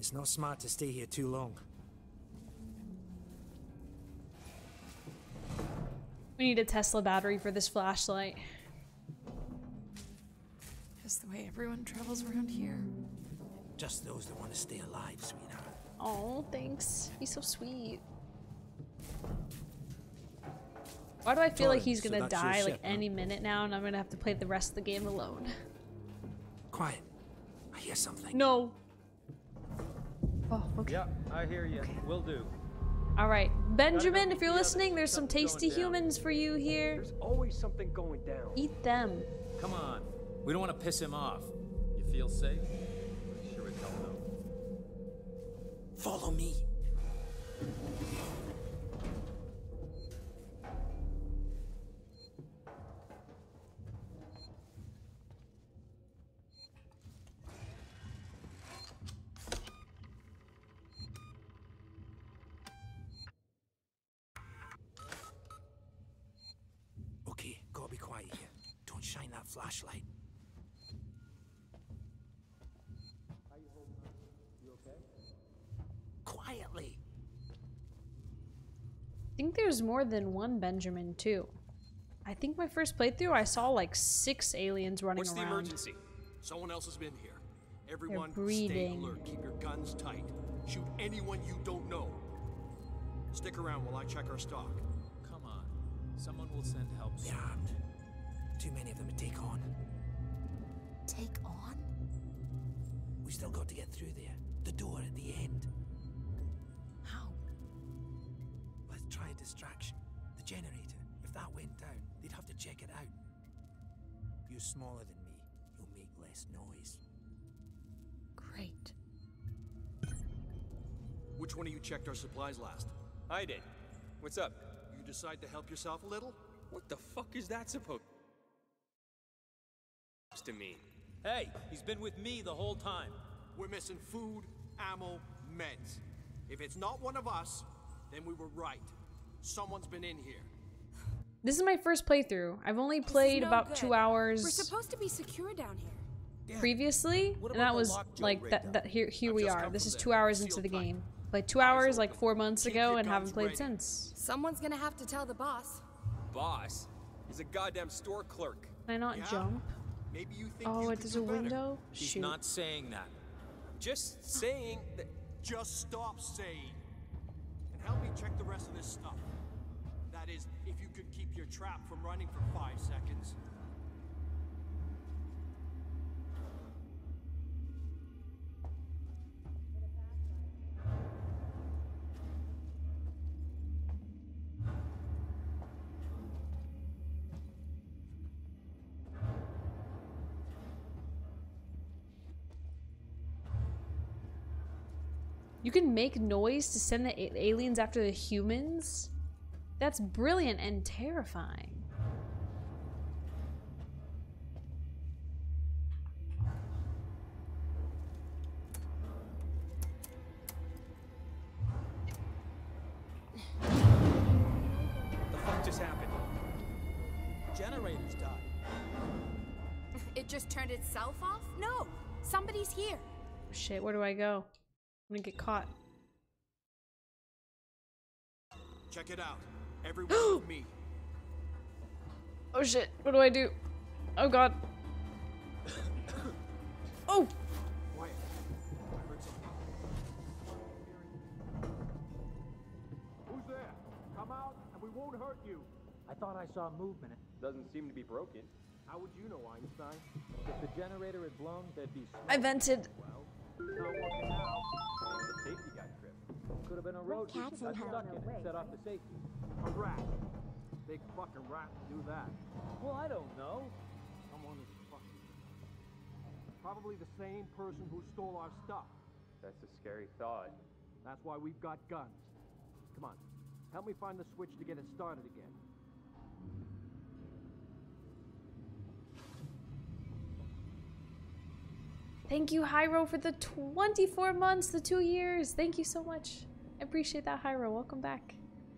It's not smart to stay here too long. We need a Tesla battery for this flashlight. Just the way everyone travels around here. Just those that want to stay alive, sweetheart. Oh, thanks. He's so sweet. Why do I feel like he's gonna die like any minute now, and I'm gonna have to play the rest of the game alone? Quiet. I hear something. No. Oh, okay. Yeah, I hear you. Okay. Will do. All right, Benjamin, if you're listening, there's some tasty humans for you here. There's always something going down. Eat them. Come on. We don't want to piss him off. You feel safe? Sure as hell no. Follow me. Okay, gotta be quiet here. Don't shine that flashlight. Quietly. I think there's more than one Benjamin too. I think my first playthrough I saw like 6 aliens running What's around. the emergency? Someone else has been here. Everyone, stay breeding. alert. Keep your guns tight. Shoot anyone you don't know. Stick around while I check our stock. Come on. Someone will send help soon. They're armed. Too many of them to take on. Take on? We still got to get through there. The door at the end. How? Let's try a distraction. The generator. If that went down, they'd have to check it out. You're smaller than me. You'll make less noise. Great. Which one of you checked our supplies last? I did. What's up? You decide to help yourself a little? What the fuck is that supposed to mean? Hey, he's been with me the whole time. We're missing food, ammo, meds. If it's not one of us, then we were right. Someone's been in here. This is my first playthrough. I've only played about 2 hours. We're supposed to be secure down here. Previously, What and about that the was lockjaw like breakdown? that. Here I've we just are. come This from is there. 2 hours Seal into the tight. game. Played 2 hours like 4 months Keep ago your and haven't guns played ready. since. Someone's gonna have to tell the boss. Boss? He's a goddamn store clerk. Can I not Yeah? jump? Maybe you think Oh, you it could there's do a better. window. He's Shoot. not saying that. Just saying that. Just stop saying. And help me check the rest of this stuff. That is, if you could keep your trap from running for 5 seconds. You can make noise to send the aliens after the humans? That's brilliant and terrifying. The fuck just happened? Generators died. It just turned itself off? No! Somebody's here. Shit, where do I go? I'm gonna get caught. Check it out. Everyone with me. Oh shit, what do I do? Oh god. Oh! Quiet. I heard something. Who's there? Come out and we won't hurt you. I thought I saw movement. Doesn't seem to be broken. How would you know, Einstein? If the generator had blown, there'd be smoke. I vented. Well, it's not working now. The safety got tripped. Could have been a road got stuck in it, set off the safety. A rat. Big fucking rat to do that. Well, I don't know. Someone is fucking. Probably the same person who stole our stuff. That's a scary thought. That's why we've got guns. Come on. Help me find the switch to get it started again. Thank you, Hyro, for the 24 months, the 2 years. Thank you so much. I appreciate that, Hyro. Welcome back.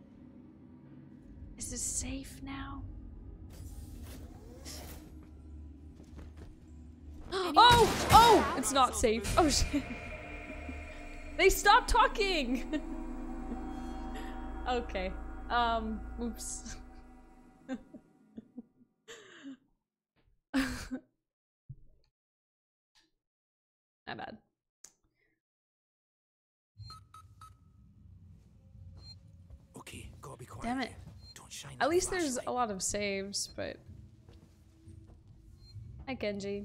Is this safe now? Oh! Oh! It's not safe. Oh shit. They stopped talking! Okay. Oops. My bad. Okay, gotta be quiet. Damn it. here. Don't shine At that least there's flashlight. a lot of saves, but... Hi, Genji.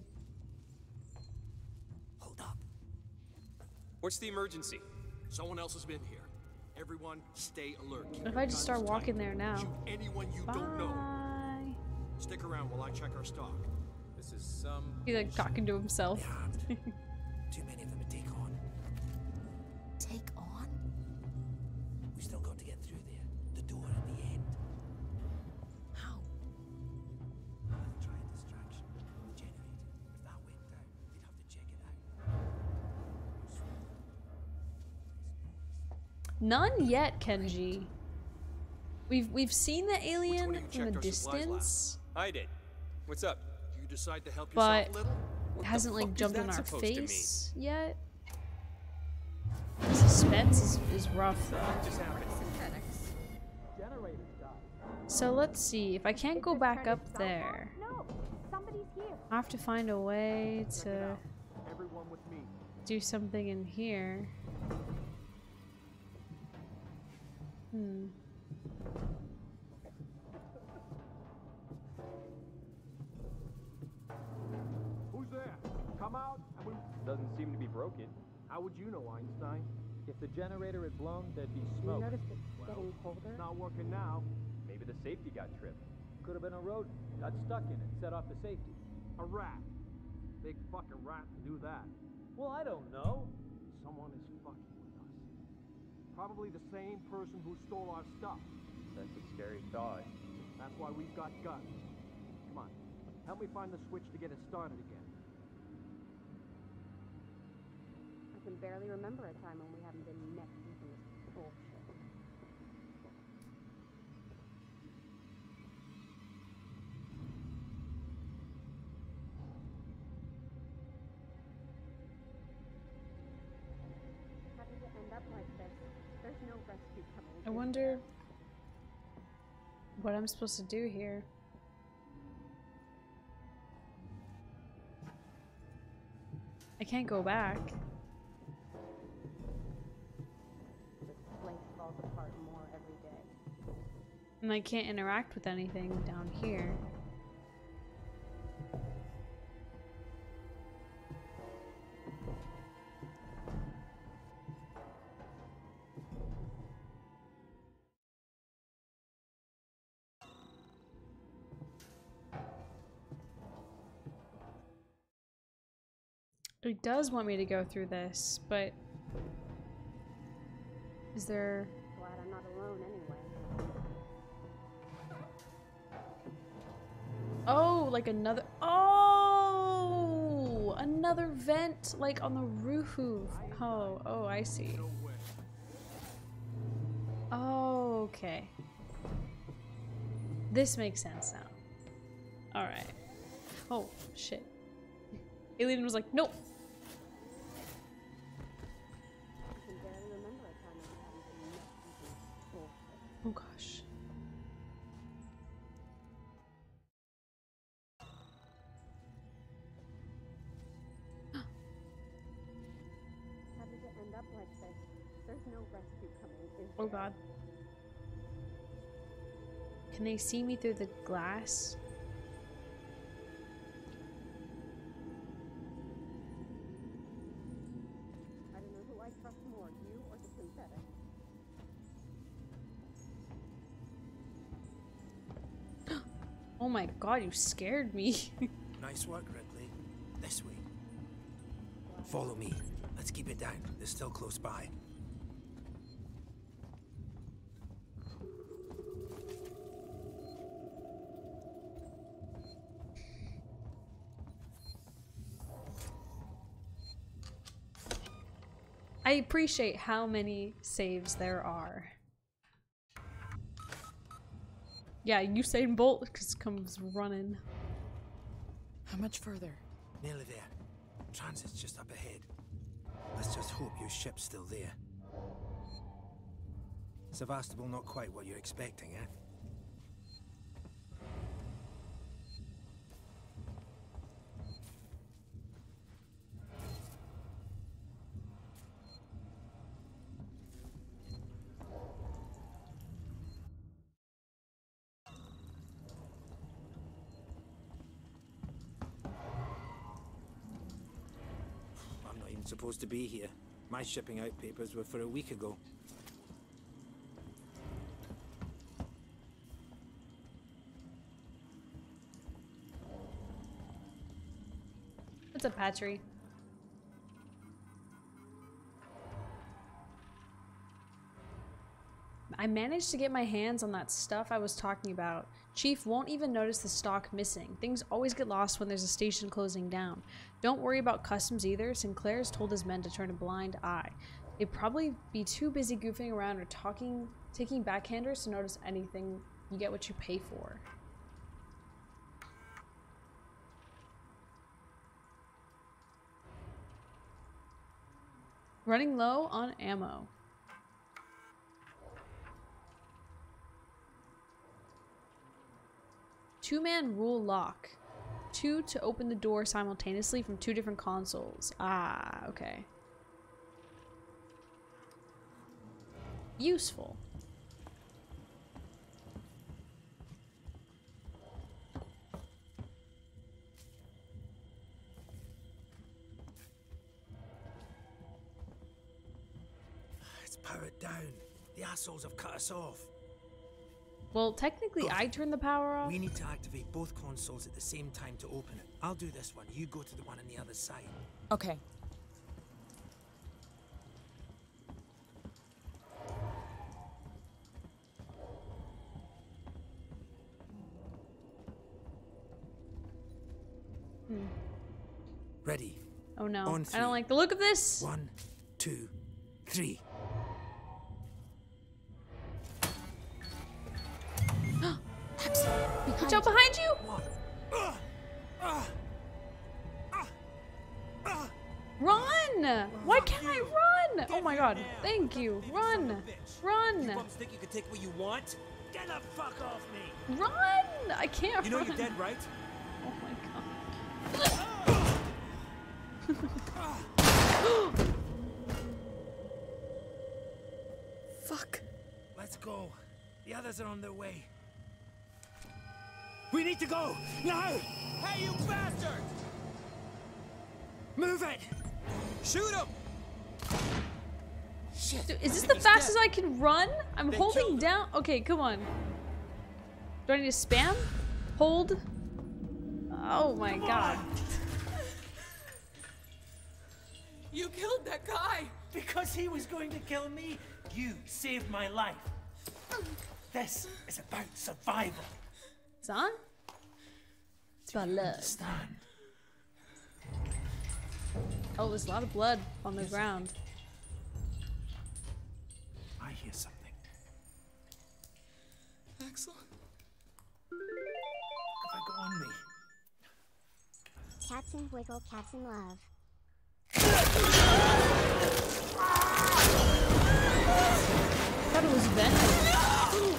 Hold up. What's the emergency? Someone else has been here. Everyone, stay alert. Keep If your I just start guns walking tight. there now. Shoot anyone you don't know. Bye. Stick around while I check our stock. This is some. He's like talking to himself. They're armed. Too many of them to take on. Take on? We still got to get through there. The door at the end. How? Let's try a distraction. The generator. If that went down, they'd have to check it out. None yet, Kenji. We've seen the Which one alien of you from a checked our supplies distance, I did. What's up? You decide to help But- yourself a little? What it the hasn't like fuck is jumped in that our supposed to mean? face yet. The suspense is rough though. Just happened. Synthetics. So let's see. If I can't go back up there, No, somebody's here. I have to find a way to Everyone with me. do something in here. Hmm. Who's there? Come out and we... Doesn't seem to be broken. How would you know, Einstein? If the generator had blown, there'd be You smoke. noticed it's getting colder? It's not working now. Maybe the safety got tripped. Could have been a rodent. Got stuck in it, set off the safety. A rat. Big fucking rat to do that. Well, I don't know. Someone is fucking with us. Probably the same person who stole our stuff. That's a scary thought. That's why we've got guns. Come on. Help me find the switch to get it started again. I can barely remember a time when we haven't been neck deep in this bullshit. How did it end up like this? There's no rescue coming. I is wonder there? what I'm supposed to do here. I can't go back. This place falls apart more every day. And I can't interact with anything down here. It does want me to go through this, but is there... Glad I'm not alone anyway. Oh, like another... Oh! Another vent, like on the roof. Oh, I see. No way. Oh, okay. This makes sense now. Alright. Oh, shit. Alien was like, nope. I can barely remember a time when we haven't been neck deep in this bullshit. Oh gosh. How did it end up like this? There's no rescue coming, is Oh there? god. Can they see me through the glass? I don't know who I trust more, you or the synthetic. Oh my god, you scared me. Nice work, Ripley. This way. Follow me. Let's keep it down. They're still close by. I appreciate how many saves there are. Yeah, Usain Bolt just comes running. How much further? Nearly there. Transit's just up ahead. Let's just hope your ship's still there. Sevastopol not quite what you're expecting, eh? I'm not even supposed to be here. My shipping out papers were for a week ago. What's up, Patry? I managed to get my hands on that stuff I was talking about. Chief won't even notice the stock missing. Things always get lost when there's a station closing down. Don't worry about customs either. Sinclair's told his men to turn a blind eye. They'd probably be too busy goofing around or taking backhanders to notice anything. You get what you pay for. Running low on ammo. Two-man rule lock. 2 to open the door simultaneously from 2 different consoles. Ah, okay. Useful. It's powered down. The assholes have cut us off. Well, technically, I turned the power off. We need to activate both consoles at the same time to open it. I'll do this one. You go to the one on the other side. Okay. Ready. Oh no. On I three. don't like the look of this. 1, 2, 3. Watch out behind you! Run! Why can't I run? Oh my god. Thank you. Run! Run! Bums think you can take what you want? Get the fuck off me! Run! I can't You know run. you're dead, right? Oh my god. Fuck. Let's go. The others are on their way. We need to go! Now! Hey, you bastard! Move it! Shoot him! Shit! Dude, is this the fastest I can run? I'm holding down. Okay, come on. Do I need to spam? Hold? Oh my god. You killed that guy! Because he was going to kill me, you saved my life. This is about survival. Son? It's about love. Understand? Oh, there's a lot of blood on the ground. I hear something. Axel? Have I got on me? Cats and wiggle, cats and love. I thought it was Venom.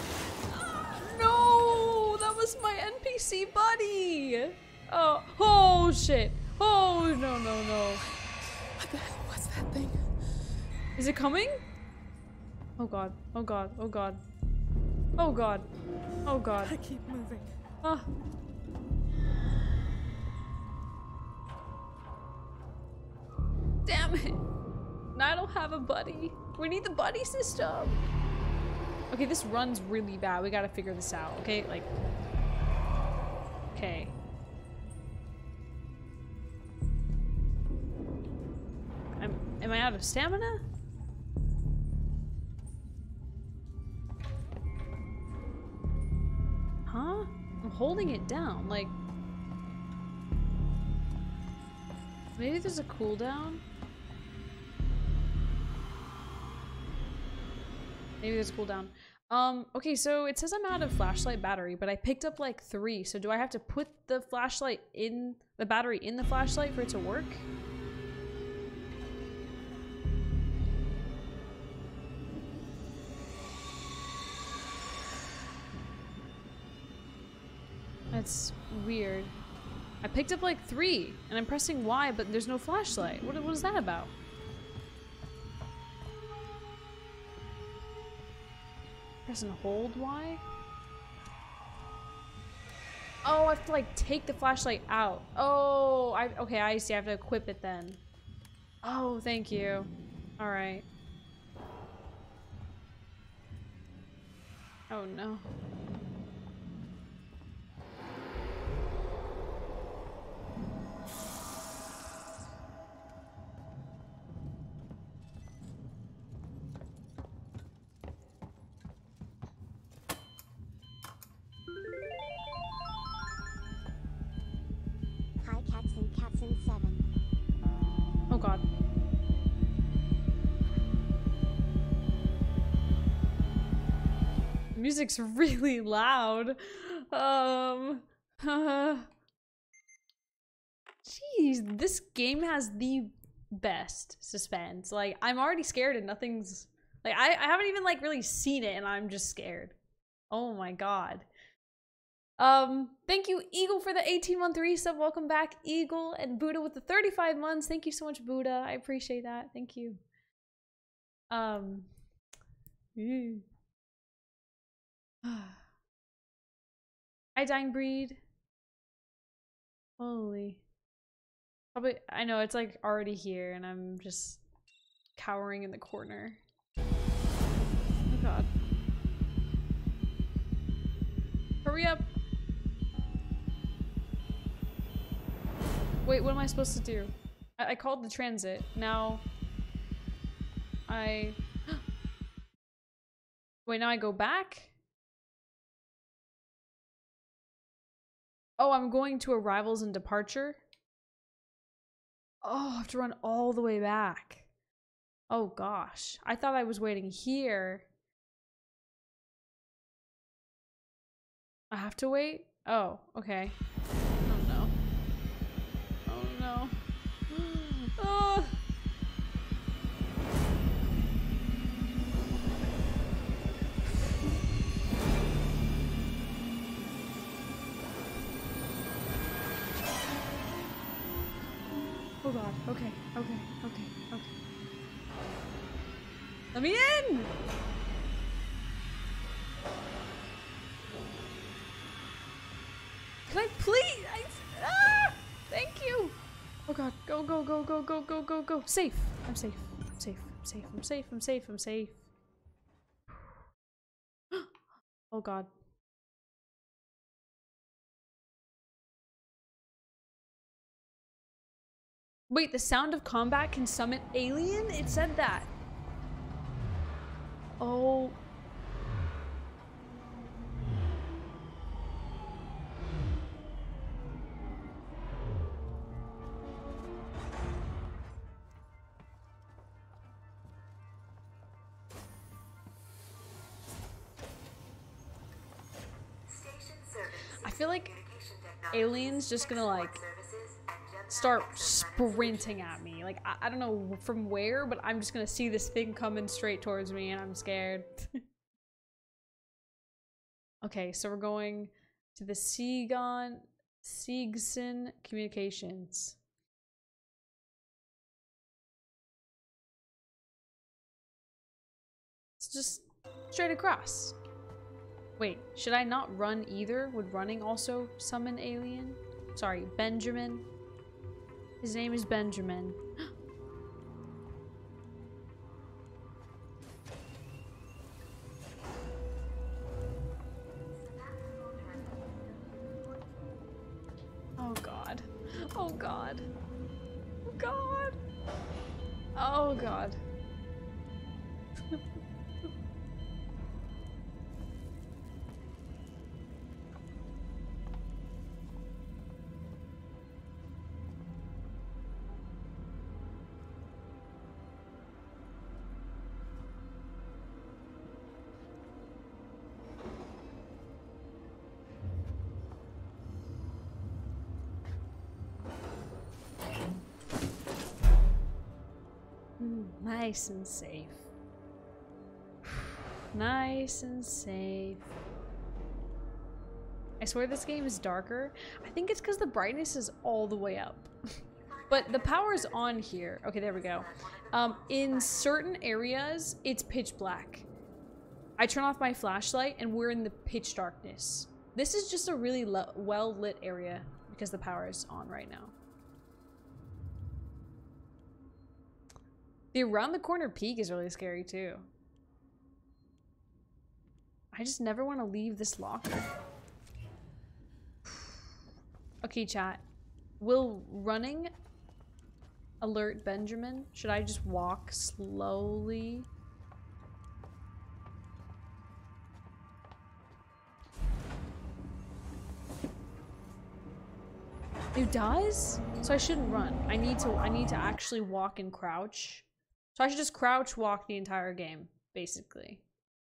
No! That was my NPC buddy! Oh, oh shit. Oh, no, no, no. What the hell was that thing? Is it coming? Oh god, oh god, oh god. Oh god. Oh god. I keep moving. Ah. Damn it. I don't have a buddy. We need the buddy system. Okay, this run's really bad. We gotta figure this out, okay? Like... Okay. Am I out of stamina? Huh? I'm holding it down, like... Maybe there's a cooldown? Maybe there's a cooldown. Okay, so it says I'm out of flashlight battery, but I picked up like 3, so do I have to put the flashlight in the battery in the flashlight for it to work? That's weird. I picked up like 3, and I'm pressing Y, but there's no flashlight. What is that about? Press and hold Y? Oh, I have to like take the flashlight out. Oh, okay, I see. I have to equip it then. Oh, thank you. All right. Oh no. Hi, Catson 7. Oh god. Music's really loud. Jeez, this game has the best suspense. Like, I'm already scared and nothing's like I haven't even like really seen it and I'm just scared. Oh my god. Thank you, Eagle, for the 18-month resub. Welcome back, Eagle, and Buddha with the 35 months. Thank you so much, Buddha. I appreciate that. Thank you. Hi, Dying Breed. Holy. Probably, I know, it's like already here and I'm just cowering in the corner. Oh god. Hurry up. Wait, what am I supposed to do? I called the transit. Now Wait, now I go back? Oh, I'm going to arrivals and departure? Oh, I have to run all the way back. Oh gosh. I thought I was waiting here. I have to wait? Oh, okay. Oh no. Oh no. Oh. Oh god, okay. Let me in! Can I please? Thank you! Oh god, go. Safe. I'm safe. Oh god. Wait, the sound of combat can summon alien? It said that. Oh. I feel like alien's just gonna like start sprinting at me. Like, I don't know from where, but I'm just gonna see this thing coming straight towards me and I'm scared. Okay, so we're going to the Seegson Communications. It's just straight across. Wait, should I not run either? Would running also summon alien? Sorry, Benjamin. His name is Benjamin. Oh god. Oh god. Oh god. Oh god. Nice and safe. Nice and safe. I swear this game is darker. I think it's because the brightness is all the way up. But the power's on here. Okay, there we go. In certain areas, it's pitch black. I turn off my flashlight and we're in the pitch darkness. This is just a really well lit area because the power is on right now. The around the corner peak is really scary too. I just never want to leave this locker. Okay, chat. Will running alert Benjamin? Should I just walk slowly? It does? So I shouldn't run. I need to actually walk and crouch. So I should just crouch walk the entire game, basically.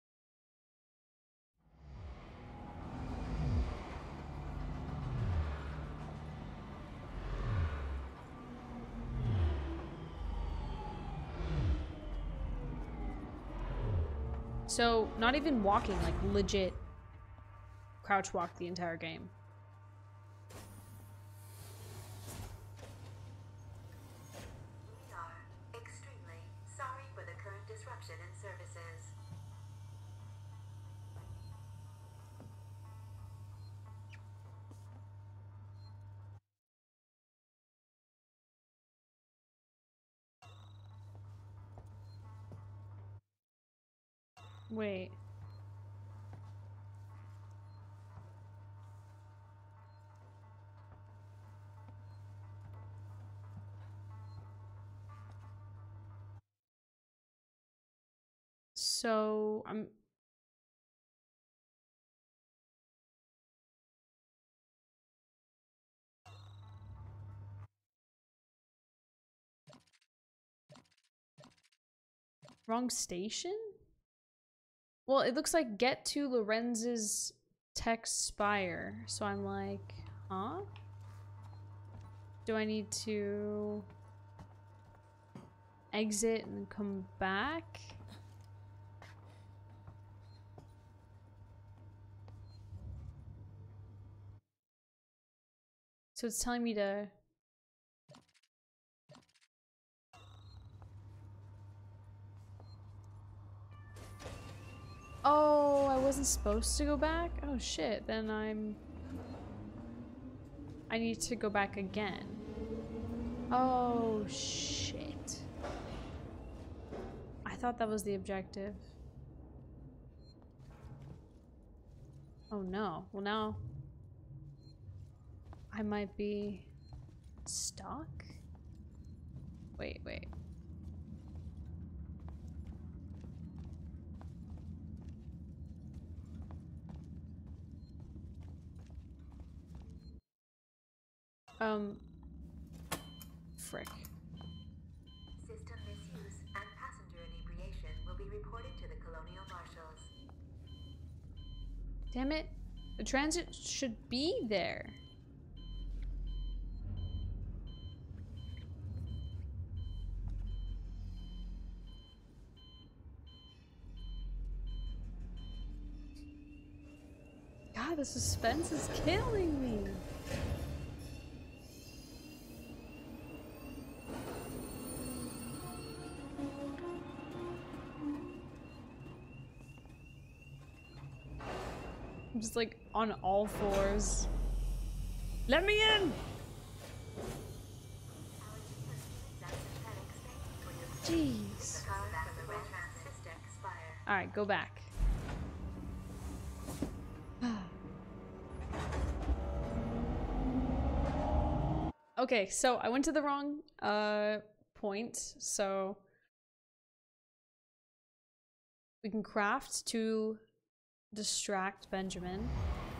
So, not even walking, like legit crouch walk the entire game. We are extremely sorry for the current disruption in services. Wait. So, I'm... Wrong station? Well, it looks like get to Lorenz's Tech Spire. So I'm like, huh? Do I need to exit and come back? So it's telling me to... Oh, I wasn't supposed to go back? Oh shit, then I need to go back again. Oh shit. I thought that was the objective. Oh no. Well now I might be stuck? Wait. Frick. System misuse and passenger inebriation will be reported to the Colonial Marshals. Damn it. The transit should be there. God, the suspense is killing me. I'm just like on all fours. Let me in! Jeez. Alright, go back. Okay, so I went to the wrong point, so we can craft to distract Benjamin.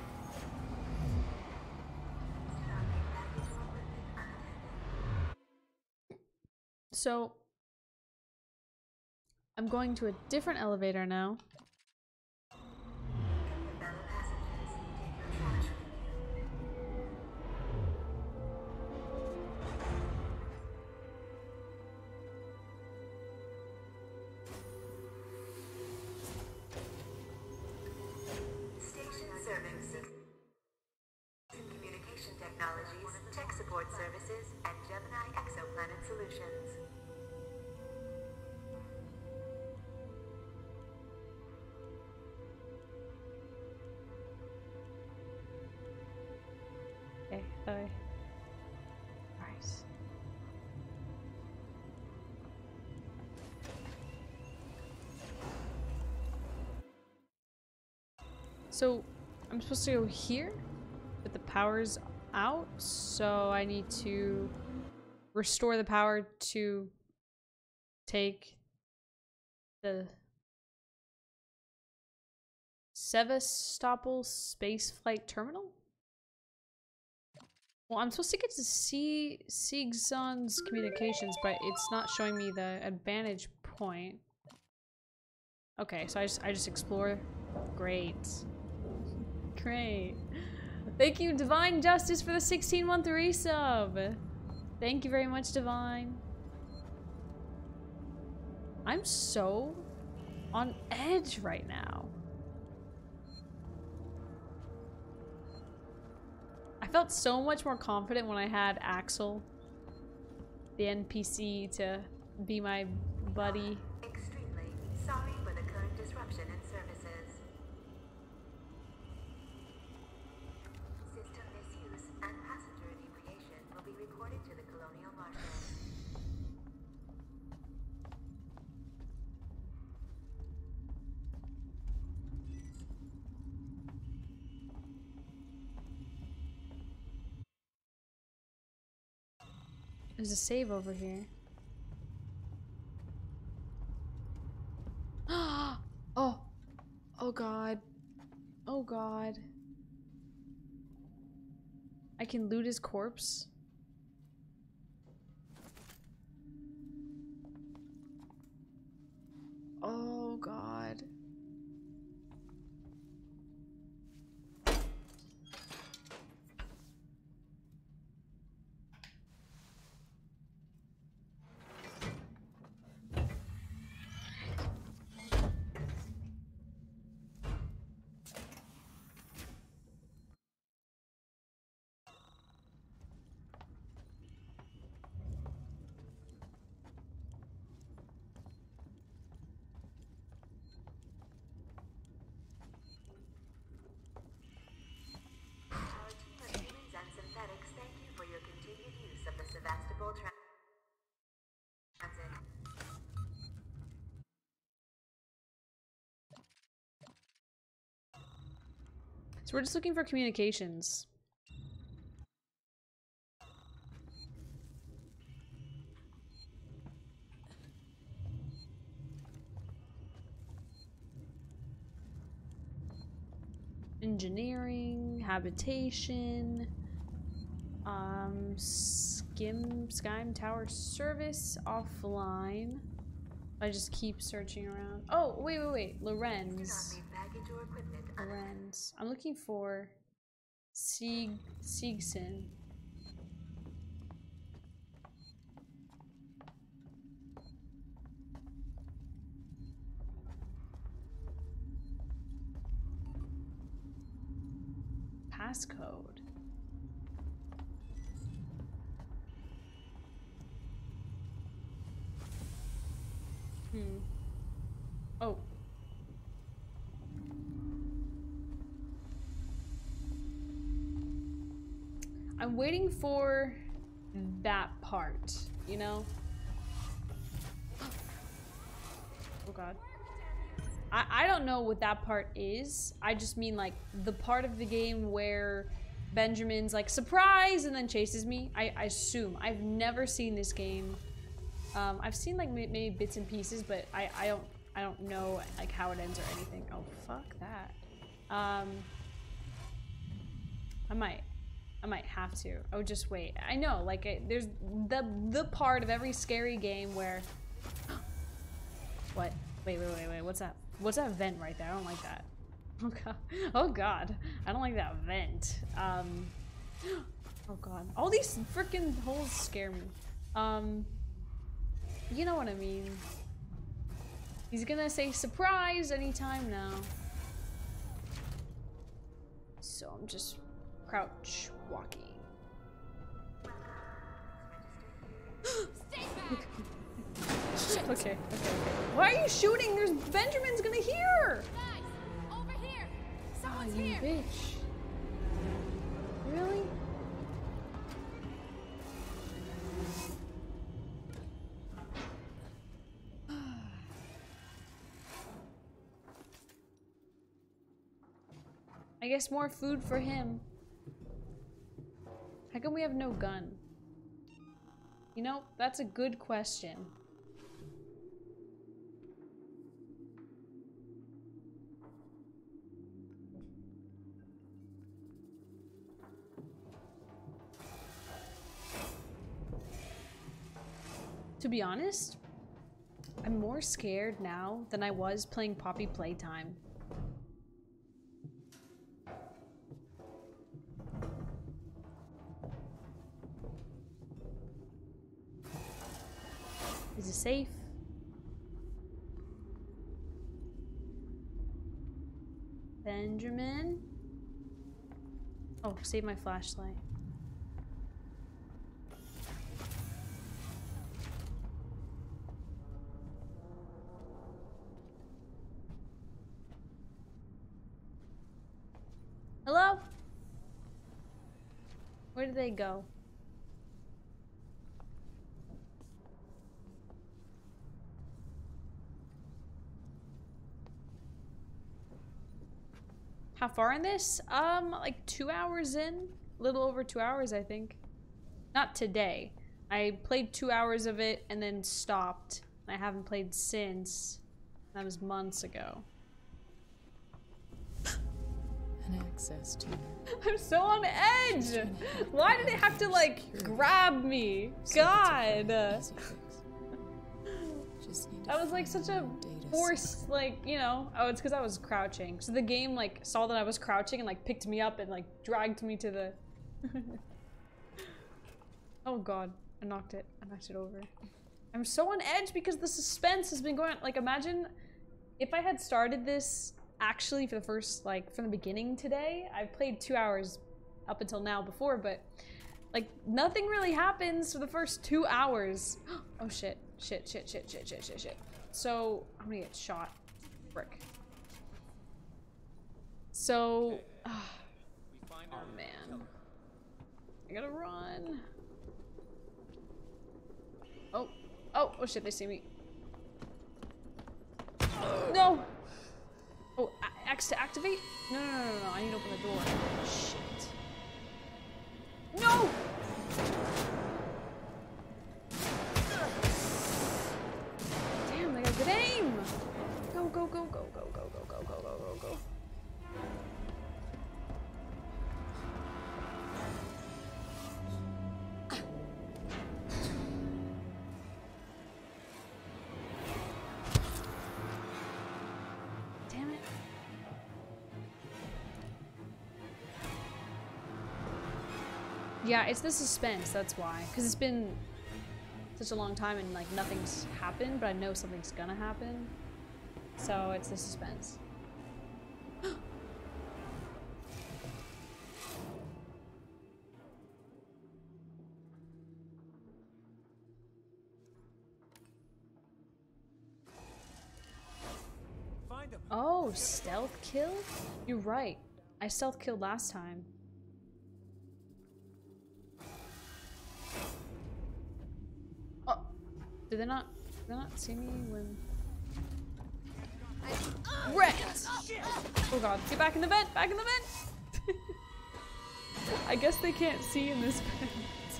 So I'm going to a different elevator now. Planet Solutions. Okay, nice. So, I'm supposed to go here, but the power's out, so I need to restore the power to take the Sevastopol spaceflight terminal? Well, I'm supposed to get to see Sigzon's communications, but it's not showing me the advantage point. Okay, so I just explore. Great. Great. Thank you, Divine Justice, for the 16-month resub. Thank you very much, Divine. I'm so on edge right now. I felt so much more confident when I had Axel, the NPC, to be my buddy. Extremely sorry for the current disruption in services. System misuse and passenger inebriation will be reported to the Colonial Marshals. There's a save over here. Oh. Oh god. Oh god. I can loot his corpse. Oh god. Our team of humans and synthetics thank you for your continued use of the Sevastopol transit. So we're just looking for communications. Engineering, habitation, Skym Tower service offline. I just keep searching around. Oh, wait. Lorenz. Baggage or equipment. Lorenz. I'm looking for Sigson. Passcode. Oh. I'm waiting for that part, you know? Oh god. I don't know what that part is. I just mean like the part of the game where Benjamin's like surprise and then chases me. I assume. I've never seen this game. I've seen like maybe bits and pieces, but I don't know like how it ends or anything. Oh fuck that. I might have to. Oh, just wait. I know, like there's the part of every scary game where. What? Wait. What's that? What's that vent right there? I don't like that. Oh god. Oh god. I don't like that vent. Oh god. All these freaking holes scare me. You know what I mean. He's gonna say surprise anytime now. So I'm just crouch walking. Okay. Why are you shooting? There's Benjamin's gonna hear! Guys, over here! Oh, Someone's you here! bitch. Really? I guess more food for him. How come we have no gun? You know, that's a good question. To be honest, I'm more scared now than I was playing Poppy Playtime. Is it safe? Benjamin? Oh, save my flashlight. Hello? Where did they go? How far in this? Like 2 hours in? A little over 2 hours, I think. Not today. I played 2 hours of it and then stopped. I haven't played since. That was months ago. An access to. I'm so on edge! Why did it have to, like, grab me? God! That was like such a forced, like, you know. Oh, it's because I was crouching. So the game, like, saw that I was crouching and, like, picked me up and, like, dragged me to the... Oh god, I knocked it over. I'm so on edge because the suspense has been going on. Like, imagine if I had started this actually for the first, like, from the beginning today. I've played 2 hours up until now before, but, like, nothing really happens for the first 2 hours. Oh shit. Shit. So, I'm gonna get shot. Frick. So, oh man. I gotta run. Oh shit, they see me. No! Oh, X to activate? No, I need to open the door. Shit. No! Damn, they got good aim! Go. Damn it. Yeah, it's the suspense, that's why. Because it's been such a long time and, like, nothing's happened, but I know something's gonna happen. So it's the suspense. Find him. Oh, stealth kill? You're right. I stealth killed last time. Oh, did they not see me when... Wrecked! Oh god, get back in the vent! Back in the vent! I guess they can't see in this vent.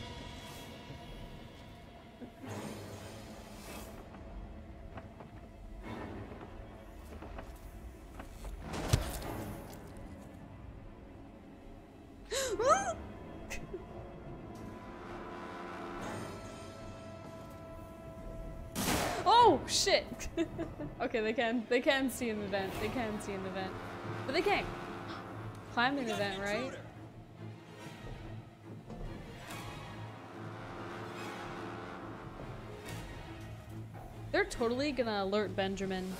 Oh shit! Okay, they can see in the vent. They can see in the vent. But they can't climb in the vent, right? They're totally gonna alert Benjamin.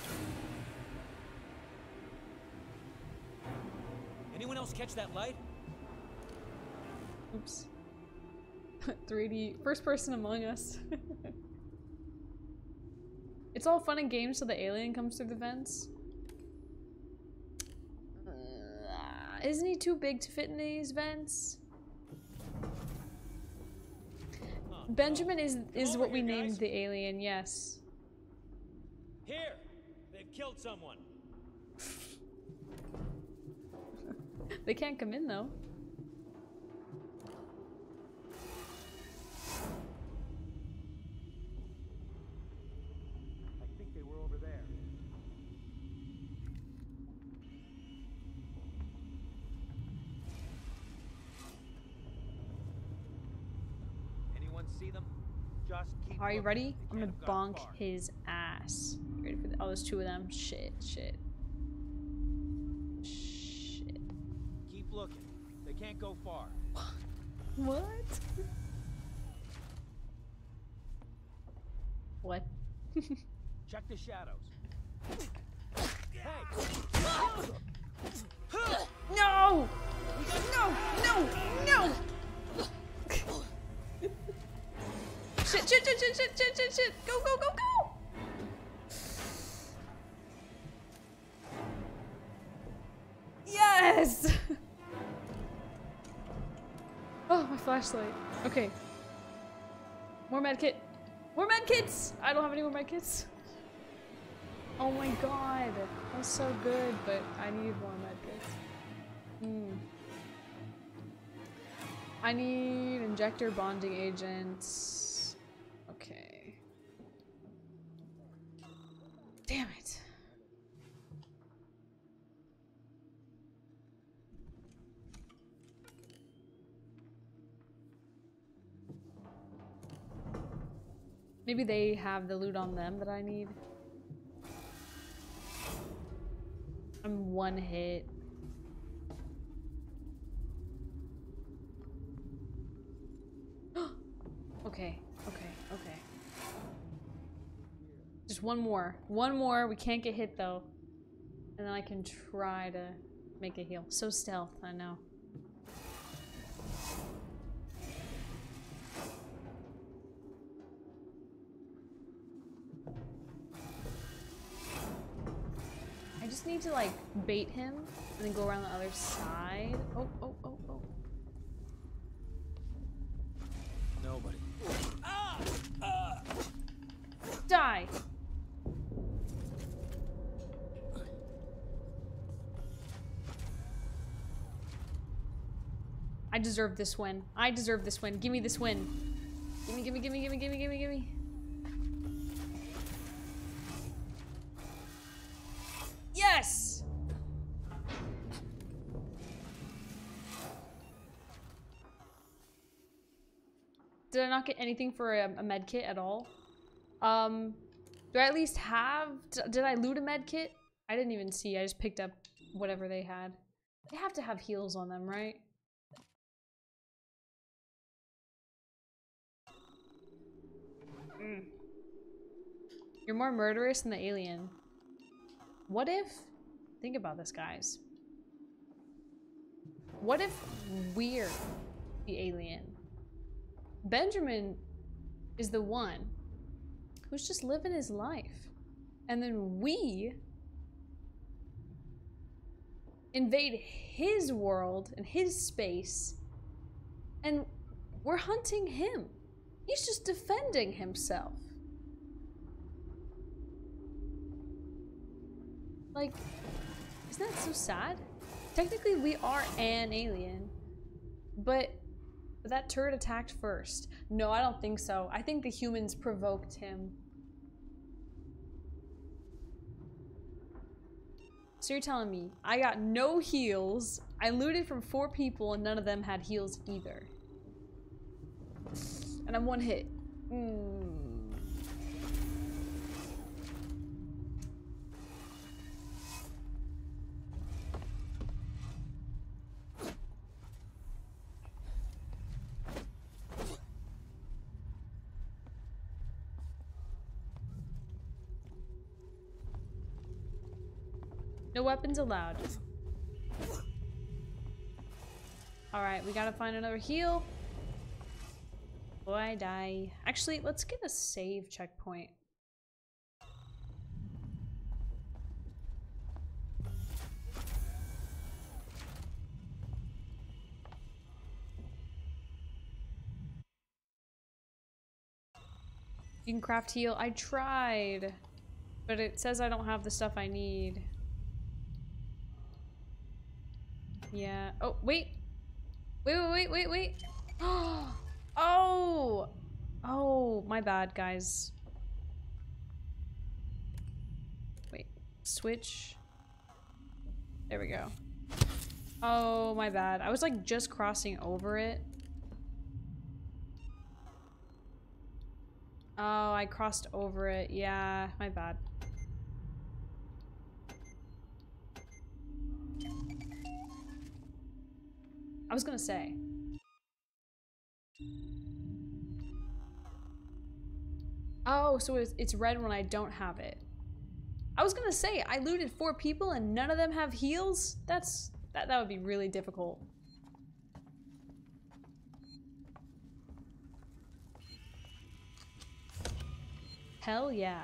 Anyone else catch that light? Oops. 3D first person Among Us. It's all fun and games till the alien comes through the vents. Isn't he too big to fit in these vents? Benjamin is what we named the alien, yes. Here! They've killed someone. They can't come in though. I think they were over there. Anyone see them? Just keep Are you looking. ready? They I'm gonna can't have gone bonk far. his ass. You ready for oh, there's two of them. Shit, shit. Shit. Keep looking. They can't go far. What? What? Check the shadows. No! No! No! No! Shit, shit, shit, shit, shit, shit, shit, shit! Go, go, go, go! Yes! Oh, my flashlight. Okay. More medkit. More medkits! I don't have any more medkits. Oh my god. That's so good, but I need more medkits. I need injector bonding agents. Okay. Damn it. Maybe they have the loot on them that I need. I'm one hit. Okay, okay, okay. Just one more. One more. We can't get hit though. And then I can try to make a heal. So stealth, I know. I just need to like bait him and then go around the other side. Oh, oh, oh, oh. Nobody. Die! I deserve this win. I deserve this win. Give me this win. Gimme, gimme, gimme, gimme, gimme, gimme, gimme. Yes! Did I not get anything for a med kit at all? Do I at least have... Did I loot a med kit? I didn't even see. I just picked up whatever they had. They have to have heals on them, right? You're more murderous than the alien. What if... Think about this, guys. What if we're the alien? Benjamin is the one who's just living his life. And then we invade his world and his space. And we're hunting him. He's just defending himself. Like, isn't that so sad? Technically, we are an alien. But that turret attacked first. No, I don't think so. I think the humans provoked him. So you're telling me I got no heals, I looted from 4 people and none of them had heals either. And I'm one hit. No weapons allowed. Alright, we gotta find another heal. Boy, I die. Actually, let's get a save checkpoint. You can craft heal. I tried, but it says I don't have the stuff I need. Yeah. Oh, wait. Wait. Oh! Oh, my bad, guys. Wait. Switch. There we go. Oh, my bad. I was like just crossing over it. Oh, I crossed over it. Yeah, my bad. I was gonna say. Oh, so it's red when I don't have it. I was gonna say, I looted 4 people and none of them have heals? That would be really difficult. Hell yeah.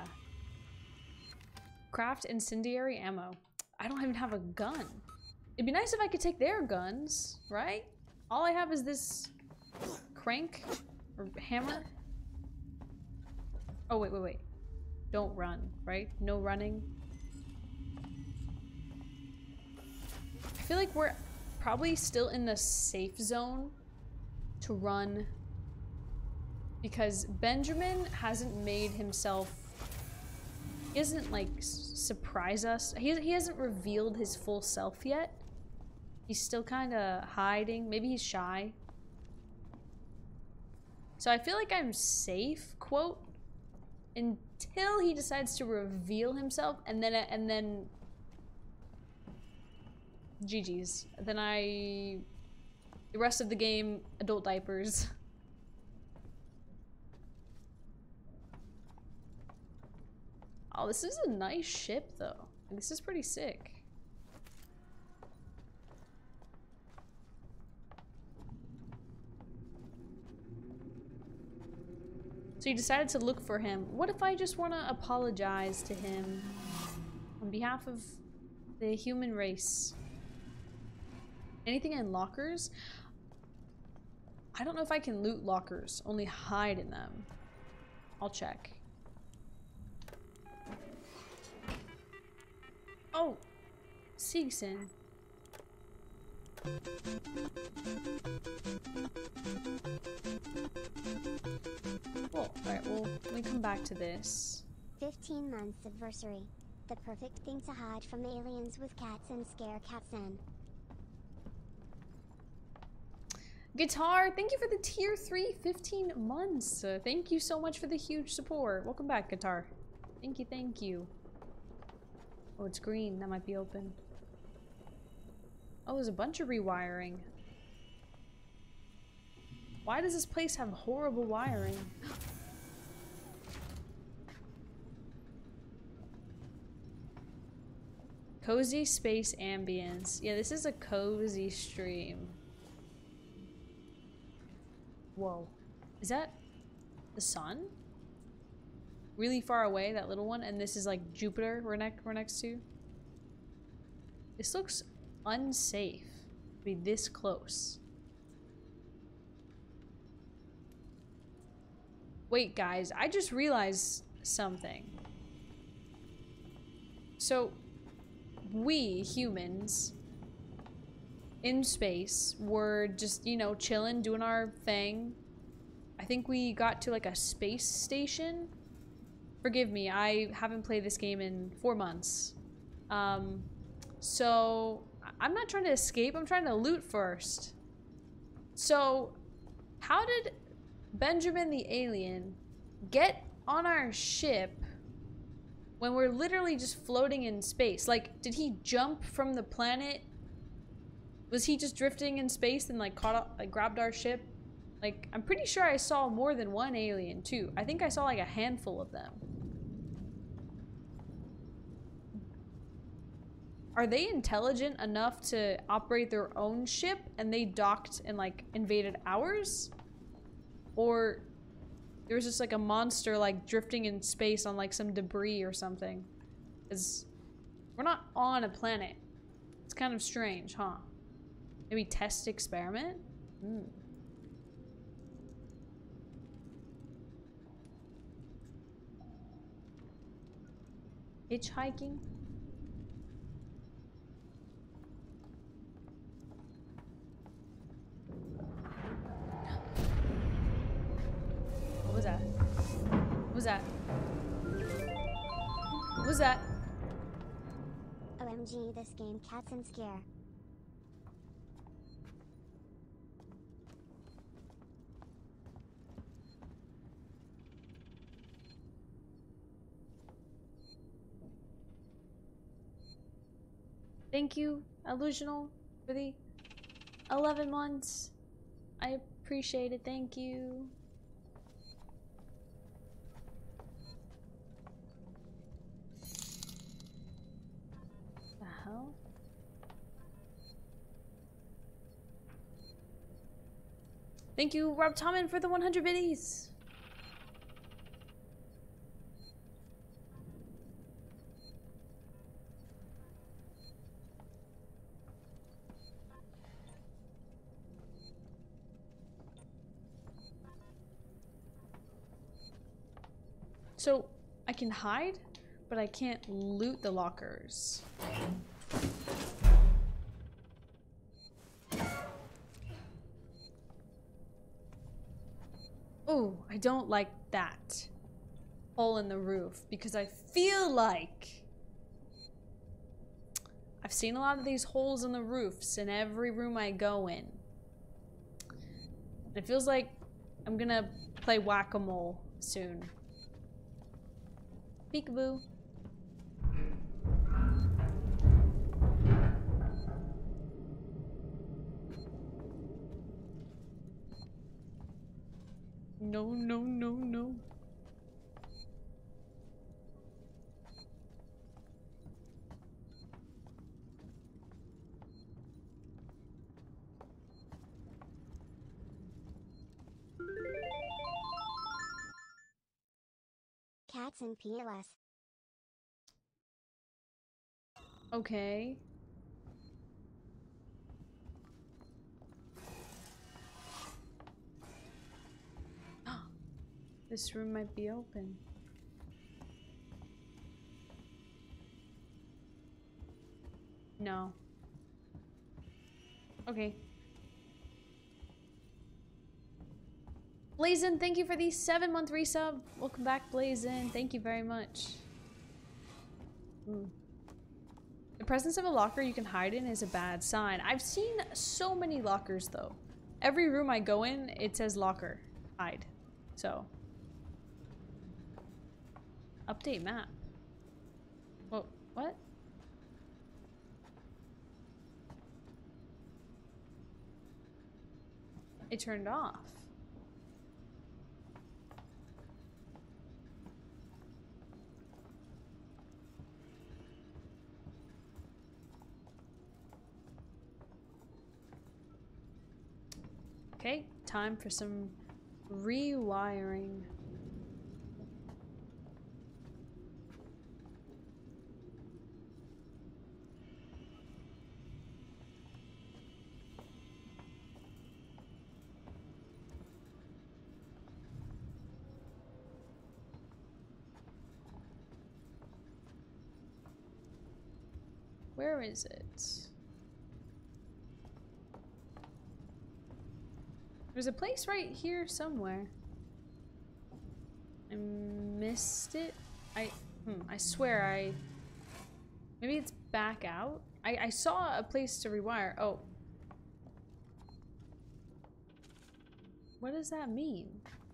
Craft incendiary ammo. I don't even have a gun. It'd be nice if I could take their guns, right? All I have is this crank or hammer. Oh, wait. Don't run, right? No running. I feel like we're probably still in the safe zone to run because Benjamin hasn't made himself, he hasn't like surprised us. He hasn't revealed his full self yet. He's still kind of hiding. Maybe he's shy. So I feel like I'm safe, quote, until he decides to reveal himself, and then GG's. Then the rest of the game, adult diapers. Oh, this is a nice ship though. This is pretty sick. So you decided to look for him. What if I just want to apologize to him on behalf of the human race? Anything in lockers? I don't know if I can loot lockers, only hide in them. I'll check. Oh, Siegson. Cool. Alright, well, let me come back to this. 15 months adversary. The perfect thing to hide from the aliens with cats and scare cats in. Guitar, thank you for the tier 3, 15 months. Thank you so much for the huge support. Welcome back, Guitar. Thank you. Oh, it's green. That might be open. Oh, there's a bunch of rewiring. Why does this place have horrible wiring? Cozy space ambience. Yeah, this is a cozy stream. Whoa. Is that the sun? Really far away, that little one, and this is like Jupiter we're next to. This looks unsafe to be this close. Wait, guys, I just realized something. So, we humans in space were just, you know, chilling, doing our thing. I think we got to like a space station. Forgive me, I haven't played this game in 4 months. So I'm not trying to escape, I'm trying to loot first. So how did Benjamin the alien get on our ship when we're literally just floating in space? Like, did he jump from the planet? Was he just drifting in space and like caught up, like grabbed our ship? Like, I'm pretty sure I saw more than one alien too. I think I saw like a handful of them. Are they intelligent enough to operate their own ship and they docked and like invaded ours? Or there was just like a monster like drifting in space on like some debris or something? Because we're not on a planet. It's kind of strange, huh? Maybe test experiment? Hitchhiking? What was that? What was that? What was that? OMG, this game cats and scare. Thank you, Illusional, for the 11 months. I appreciate it. Thank you. The hell? Thank you, Rob Tommen, for the 100 biddies. So, I can hide, but I can't loot the lockers. Ooh, I don't like that hole in the roof because I feel like I've seen a lot of these holes in the roofs in every room I go in. It feels like I'm gonna play whack-a-mole soon. Peekaboo. No, no, no, no. Cats and PLS. Okay. This room might be open. No. Okay. Blazin, thank you for the 7-month resub. Welcome back, Blazin. Thank you very much. The presence of a locker you can hide in is a bad sign. I've seen so many lockers, though. Every room I go in, it says locker. Hide. So. Update map. Whoa, what? It turned off. Okay, time for some rewiring. Where is it? There's a place right here somewhere. I missed it. I swear maybe it's back out. I saw a place to rewire. Oh. What does that mean?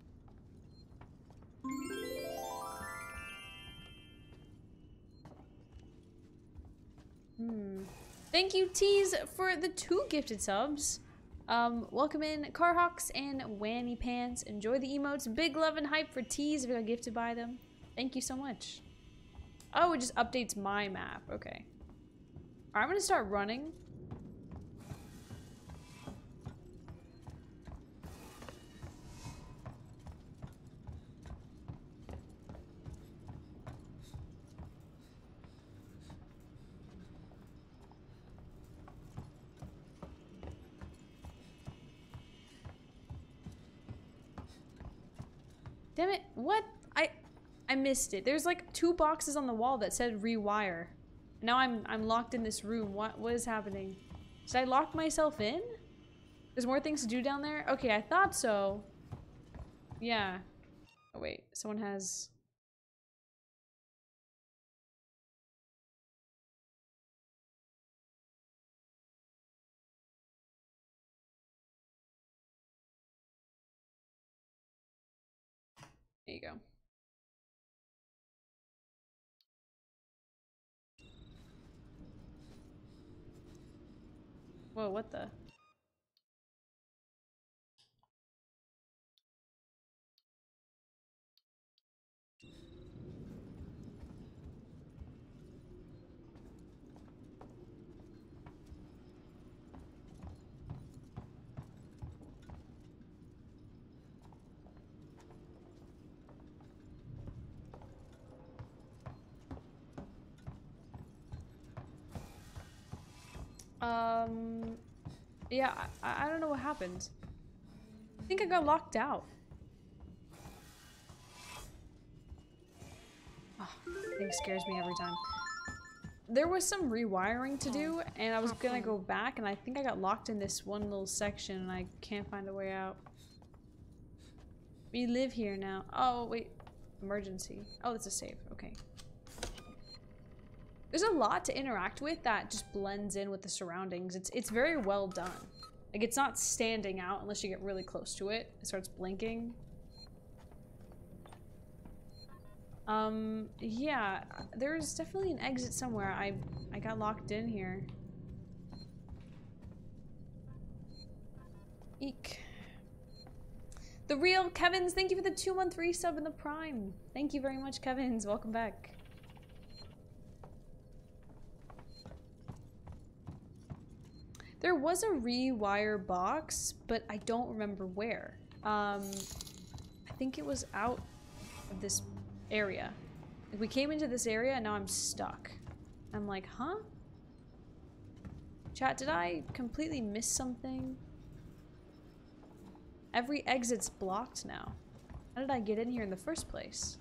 Thank you, Tease, for the 2 gifted subs. Welcome in Carhawks and Whammy Pants. Enjoy the emotes. Big love and hype for Tease if you got gifted by them. Thank you so much. Oh, it just updates my map. Okay. Alright, I'm gonna start running. Damn it, what? I I missed it. There's like 2 boxes on the wall that said rewire. Now I'm locked in this room. What is happening? Did I lock myself in? There's more things to do down there? Okay, I thought so. Yeah. Oh wait, someone has... There you go. Whoa, what the? Yeah, I don't know what happened. I think I got locked out. Oh, that thing scares me every time. There was some rewiring to do, and I was gonna go back, and I think I got locked in this one little section, and I can't find a way out. We live here now. Oh, wait. Emergency. Oh, it's a save. Okay. There's a lot to interact with that just blends in with the surroundings. It's very well done. Like, it's not standing out unless you get really close to it. It starts blinking. Yeah, there's definitely an exit somewhere. I got locked in here. Eek. The real Kevins, thank you for the 2-month resub in the Prime. Thank you very much, Kevins. Welcome back. There was a rewire box, but I don't remember where. I think it was out of this area. Like, we came into this area and now I'm stuck. I'm like, huh? Chat, did I completely miss something? Every exit's blocked now. How did I get in here in the first place?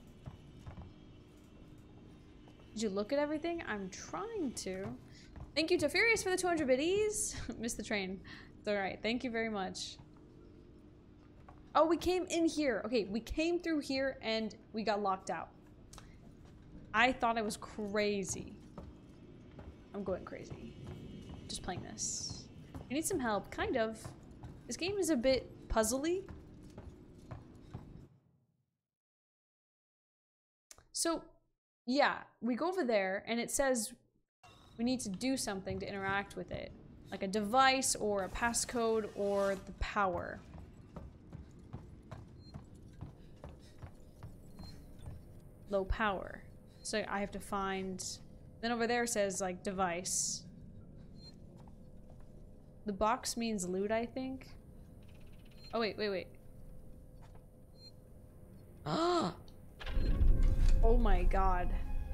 Did you look at everything? I'm trying to. Thank you to Furious for the 200 biddies. Missed the train. It's alright. Thank you very much. Oh, we came in here. Okay, we came through here and we got locked out. I thought I was crazy. I'm going crazy. Just playing this. I need some help. Kind of. This game is a bit puzzly. So, yeah, we go over there and it says we need to do something to interact with it. Like a device or a passcode or the power. Low power. So I have to find... Then over there says like device. The box means loot, I think. Oh wait, wait, wait. Oh my god.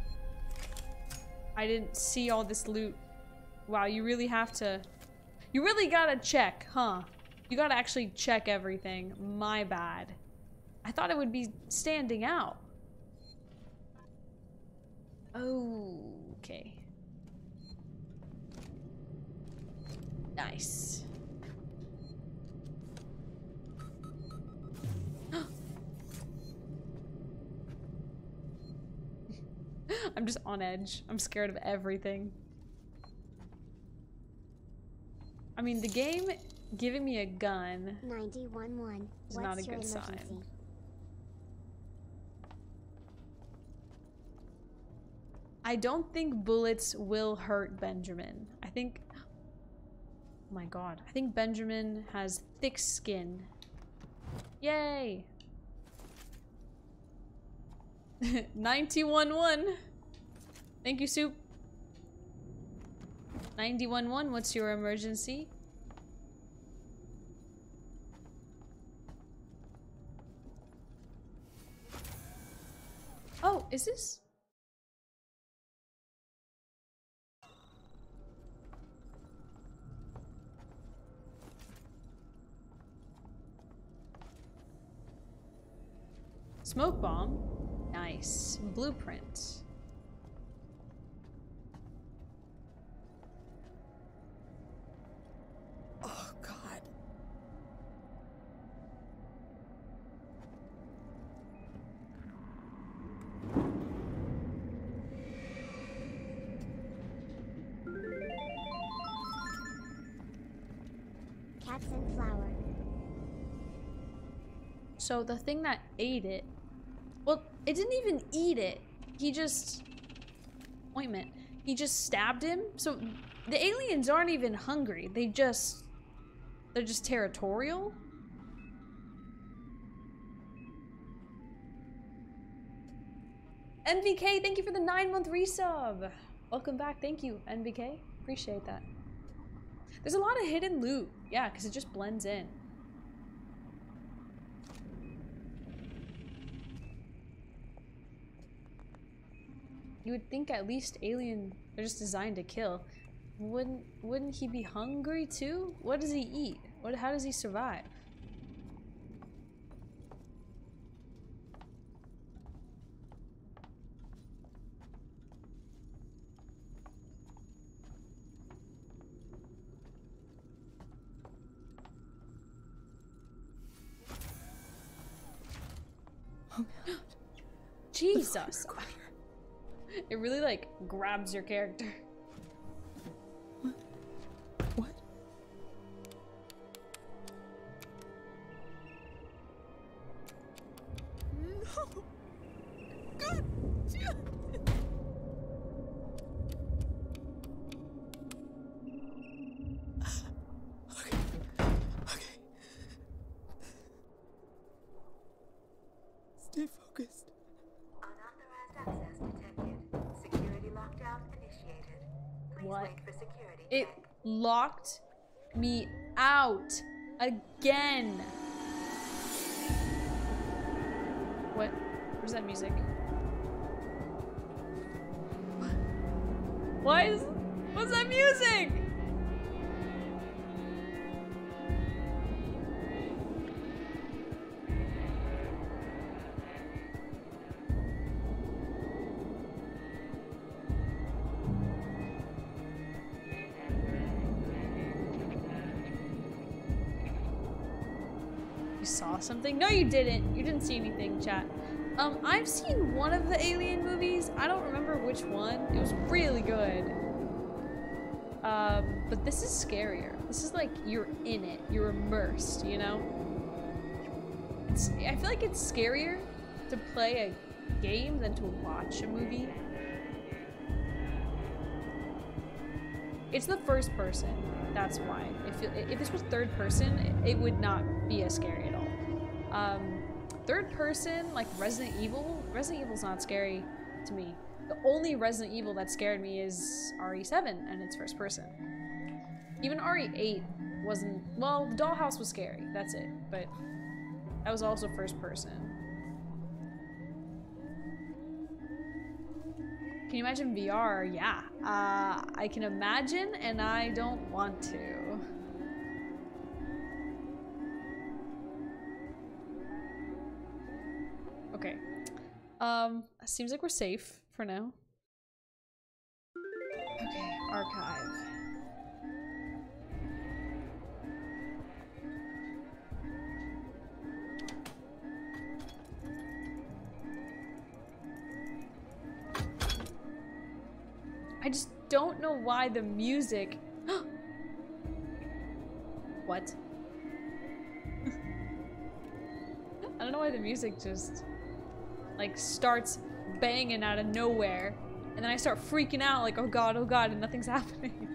I didn't see all this loot. Wow, you really have to... You really gotta check, huh? You gotta actually check everything. My bad. I thought it would be standing out. Oh, okay. Nice. I'm just on edge. I'm scared of everything. I mean, the game giving me a gun 911 is not a good sign. I don't think bullets will hurt Benjamin. I think... Oh my god. I think Benjamin has thick skin. Yay! 911. Thank you, Soup. 911, what's your emergency? Oh, is this? Smoke bomb? Nice. Nice. Blueprint. Oh, God. Cats and flour. So the thing that ate it, well, it didn't even eat it. He just, ointment. He just stabbed him. So the aliens aren't even hungry. They're just territorial. NVK, thank you for the 9-month resub. Welcome back. Thank you, NVK. Appreciate that. There's a lot of hidden loot. Yeah, because it just blends in. You would think at least alien, they're just designed to kill. Wouldn't he be hungry too? What does he eat? How does he survive? Oh God. Jesus. It really like grabs your character. What? No. God. Okay. Stay focused. Unauthorized access detected. Security lockdown initiated. Please What? wait for security It check. locked me out again. What? Where's that music? What's that music? You saw something? No, you didn't. You didn't see anything, chat. I've seen one of the Alien movies. I don't remember which one. It was really good. But this is scarier. This is like you're in it. You're immersed, you know? I feel like it's scarier to play a game than to watch a movie. It's the first person. That's why. If this was third person, it would not be as scary at all. Third person, like Resident Evil's not scary to me. The only Resident Evil that scared me is RE7, and it's first person. Even RE8 wasn't, well, the dollhouse was scary, that's it, but that was also first person. Can you imagine VR? Yeah. I can imagine, and I don't want to. Okay. Seems like we're safe for now. Okay, archive. I just don't know why the music. What? I don't know why the music just like starts banging out of nowhere, and then I start freaking out like, oh god, and nothing's happening.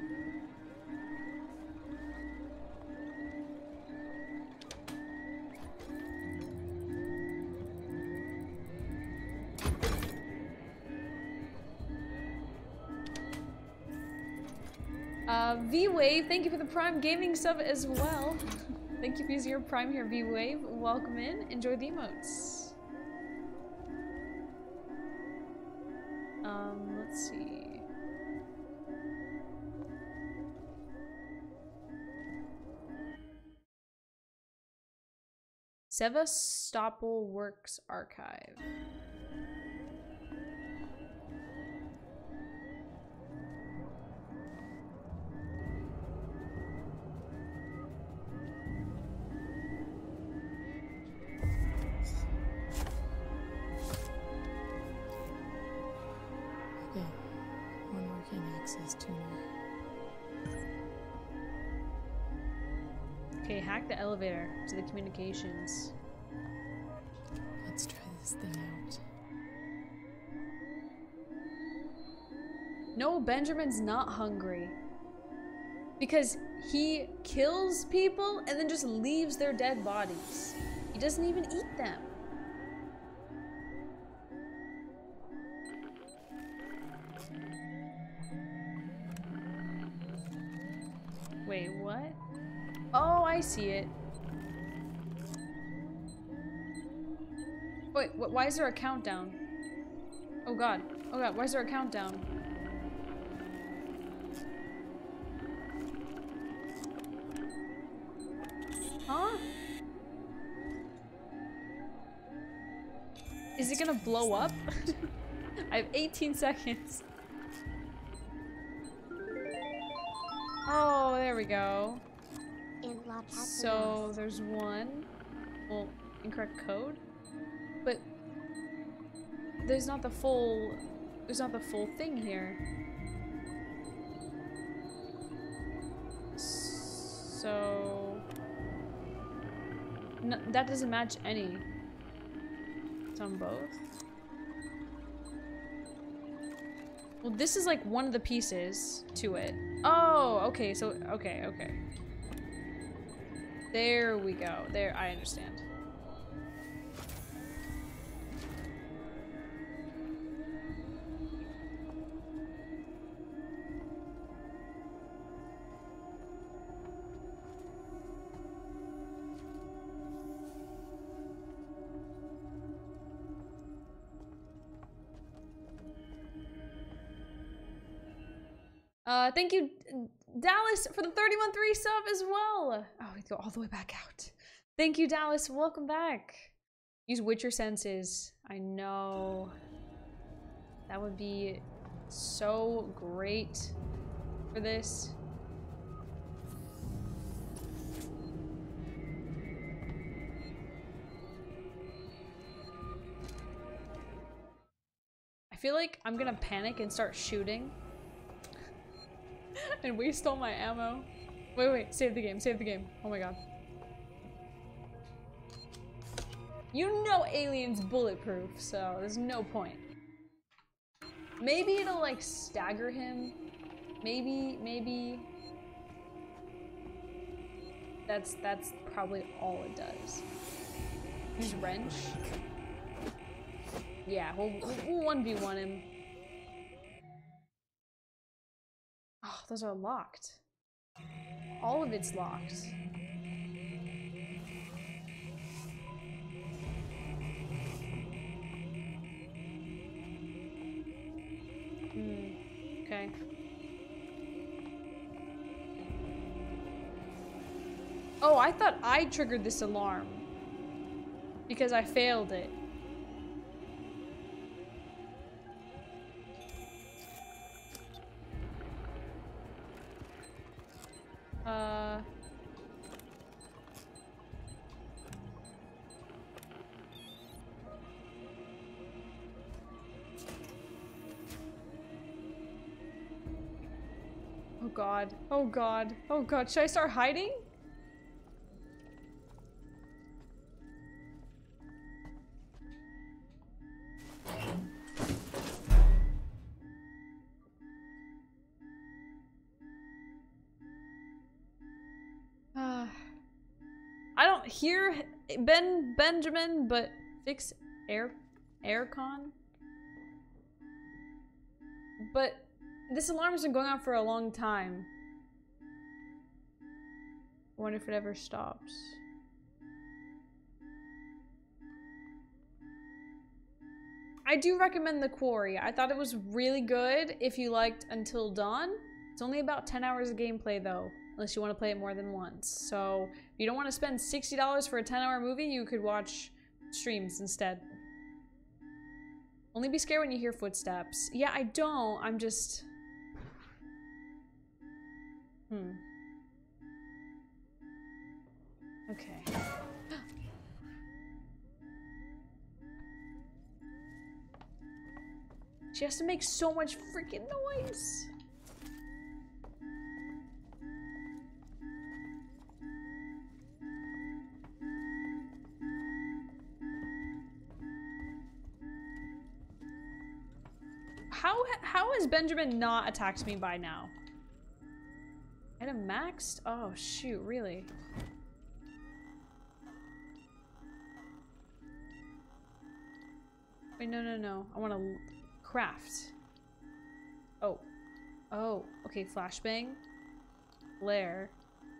V-Wave, thank you for the Prime Gaming sub as well. Thank you for using your Prime here, V-Wave. Welcome in. Enjoy the emotes. Let's see. Sevastopol Works Archive. There's two more. Okay, hack the elevator to the communications. Let's try this thing out. No, Benjamin's not hungry. Because he kills people and then just leaves their dead bodies. He doesn't even eat them. Wait, what? Oh, I see it. Wait, why is there a countdown? Oh god. Oh god, why is there a countdown? Huh? Is it gonna blow up? I have 18 seconds. Oh, there we go. So there's one. Well, incorrect code. But there's not the full thing here. So no, that doesn't match any. It's on both. Well, this is like one of the pieces to it. Oh, okay, so okay. There we go. There, I understand. Thank you, Dallas, for the 31-3 sub as well. Oh, we go all the way back out. Thank you, Dallas. Welcome back. Use Witcher senses. I know. That would be so great for this. I feel like I'm gonna panic and start shooting. And waste all my ammo. Wait, save the game. Oh my god. You know Alien's bulletproof, so there's no point. Maybe it'll like stagger him. Maybe. That's probably all it does. Use wrench. Yeah, we'll 1v1 him. Oh, those are locked. All of it's locked. Okay. Oh, I thought I triggered this alarm because I failed it. Oh god. Oh god. Oh god. Should I start hiding? I don't hear Benjamin, but fix aircon. But this alarm has been going on for a long time. I wonder if it ever stops. I do recommend The Quarry. I thought it was really good if you liked Until Dawn. It's only about 10 hours of gameplay though, unless you want to play it more than once. So if you don't want to spend $60 for a 10-hour movie, you could watch streams instead. Only be scared when you hear footsteps. Yeah, I don't. I'm just... Okay. She has to make so much freaking noise. How has Benjamin not attacked me by now? Item maxed? Oh shoot, really? Wait, no. I want to craft. Oh. Oh, okay, flashbang. Flare.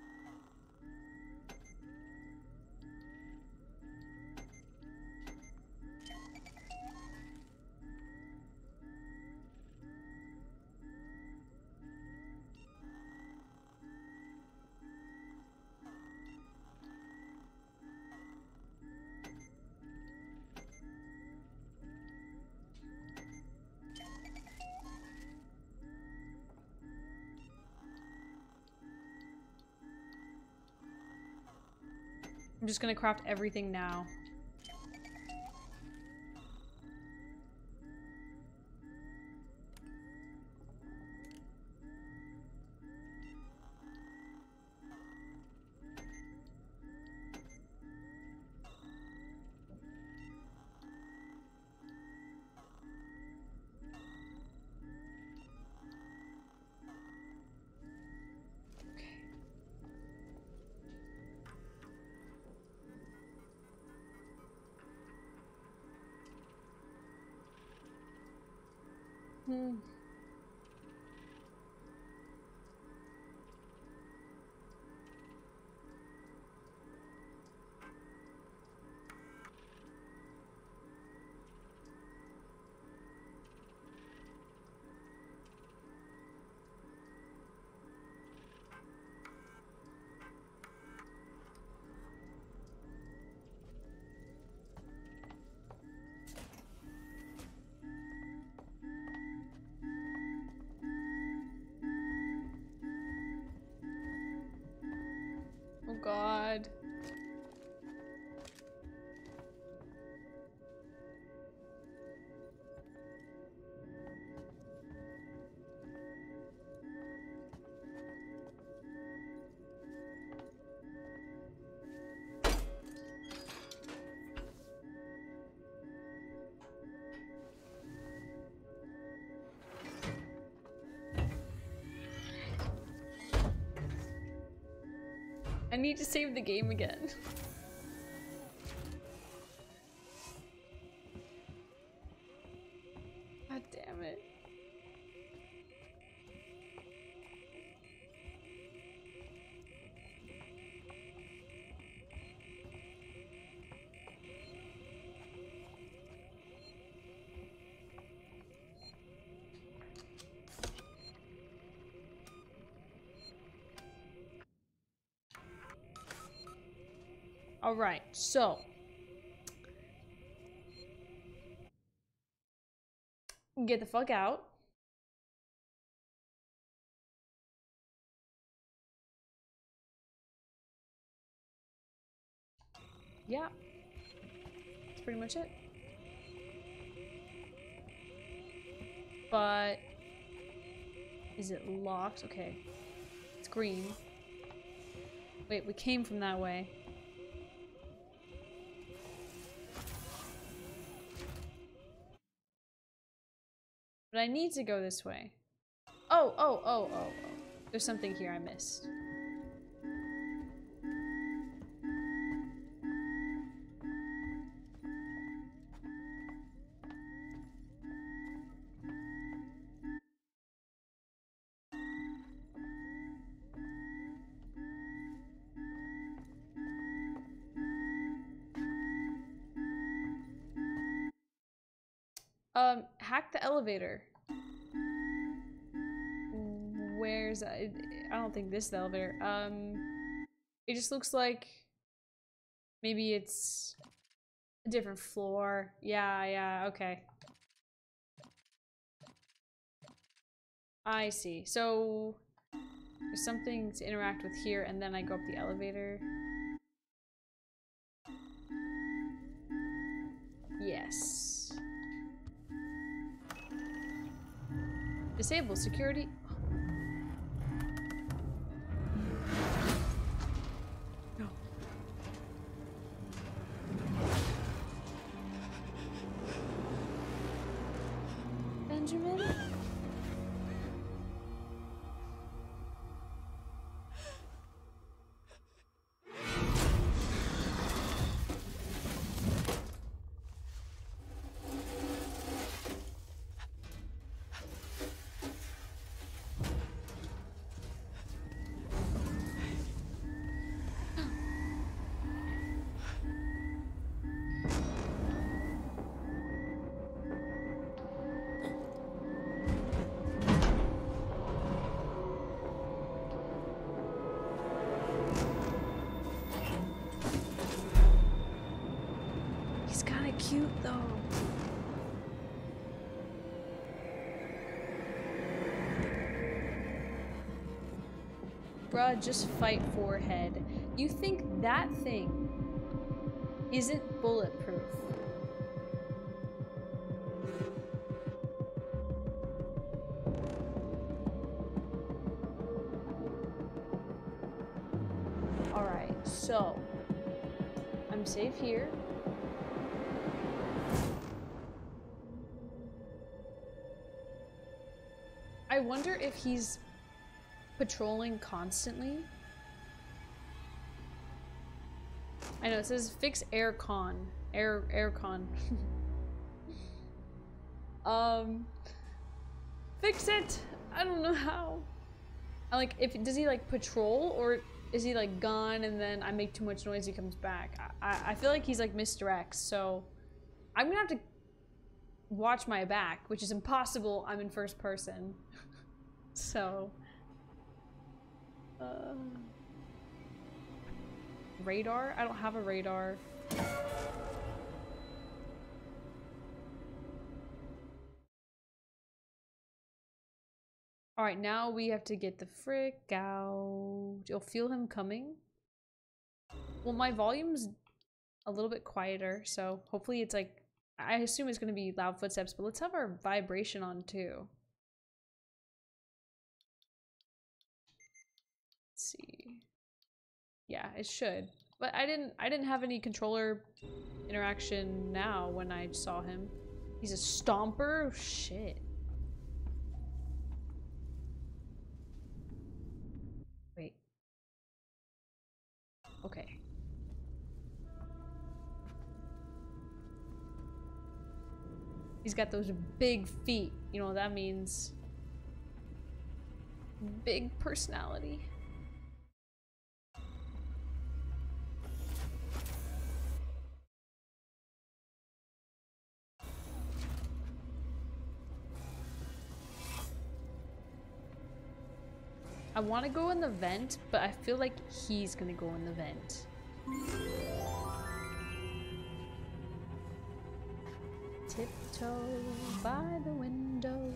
I'm just gonna craft everything now. Oh God. I need to save the game again. God damn it. All right, so get the fuck out. Yeah, that's pretty much it. But is it locked? Okay, it's green. Wait, we came from that way. But I need to go this way. Oh. There's something here I missed. Hack the elevator. Where's I don't think this is the elevator. It just looks like maybe it's a different floor. Yeah, okay. I see. So there's something to interact with here, and then I go up the elevator. Yes. Disable security. No. Benjamin? cute though. Bruh, just fight forehead. You think that thing isn't bulletproof? Alright, so I'm safe here. I wonder if he's patrolling constantly. I know it says fix aircon. Aircon. Fix it. I don't know how. Does he like patrol, or is he like gone and then I make too much noise, he comes back? I feel like he's like Mr. X, so I'm gonna have to watch my back, which is impossible. I'm in first person. So radar? I don't have a radar. Alright, now we have to get the frick out. You'll feel him coming. Well, my volume's a little bit quieter, so hopefully it's like, I assume it's gonna be loud footsteps, but let's have our vibration on too. Let's see. Yeah, it should. But I didn't have any controller interaction now when I saw him. He's a stomper? Oh, shit. Wait. Okay. He's got those big feet. You know what that means? Big personality. I want to go in the vent, but I feel like he's gonna go in the vent. Tiptoe by the window.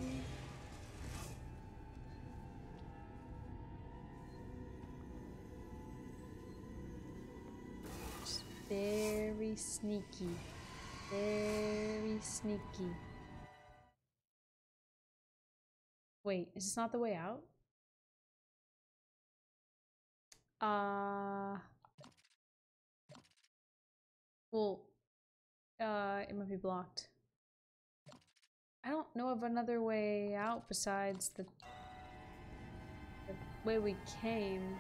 Just very sneaky. Very sneaky. Wait, is this not the way out? Well, it might be blocked. I don't know of another way out besides the way we came.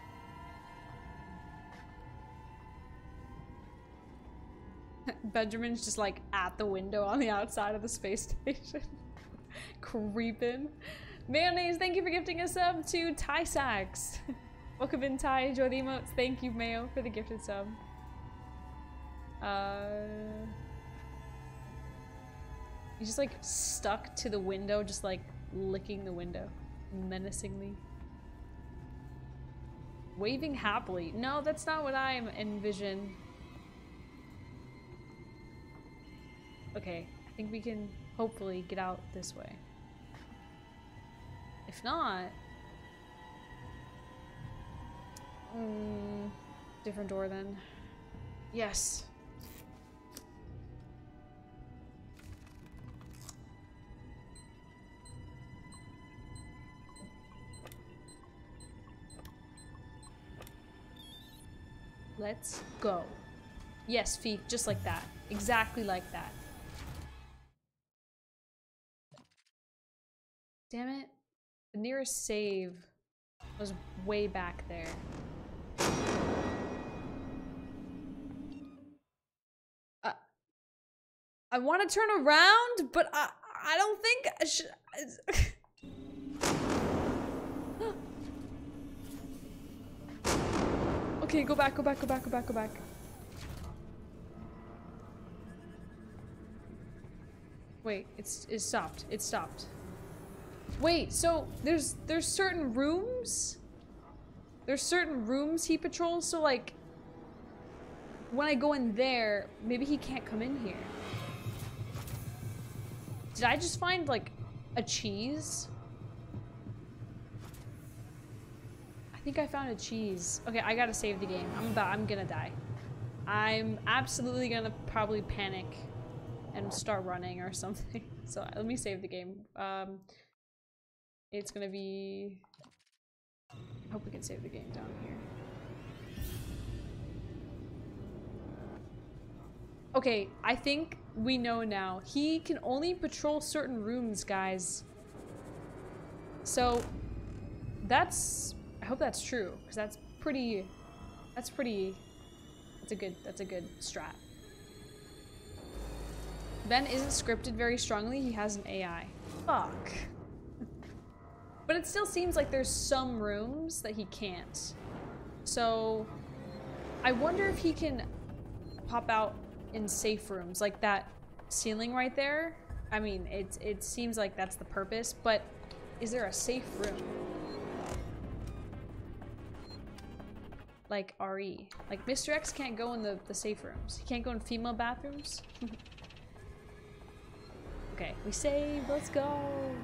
Benjamin's just like at the window on the outside of the space station. Creeping. Mayonnaise, thank you for gifting a sub to Ty Sax. Welcome in, Ty. Enjoy the emotes. Thank you, Mayo, for the gifted sub. He's just like stuck to the window, just like licking the window menacingly. Waving happily. No, that's not what I envision. Okay, I think we can hopefully get out this way. If not... different door then. Yes. Let's go. Yes, feet, just like that. Exactly like that. Damn it. The nearest save was way back there. I want to turn around, but I don't think I should. Okay, go back, go back, go back, go back, go back. Wait, it stopped. It stopped. Wait, so there's certain rooms? There's certain rooms he patrols, so like when I go in there, maybe he can't come in here. Did I just find, like, a cheese? I think I found a cheese. Okay, I gotta save the game. I'm gonna die. I'm absolutely gonna probably panic and start running or something. So let me save the game. It's gonna be... I hope we can save the game down here. Okay, I think we know now. He can only patrol certain rooms, guys. So that's... I hope that's true, because that's a good strat. Ben isn't scripted very strongly, he has an AI. Fuck. But it still seems like there's some rooms that he can't. So I wonder if he can pop out in safe rooms, like that ceiling right there. I mean, it seems like that's the purpose, but is there a safe room? Like RE. Like Mr. X can't go in the safe rooms. He can't go in female bathrooms. Okay, we saved, let's go.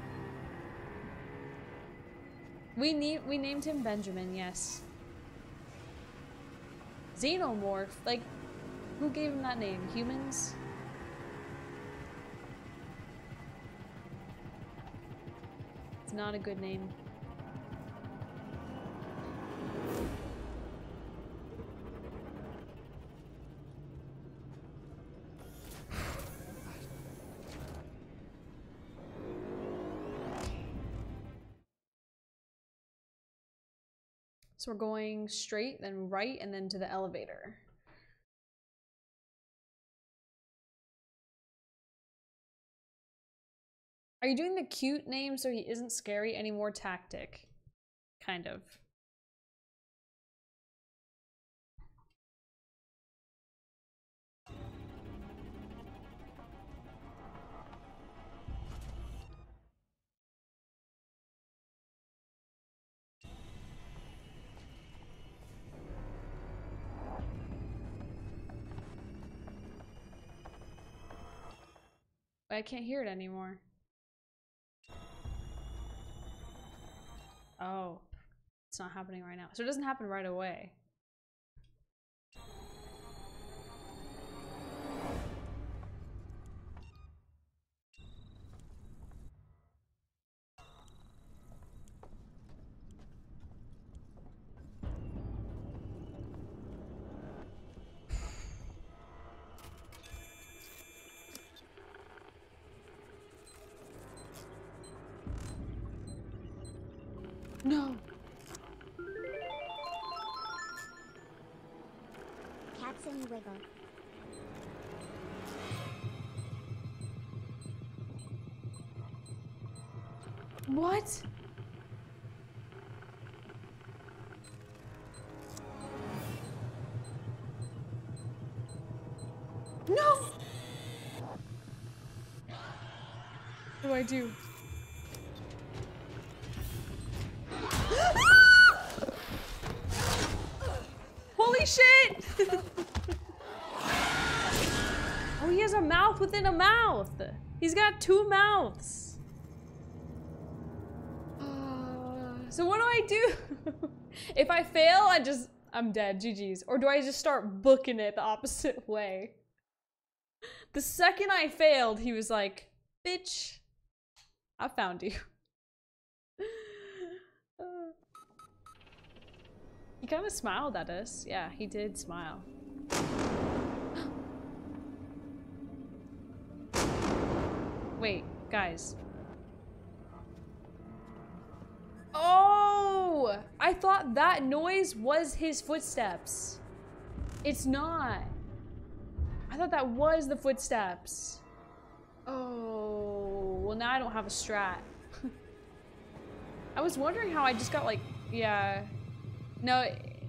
We named him Benjamin, yes. Xenomorph, like, who gave him that name? Humans? It's not a good name. So we're going straight, then right, and then to the elevator. Are you doing the cute name so he isn't scary anymore tactic? Kind of. But I can't hear it anymore. Oh, it's not happening right now. So it doesn't happen right away. No. Captain Wiggle. What? No! What do I do? Holy shit! Oh, he has a mouth within a mouth. He's got two mouths. So what do I do? If I fail, I'm dead. GG's. Or do I just start booking it the opposite way? The second I failed, he was like, bitch, I found you. He kind of smiled at us. Yeah, he did smile. Wait, guys. Oh! I thought that noise was his footsteps. It's not. I thought that was the footsteps. Oh, well now I don't have a strat. I was wondering how I just got like, yeah. No.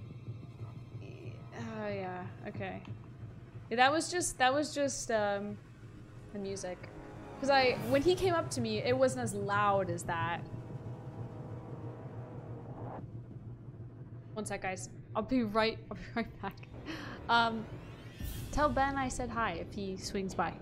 Yeah, okay. Yeah, that was just the music. Because when he came up to me, it wasn't as loud as that. One sec, guys. I'll be right back. Tell Ben I said hi if he swings by.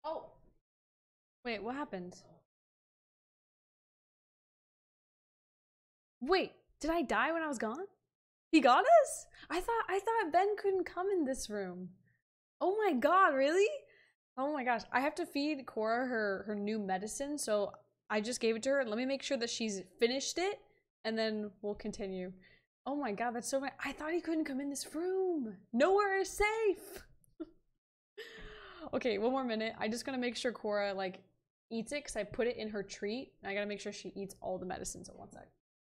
Oh. Wait, what happened? Wait, did I die when I was gone? He got us? I thought Ben couldn't come in this room. Oh my god, really? Oh my gosh, I have to feed Cora her new medicine, so I just gave it to her. Let me make sure that she's finished it, and then we'll continue. Oh my god, that's so bad. I thought he couldn't come in this room. Nowhere is safe. Okay, one more minute. I just gotta make sure Cora, like, eats it, because I put it in her treat. And I gotta make sure she eats all the medicine, so one sec.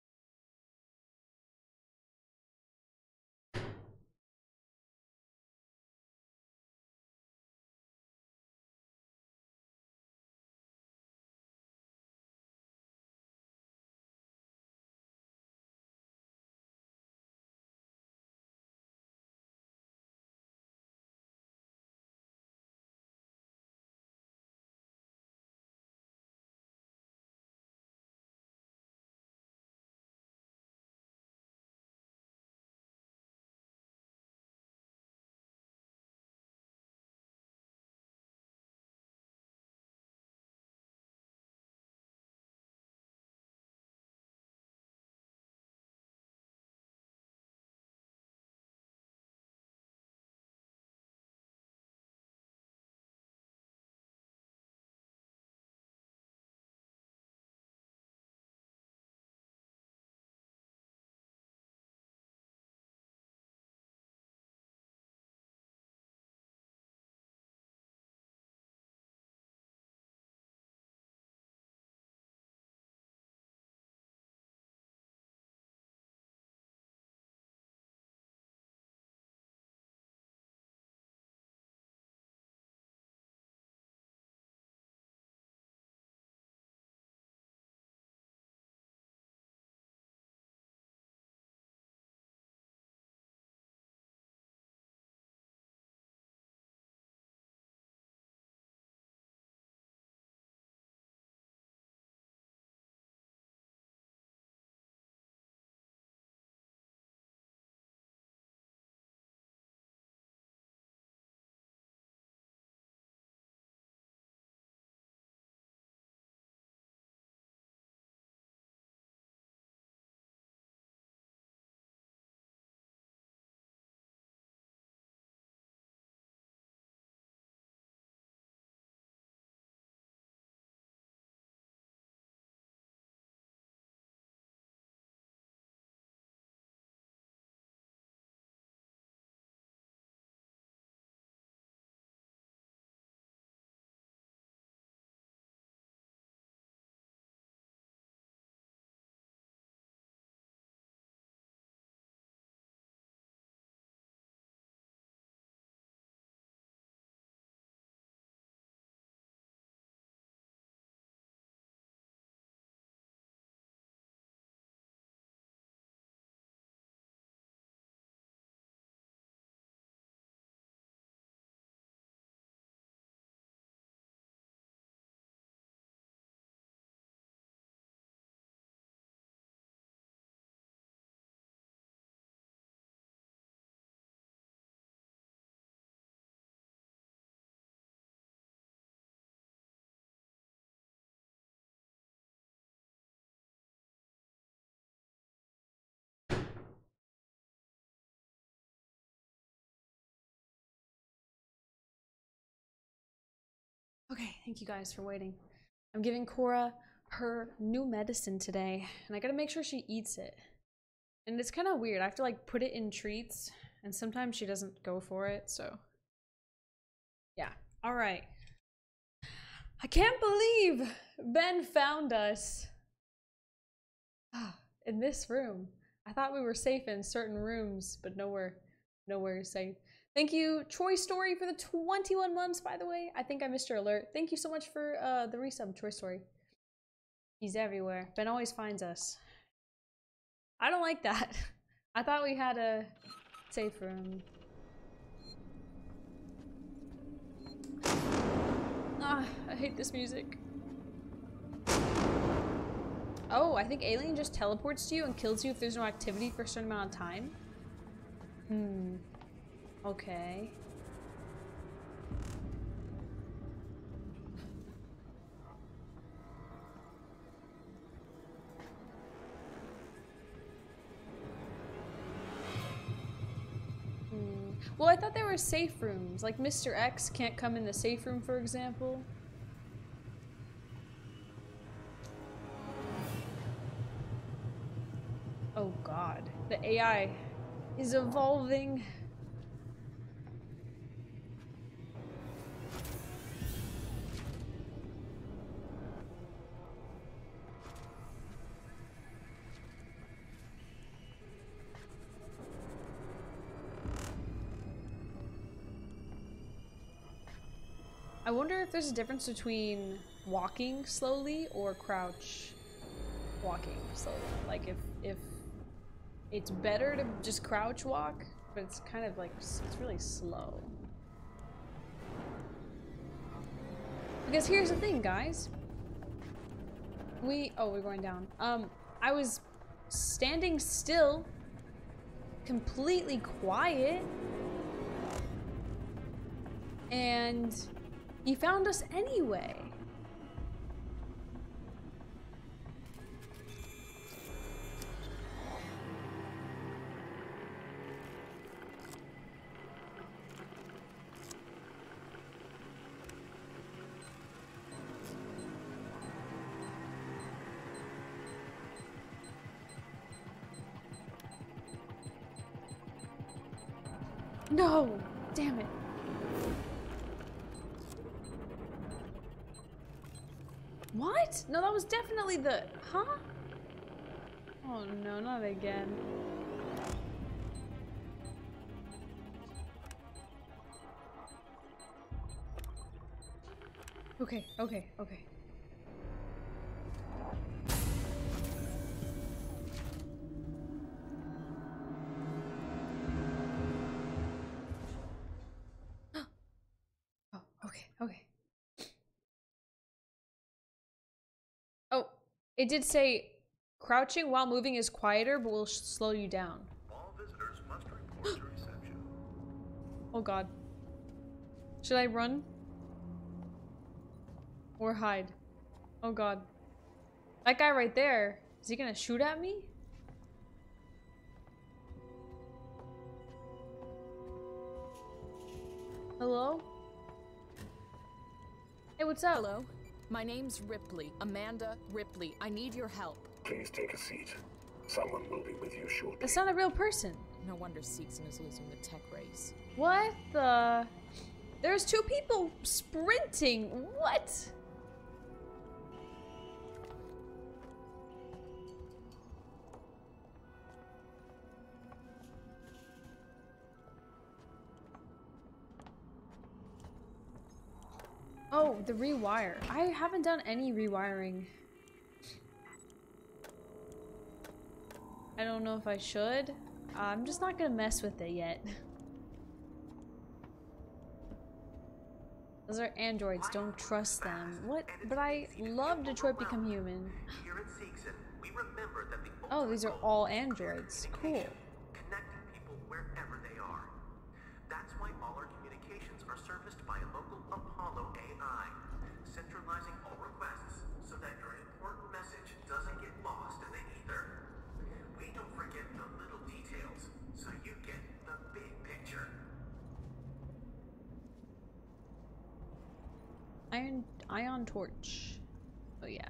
Okay, thank you guys for waiting. I'm giving Cora her new medicine today, and I gotta make sure she eats it. And it's kind of weird. I have to like put it in treats, and sometimes she doesn't go for it, so. Yeah, all right. I can't believe Ben found us in this room. I thought we were safe in certain rooms, but nowhere is safe. Thank you, Troy Story, for the 21 months, by the way. I think I missed your alert. Thank you so much for the resub, Troy Story. He's everywhere. Ben always finds us. I don't like that. I thought we had a safe room. Ah, I hate this music. Oh, I think Alien just teleports to you and kills you if there's no activity for a certain amount of time. Okay. Well, I thought there were safe rooms. Like Mr. X can't come in the safe room, for example. Oh god. The AI is evolving. I wonder if there's a difference between walking slowly or crouch walking slowly. Like if it's better to just crouch walk, but it's kind of like, it's really slow. Because here's the thing, guys. We're going down. I was standing still, completely quiet, and he found us anyway. No! Damn it. What? No, that was definitely the... Huh? Oh no, not again. Okay, okay, okay. Oh, okay, okay. Oh, it did say crouching while moving is quieter, but will slow you down. All visitors must report to reception. Oh god. Should I run? Or hide? Oh god. That guy right there, is he gonna shoot at me? Hello? Hey, what's up? Hello? My name's Ripley. Amanda Ripley. I need your help. Please take a seat. Someone will be with you shortly. That's not a real person. No wonder Seegson is losing the tech race. What the? There's two people sprinting. What? Oh, the rewire. I haven't done any rewiring. I don't know if I should. I'm just not gonna mess with it yet. Those are androids, don't trust them. What? But I love Detroit Become Human. Here at Seegson, we remember that the Oh, these are all androids. Cool. connecting people wherever they are. That's why all our communications are serviced by a local Apollo AI, centralizing all requests so that your important message doesn't get lost in the ether. We don't forget the little details, so you get the big picture. Ion torch. Oh yeah.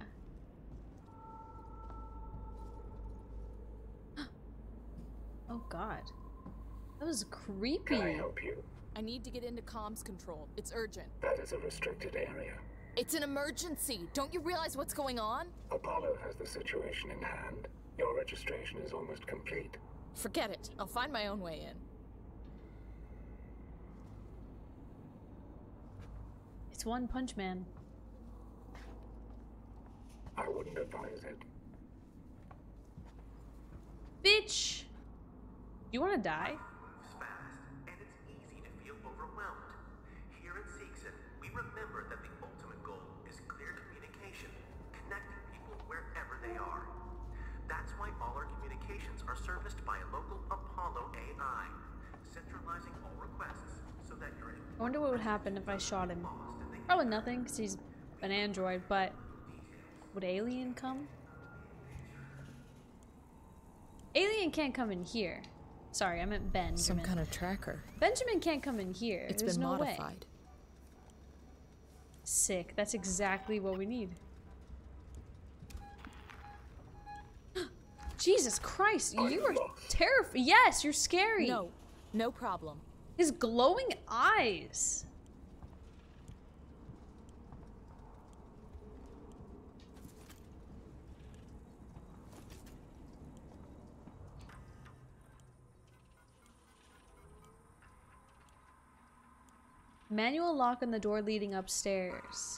Oh god. That was creepy. Can I help you? I need to get into comms control. It's urgent. That is a restricted area. It's an emergency. Don't you realize what's going on? Apollo has the situation in hand. Your registration is almost complete. Forget it. I'll find my own way in. It's One Punch Man. I wouldn't advise it. Bitch! You wanna die? Moves fast, and it's easy to feel overwhelmed. Here at Seegson, we remember that the ultimate goal is clear communication, connecting people wherever they are. That's why all our communications are serviced by a local Apollo AI, centralizing all requests so that you're I wonder what would happen if I shot him. Probably nothing, because he's an android, but would Alien come? Alien can't come in here. Sorry, I meant Benjamin. Some kind of tracker. Benjamin can't come in here. It's There's been no way. modified. Sick. That's exactly what we need. Jesus Christ, you are terrifying. Yes, you're scary. No, no problem. His glowing eyes. Manual lock on the door leading upstairs.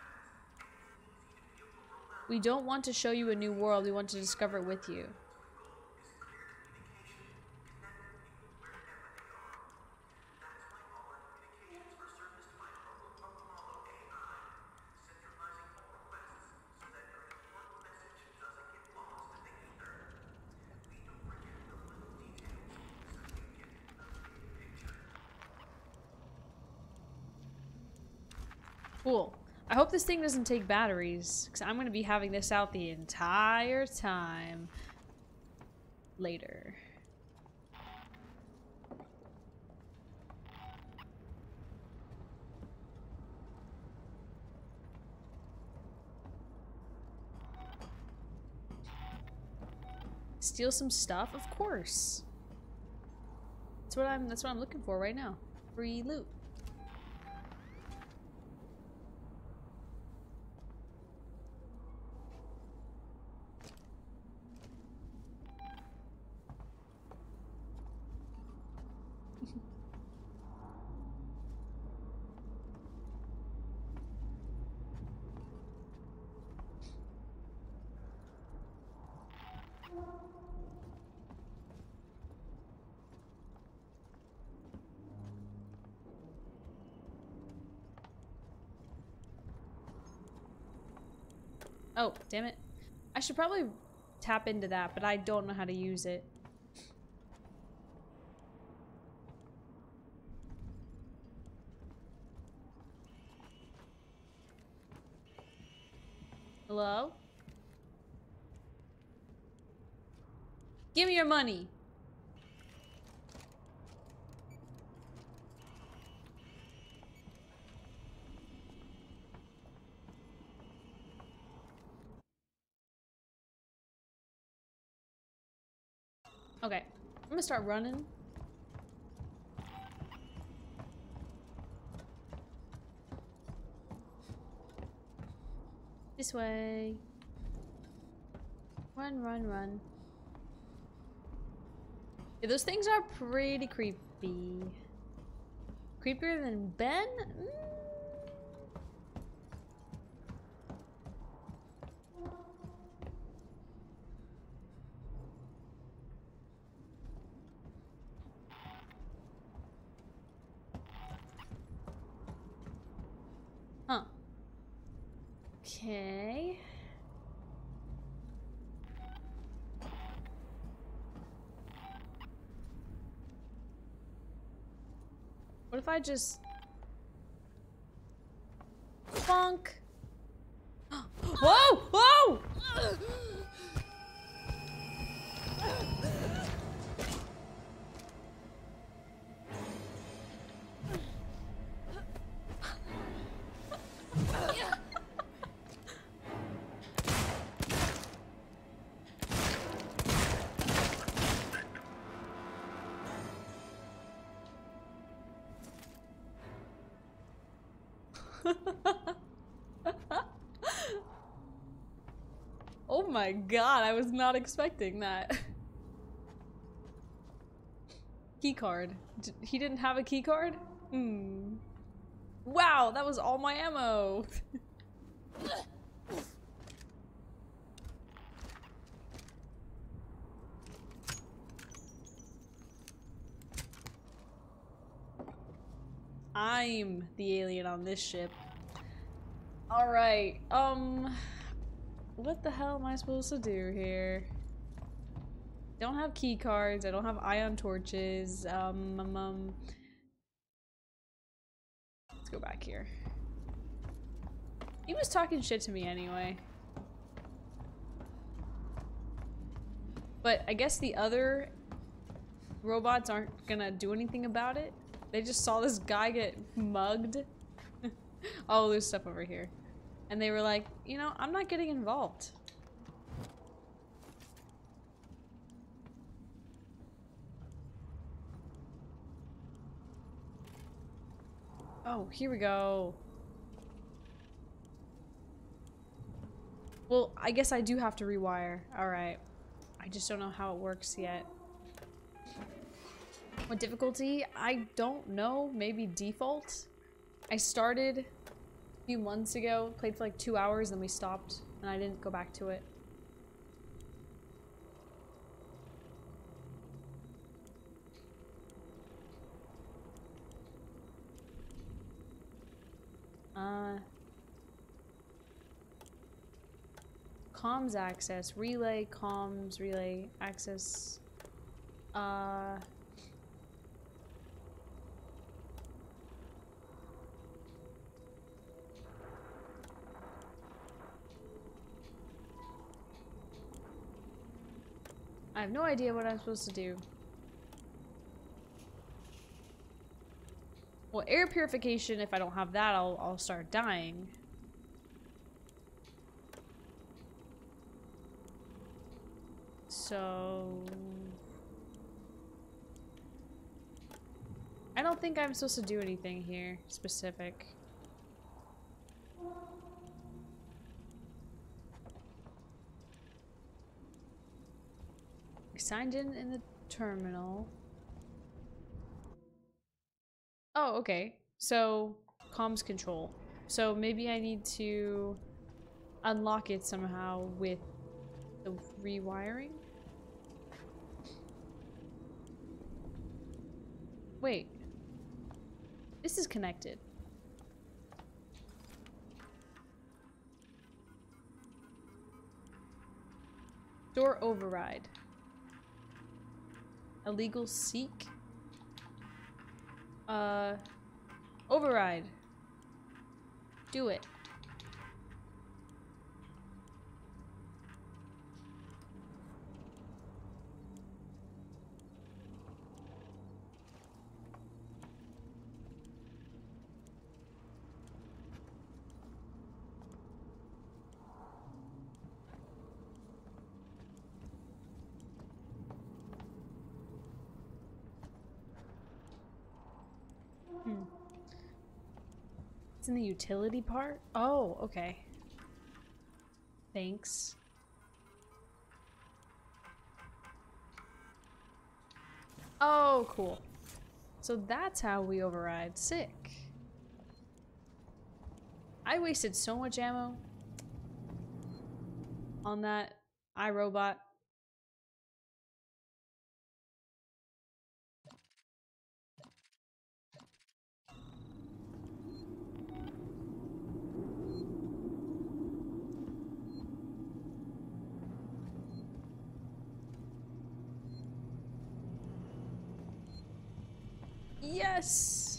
We don't want to show you a new world, we want to discover it with you. Cool. I hope this thing doesn't take batteries, because I'm going to be having this out the entire time later. Steal some stuff? Of course. That's what I'm looking for right now. Free loot. Oh, damn it. I should probably tap into that, but I don't know how to use it. Hello? Give me your money. Okay, I'm gonna start running. This way. Run, run, run. Yeah, those things are pretty creepy. Creepier than Ben? Huh. Okay. What if I just... Funk! Whoa! Whoa! Oh my god, I was not expecting that. Key card. He didn't have a key card? Wow, that was all my ammo. I'm the alien on this ship. Alright, what the hell am I supposed to do here? Don't have key cards, I don't have ion torches, let's go back here. He was talking shit to me anyway. But I guess the other robots aren't gonna do anything about it. They just saw this guy get mugged. Oh, there's stuff over here. And they were like, you know, I'm not getting involved. Oh, here we go. Well, I guess I do have to rewire. Alright. I just don't know how it works yet. What difficulty? I don't know. Maybe default? I started a few months ago, played for like 2 hours, then we stopped, and I didn't go back to it. Comms access, relay, comms, relay, access, I have no idea what I'm supposed to do. Well, air purification, if I don't have that, I'll start dying. So... I don't think I'm supposed to do anything here specific. I signed in the terminal. Oh, okay. So, comms control. So maybe I need to unlock it somehow with the rewiring? Wait. This is connected. Door override. Illegal seek. Override. Do it. It's in the utility part? Oh, okay. Thanks. Oh, cool. So that's how we override. Sick. I wasted so much ammo on that iRobot. Yes!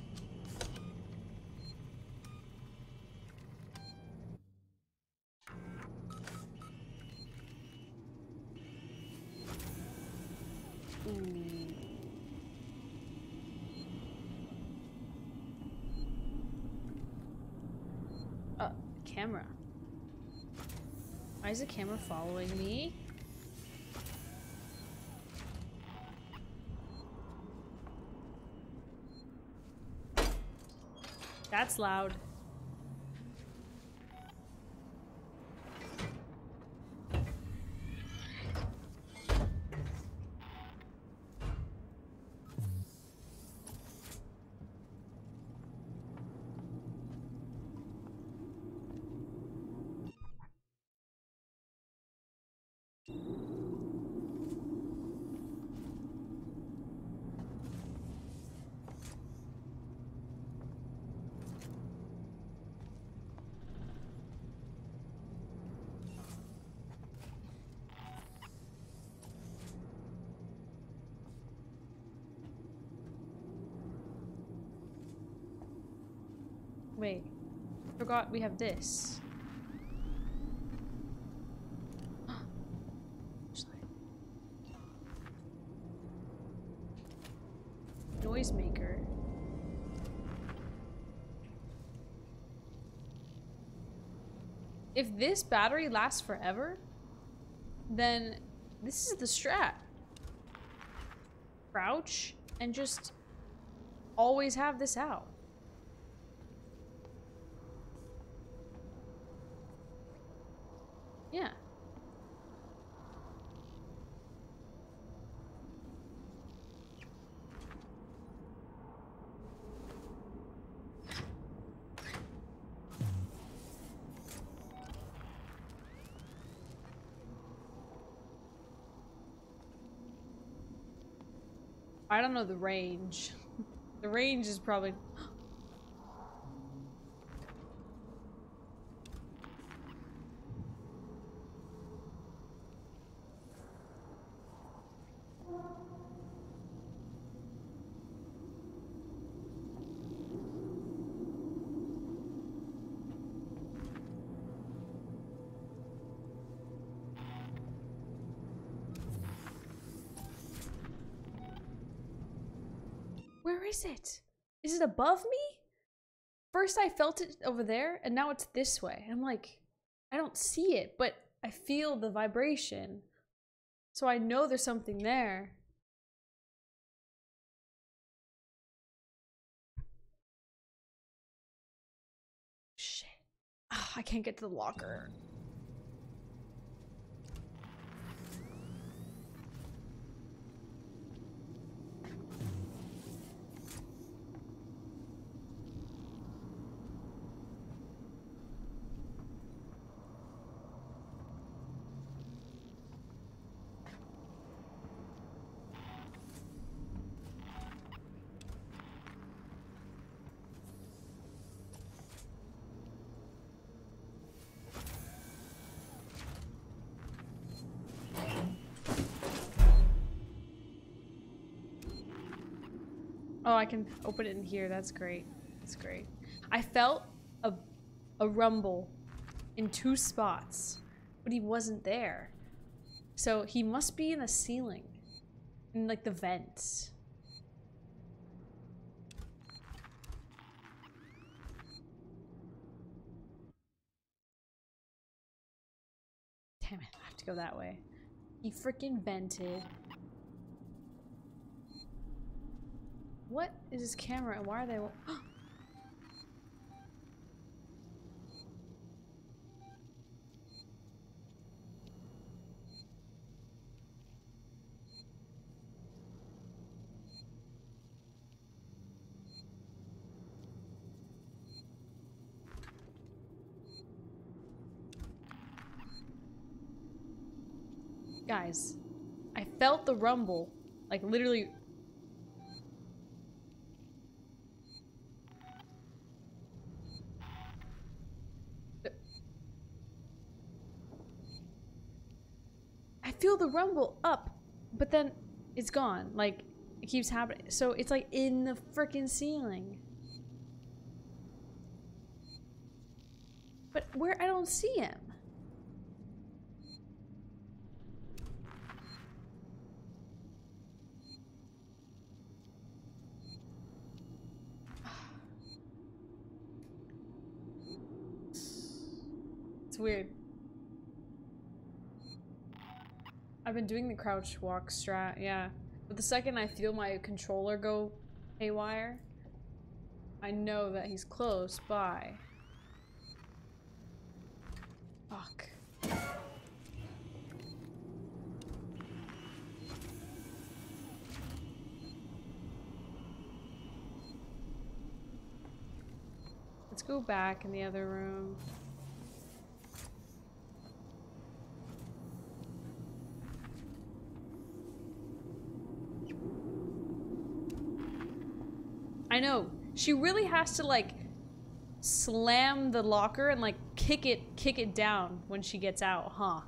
Camera. Why is the camera following me? That's loud. Wait, forgot we have this. noisemaker. If this battery lasts forever, then this is the strat. Crouch and just always have this out. Yeah. I don't know the range. The range is probably... Where is it? Is it above me? First I felt it over there, and now it's this way. I'm like, I don't see it, but I feel the vibration. So I know there's something there. Shit. Oh, I can't get to the locker. Oh, I can open it in here. That's great. That's great. I felt a rumble in 2 spots, but he wasn't there. So he must be in the ceiling, in like the vents. Damn it, I have to go that way. He freaking vented. What is this camera and why are they... Guys, I felt the rumble, like literally. I feel the rumble up, but then it's gone. Like, it keeps happening. So it's like in the freaking ceiling. But where? I don't see him. It's weird. I've been doing the crouch walk strat, yeah. But the second I feel my controller go haywire, I know that he's close by. Fuck. Let's go back in the other room. I know. She really has to like slam the locker and like kick it down when she gets out, huh?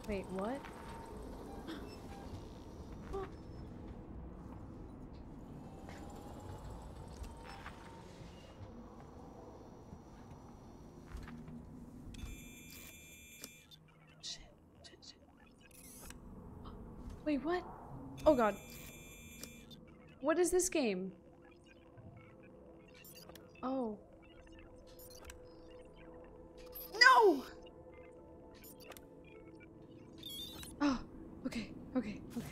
Wait, what? Wait, what? Oh god. What is this game? Oh. No! Oh, okay, okay, okay.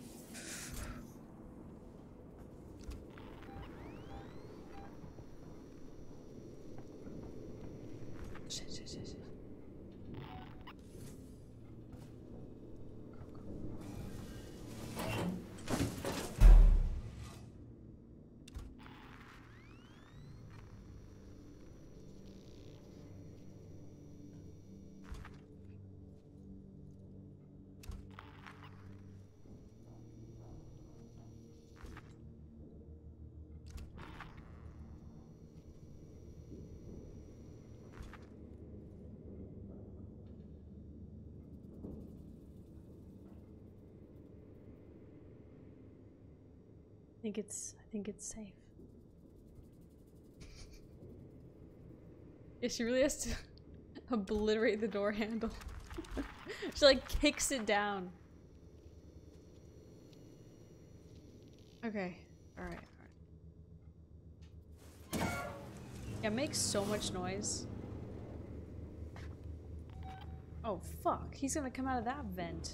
Shit, shit, shit, shit. I think it's safe. Yeah, she really has to obliterate the door handle. She like kicks it down. Okay, alright, alright. Yeah, it makes so much noise. Oh fuck, he's gonna come out of that vent.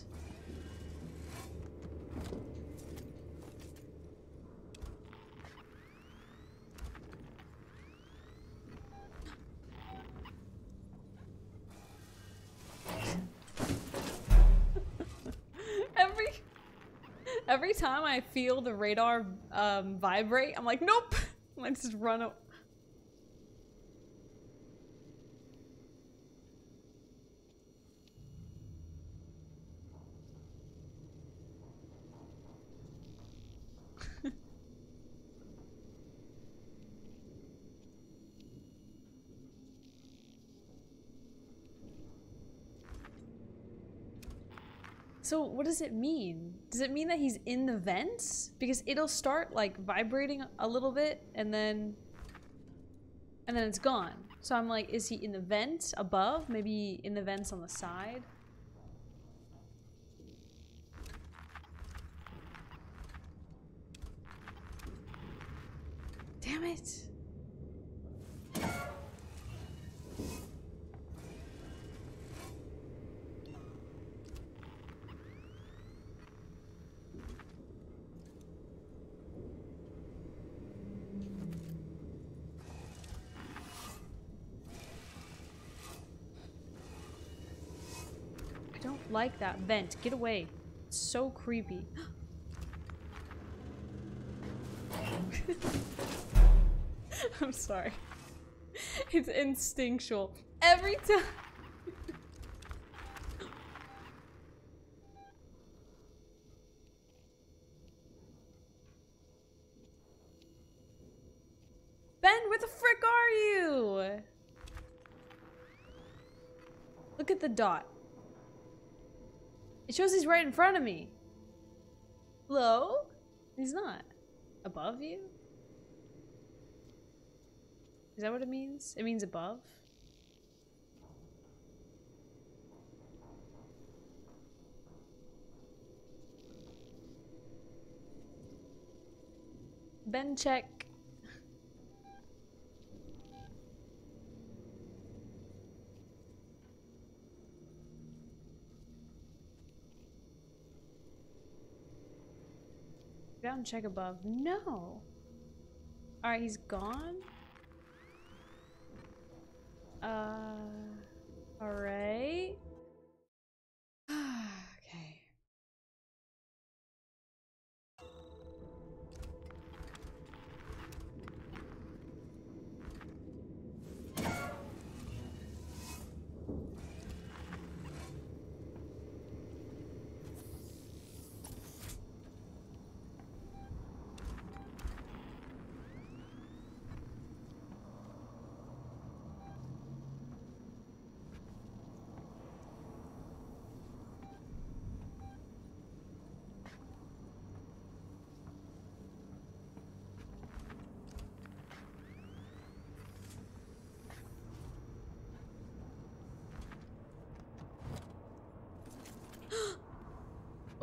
Every time I feel the radar vibrate, I'm like, nope! I just run up. So what does it mean? Does it mean that he's in the vents? Because it'll start like vibrating a little bit and then it's gone. So I'm like, is he in the vents above? Maybe in the vents on the side? Damn it. Like that vent. Get away. It's so creepy. I'm sorry. It's instinctual. Every time. Ben, where the frick are you? Look at the dot. It shows he's right in front of me. Hello? He's not. Above you? Is that what it means? It means above? Ben check. Down, check above. No. Alright, he's gone? Alright. Okay.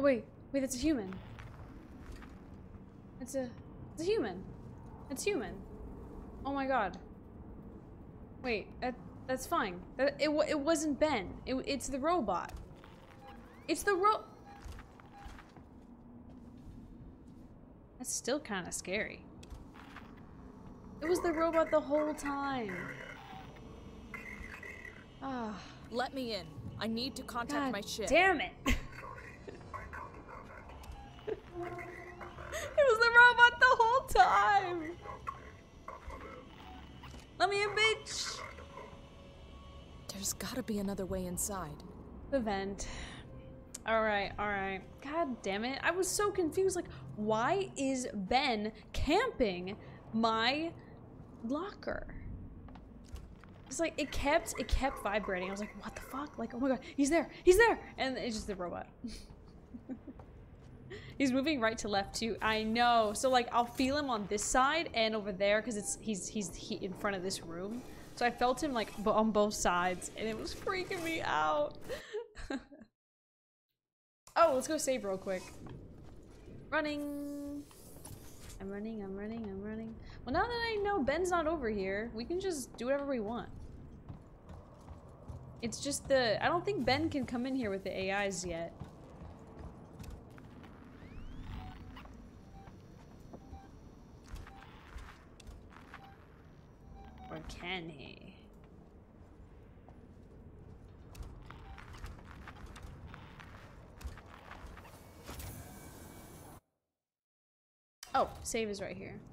Wait, that's a human. It's a human. It's human. Oh my god. Wait, that's fine. It wasn't Ben. It's the robot. It's the That's still kind of scary. It was the robot the whole time. Ah. Let me in. I need to contact my ship. Damn it. It was the robot the whole time. Let me in, bitch. There's gotta be another way inside. The vent. Alright. God damn it. I was so confused. Like, why is Ben camping my locker? It's like, it kept vibrating. I was like, what the fuck? Like, oh my god, he's there! And it's just the robot. He's moving right to left too. I know. So like, I'll feel him on this side and over there because he's in front of this room. So I felt him like on both sides, and it was freaking me out. Oh, let's go save real quick. Running. I'm running. Well, now that I know Ben's not over here, we can just do whatever we want. It's just I don't think Ben can come in here with the AIs yet. Or can he? Oh, save is right here.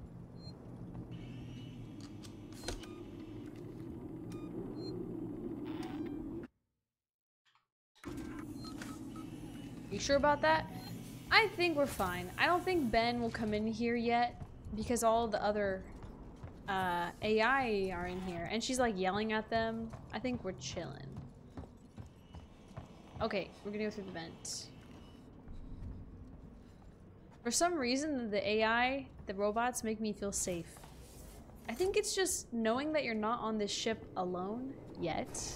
You sure about that? I think we're fine. I don't think Ben will come in here yet because all the other AI are in here and she's like yelling at them. I think we're chilling. Okay, we're gonna go through the vent. For some reason, the AI, the robots, make me feel safe. I think it's just knowing that you're not on this ship alone yet.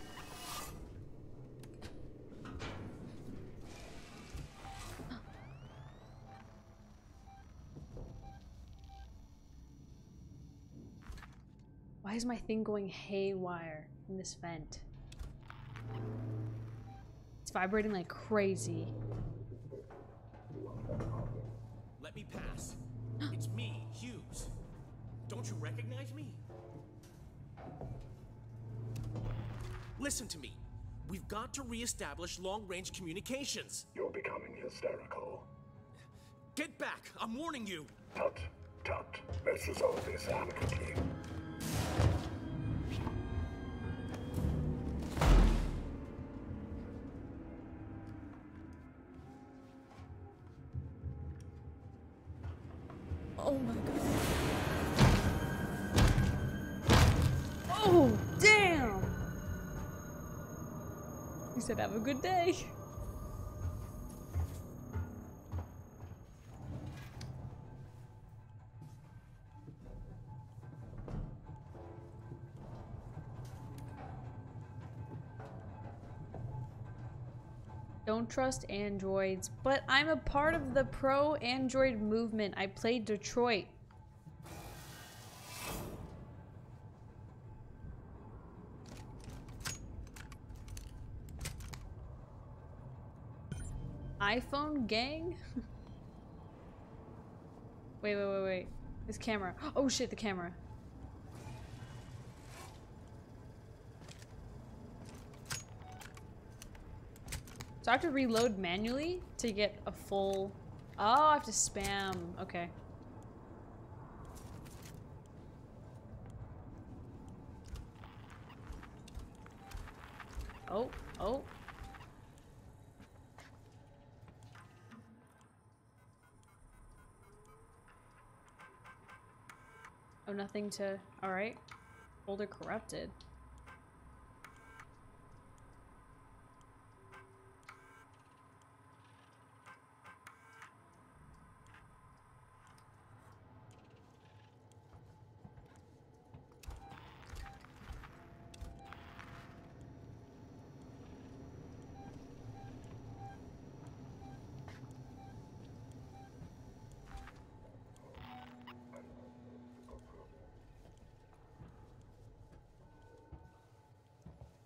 Why is my thing going haywire in this vent? It's vibrating like crazy. Let me pass. It's me, Hughes. Don't you recognize me? Listen to me. We've got to re-establish long-range communications. You're becoming hysterical. Get back! I'm warning you! Tut. Let's resolve this amicably. Oh my god. Oh, damn! He said have a good day. Don't trust androids, but I'm a part of the pro-android movement. I played Detroit. iPhone gang? Wait. This camera. Oh shit, the camera. So I have to reload manually to get a full... Oh, I have to spam. Okay. Oh. Oh, nothing to... Alright. Folder corrupted.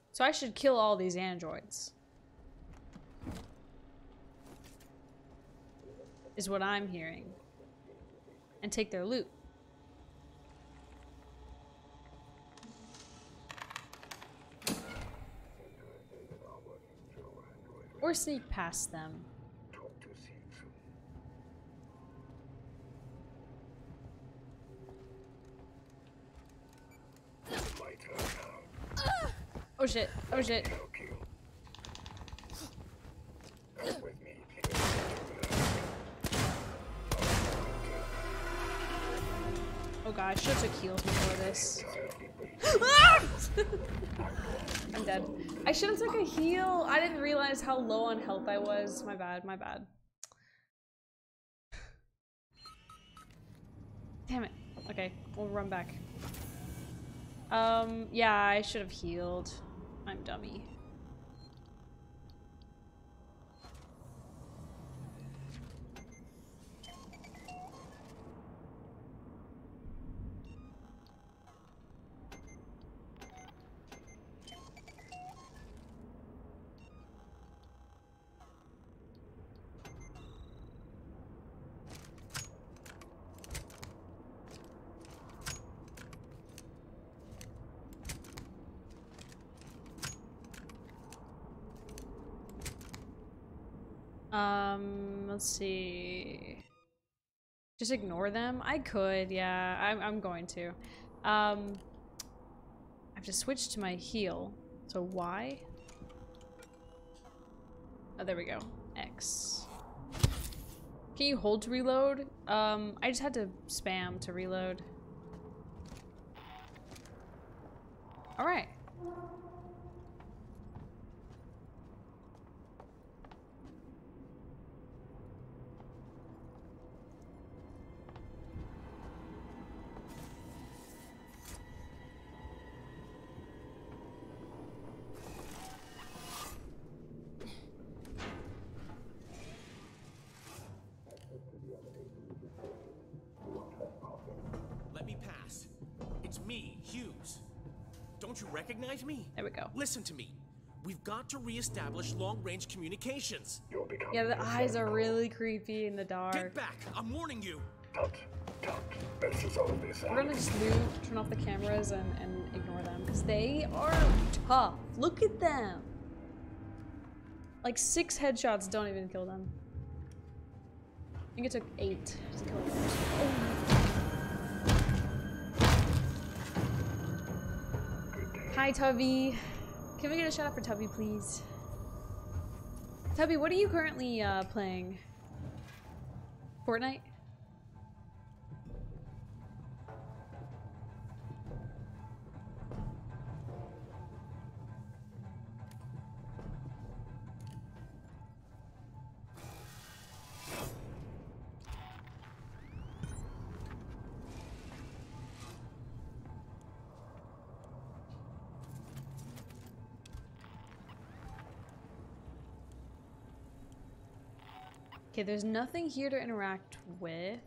So I should kill all these androids. Is what I'm hearing. And take their loot. Or sneak past them. Oh shit, oh shit. Oh god, I should have took heals before this. I'm dead. I should have took a heal. I didn't realize how low on health I was. My bad, my bad. Damn it. Okay, we'll run back. Yeah, I should have healed. I'm dummy. Let's see. Just ignore them? I could, yeah. I'm going to. I have to switch to my heal. So Y? Oh, there we go. X. Can you hold to reload? I just had to spam to reload. Alright. Don't you recognize me? There we go. Listen to me. We've got to reestablish long-range communications. Yeah, the eyes are really creepy in the dark. Get back! I'm warning you. Let's resolve this. We're gonna just loot, turn off the cameras, and ignore them because they are tough. Look at them. Like 6 headshots don't even kill them. I think it took 8 to kill them. Oh. Hi, Tubby. Can we get a shout out for Tubby, please? Tubby, what are you currently playing? Fortnite? Okay, there's nothing here to interact with.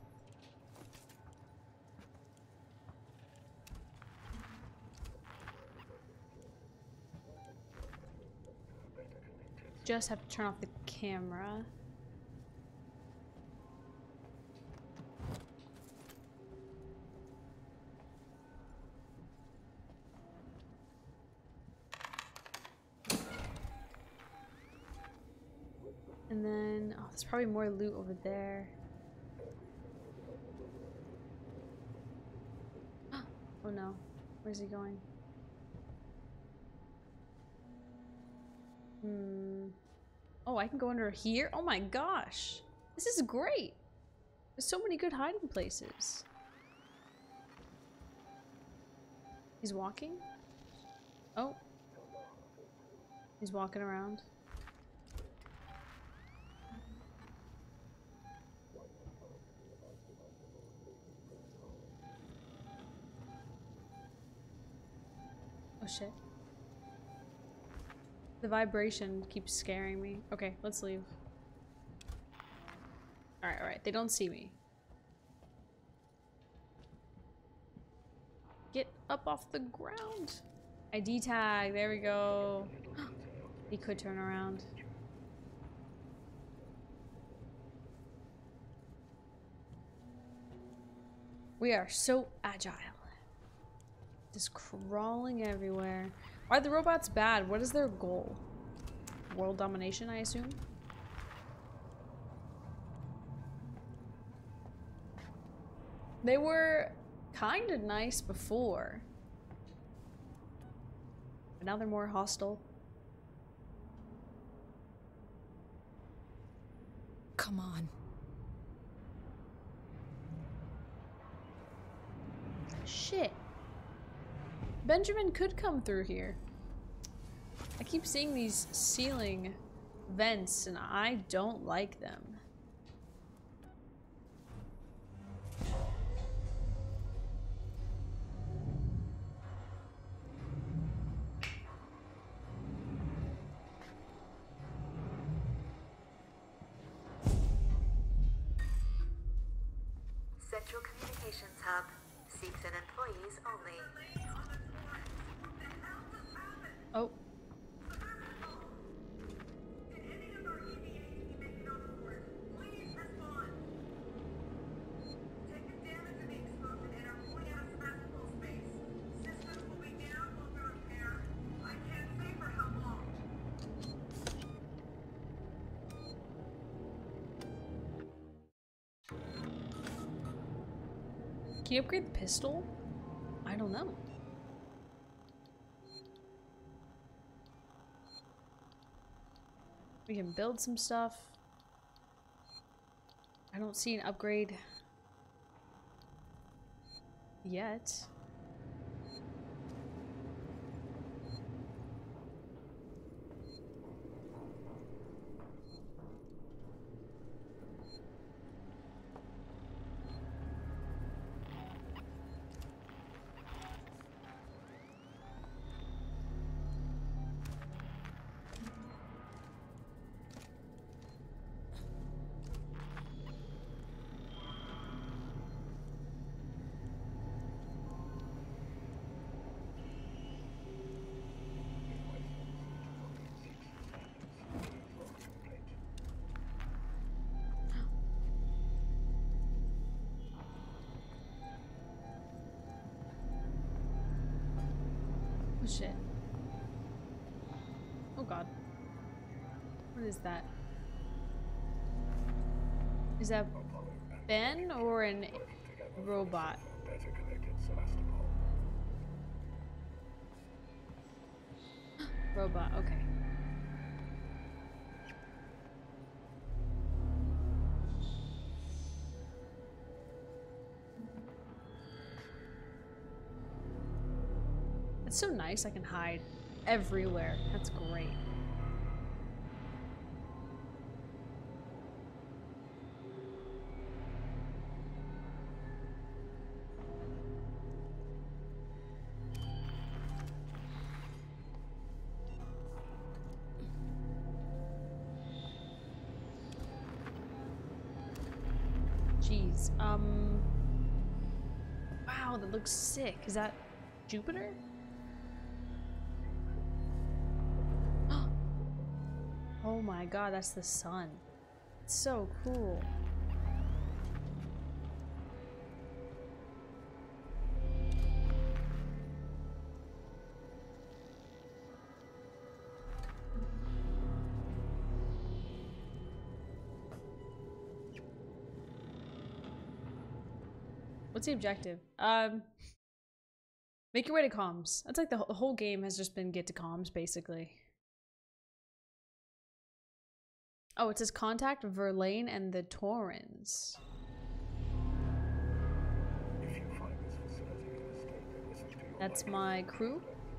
Just have to turn off the camera. And then, oh, there's probably more loot over there. Oh no, where's he going? Oh, I can go under here? Oh my gosh, this is great. There's so many good hiding places. He's walking? Oh. He's walking around. Oh shit. The vibration keeps scaring me. Okay, let's leave. Alright, alright. They don't see me. Get up off the ground. ID tag, there we go. He could turn around. We are so agile. Just crawling everywhere. Why are the robots bad? What is their goal? World domination, I assume? They were kind of nice before. But now they're more hostile. Come on. Shit. Benjamin could come through here. I keep seeing these ceiling vents and I don't like them. Central Communications Hub. Seeks and employees only. Oh. Can you upgrade the pistol? I don't know. We can build some stuff. I don't see an upgrade yet. Oh shit. Oh god. What is that? Is that Ben or an robot? Robot, okay. It's so nice I can hide everywhere. That's great. Jeez. Wow, that looks sick. Is that Jupiter? Oh my god, that's the sun. It's so cool. What's the objective? Make your way to comms. That's like the whole game has just been get to comms, basically. Oh, it says contact Verlaine and the Torrens. That's my crew.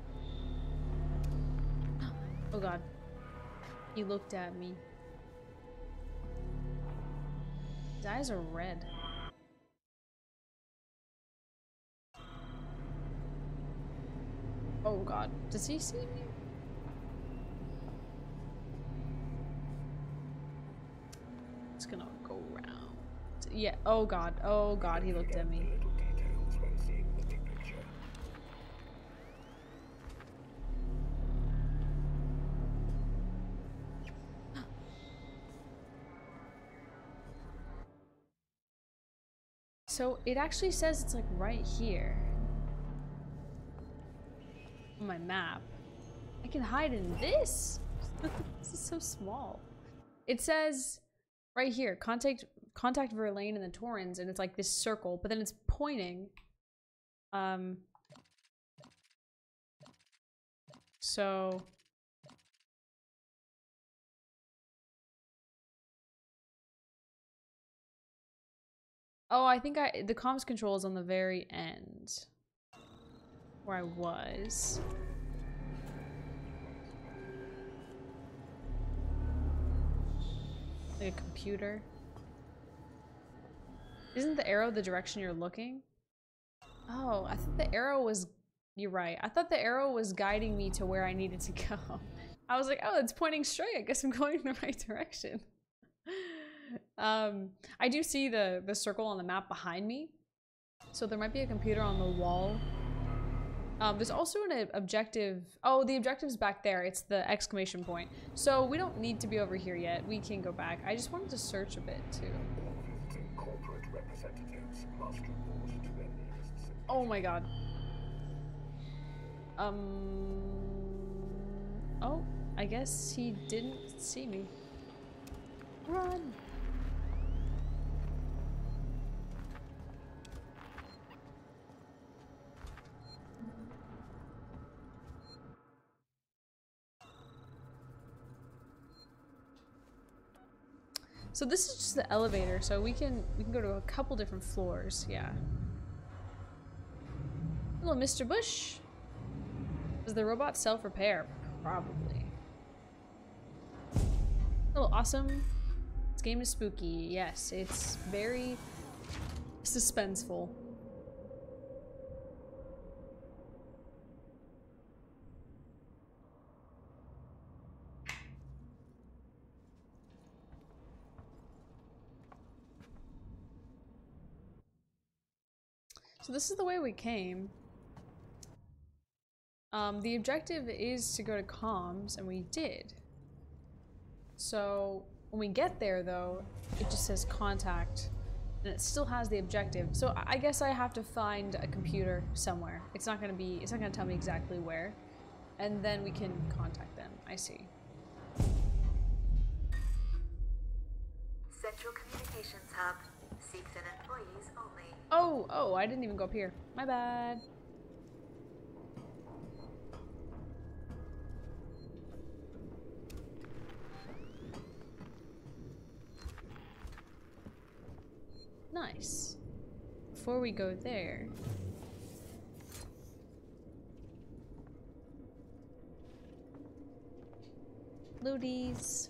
Oh god. He looked at me. His eyes are red. Oh god. Does he see me? It's gonna go around. Yeah. Oh god. Oh god. He looked at me. So it actually says it's like right here on my map. I can hide in this. This is so small. It says right here, contact Verlaine and the Torrens, and it's like this circle, but then it's pointing. So oh, I think the comms control is on the very end where I was. Like a computer. Isn't the arrow the direction you're looking? Oh, I thought the arrow was... You're right. I thought the arrow was guiding me to where I needed to go. I was like, oh, it's pointing straight. I guess I'm going in the right direction. I do see the circle on the map behind me. So there might be a computer on the wall. There's also an objective. Oh, the objective's back there. It's the exclamation point. So we don't need to be over here yet. We can go back. I just wanted to search a bit too. Corporate representatives must report to their nearest. Oh my god. Oh, I guess he didn't see me. Run. So this is just the elevator, so we can go to a couple different floors, yeah. Hello, Mr. Bush. Does the robot self-repair? Probably. Hello, awesome. This game is spooky. Yes, it's very suspenseful. So this is the way we came. The objective is to go to comms, and we did. So when we get there, though, it just says contact, and it still has the objective. So I guess I have to find a computer somewhere. It's not gonna tell me exactly where, and then we can contact them. I see. Central Communications Hub. Seeks and employees only. Oh, I didn't even go up here. My bad. Nice. Before we go there, looties.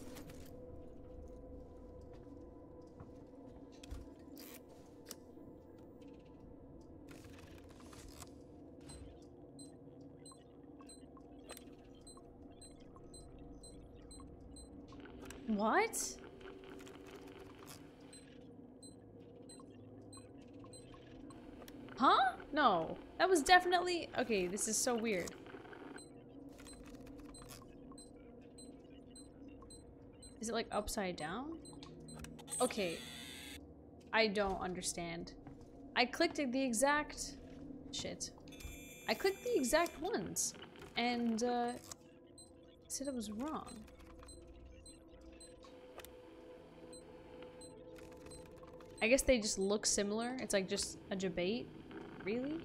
What? Huh? No. That was definitely... Okay, this is so weird. Is it like upside down? Okay. I don't understand. I clicked the exact... Shit. I clicked the exact ones. And, it said it was wrong. I guess they just look similar. It's like just a debate. Really?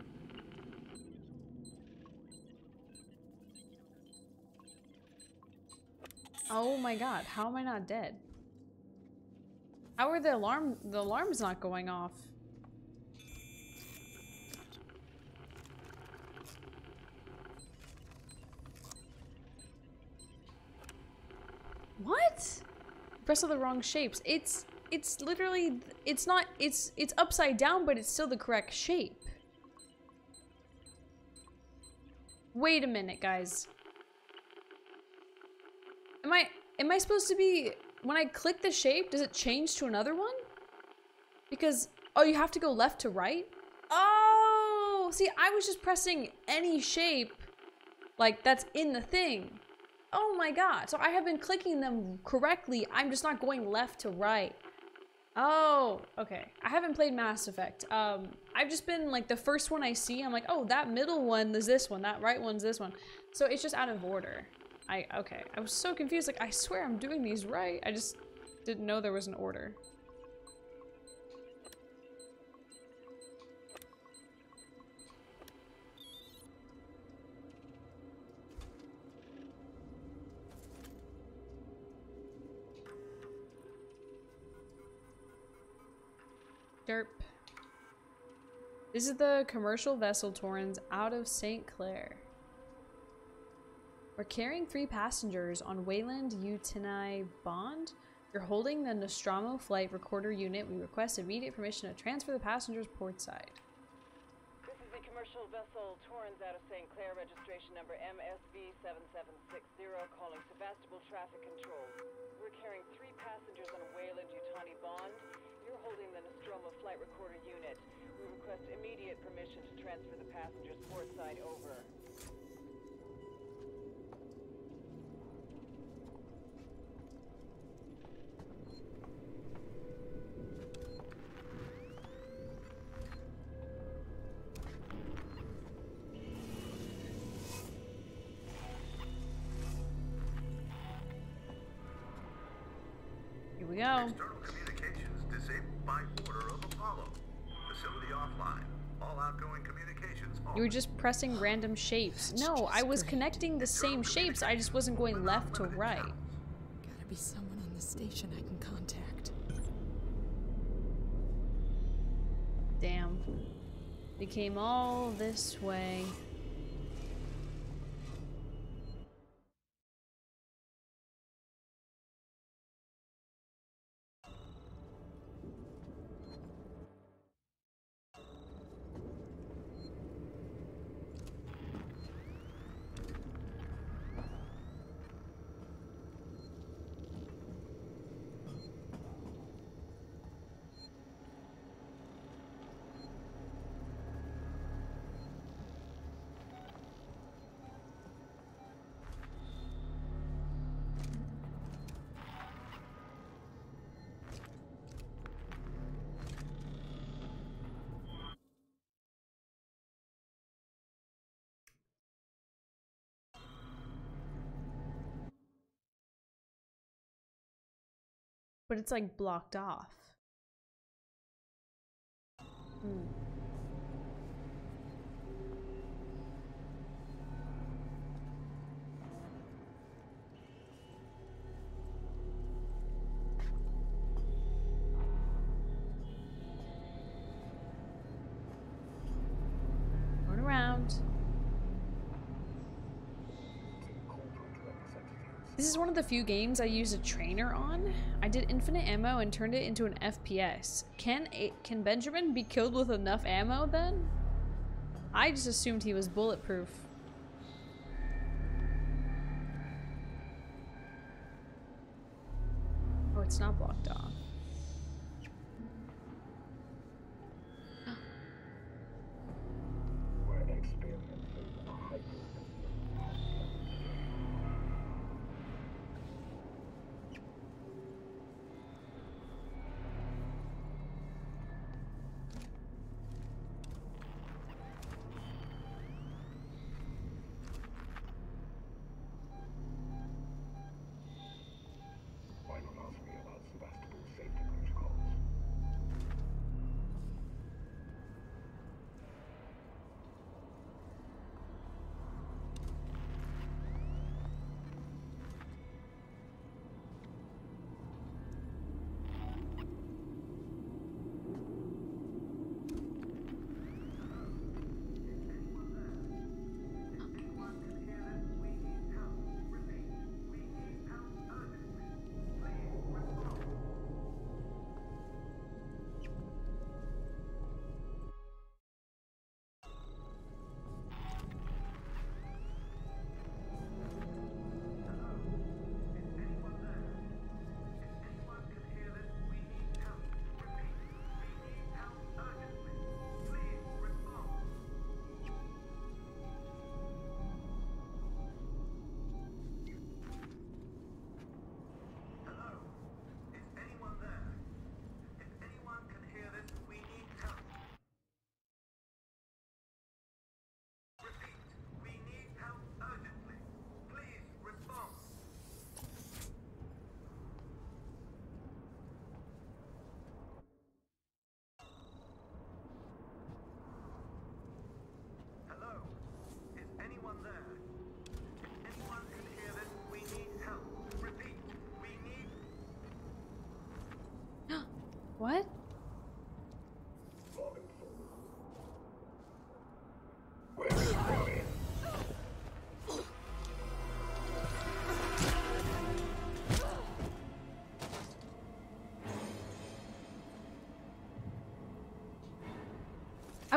Oh my god, how am I not dead? How are the alarm's not going off? What? Press all the wrong shapes. It's literally, it's not, it's upside down, but it's still the correct shape. Wait a minute, guys. Am I supposed to be, when I click the shape, does it change to another one? Because, oh, you have to go left to right? Oh, see, I was just pressing any shape, like, that's in the thing. Oh my god, so I have been clicking them correctly, I'm just not going left to right. Oh, okay. I haven't played Mass Effect. I've just been like the first one I see, I'm like, oh, that middle one is this one, that right one's this one. So it's just out of order. Okay. I was so confused. Like, I swear I'm doing these right. I just didn't know there was an order. Derp. This is the commercial vessel Torrens out of St. Clair. We're carrying 3 passengers on Wayland Utini Bond. You're holding the Nostromo flight recorder unit. We request immediate permission to transfer the passengers portside. This is the commercial vessel Torrens out of St. Clair, registration number MSV7760, calling Sebastopol Traffic Control. We're carrying 3 passengers on Wayland Utani Bond. You're holding the Nostromo flight recorder unit. We request immediate permission to transfer the passengers portside over. Here we go. External communications disabled by order of Apollo. Facility offline. All outgoing communications off. You were just pressing random shapes. No, I was connecting the same shapes. I just wasn't going left to right. Gotta be someone on the station I can contact. Damn. We came all this way. But it's like blocked off. Going around. This is one of the few games I use a trainer on. I did infinite ammo and turned it into an FPS. Can Benjamin be killed with enough ammo then? I just assumed he was bulletproof. Oh, it's not blocked off.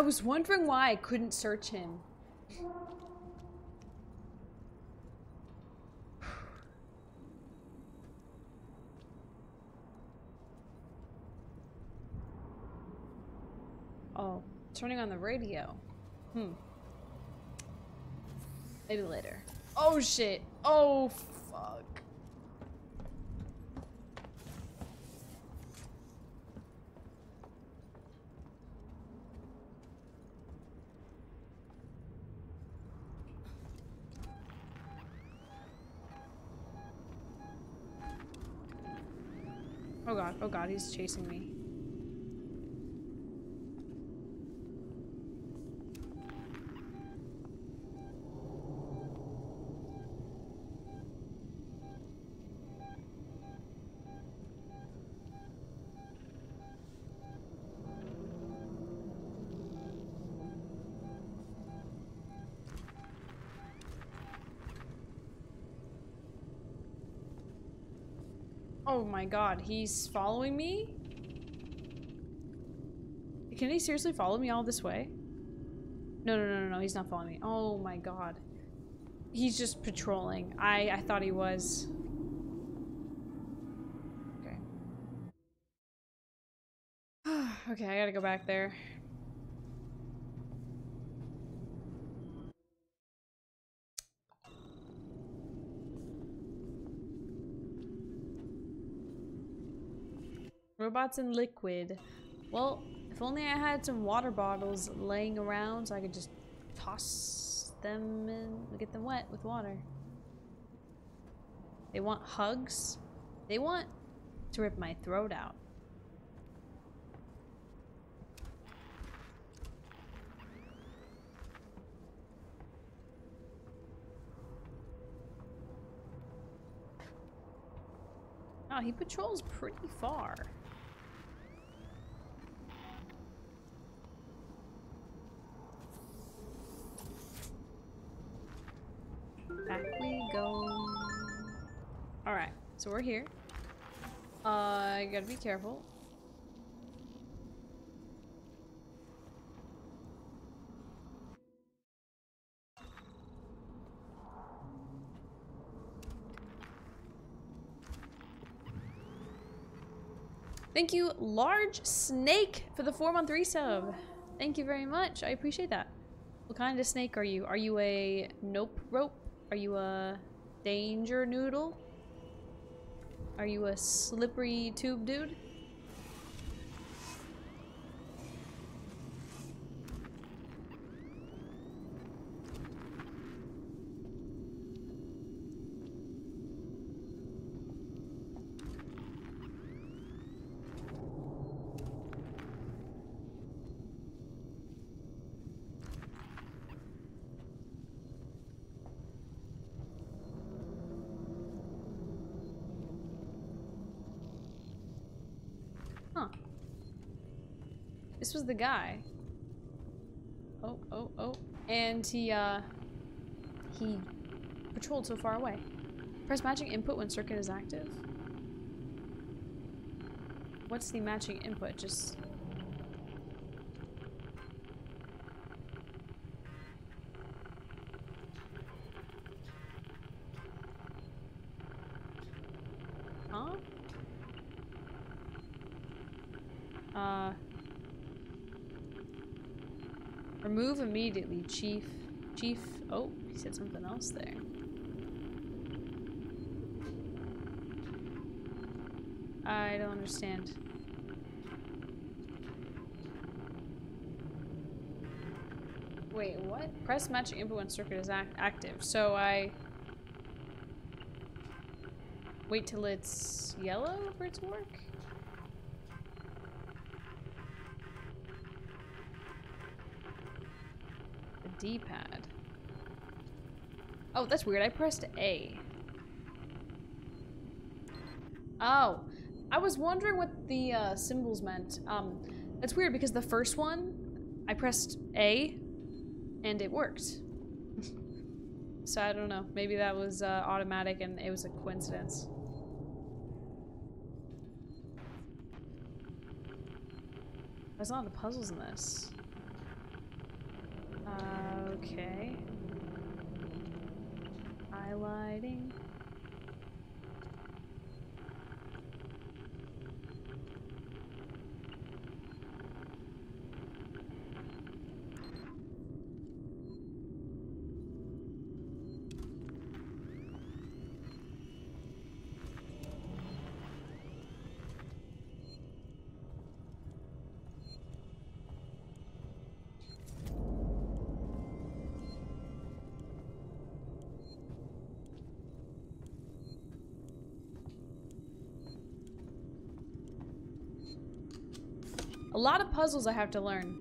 was wondering why I couldn't search him. Oh, turning on the radio. Maybe later. Oh shit. Oh fuck. Oh god, he's chasing me. Oh my god, he's following me? Can he seriously follow me all this way? No, he's not following me. Oh my god. He's just patrolling. I thought he was. Okay. Okay, I gotta go back there. Robots in liquid. Well, if only I had some water bottles laying around so I could just toss them and get them wet with water. They want hugs. They want to rip my throat out. Oh, he patrols pretty far. Back we go. Alright, so we're here. I gotta be careful. Thank you, Large Snake, for the 4-month resub. Thank you very much. I appreciate that. What kind of snake are you? Are you a nope rope? Are you a danger noodle? Are you a slippery tube dude? Huh. This was the guy. Oh. And he patrolled so far away. Press matching input when circuit is active. What's the matching input? Just... Huh? Remove immediately, Chief. Chief. Oh, he said something else there. I don't understand. Wait, what? Press matching input when circuit is active. So I wait till it's yellow for it to work? D-pad. Oh, that's weird. I pressed A. Oh, I was wondering what the symbols meant. That's weird because the first one, I pressed A, and it worked. So I don't know. Maybe that was automatic and it was a coincidence. There's a lot of puzzles in this. Okay. Highlighting. A lot of puzzles I have to learn.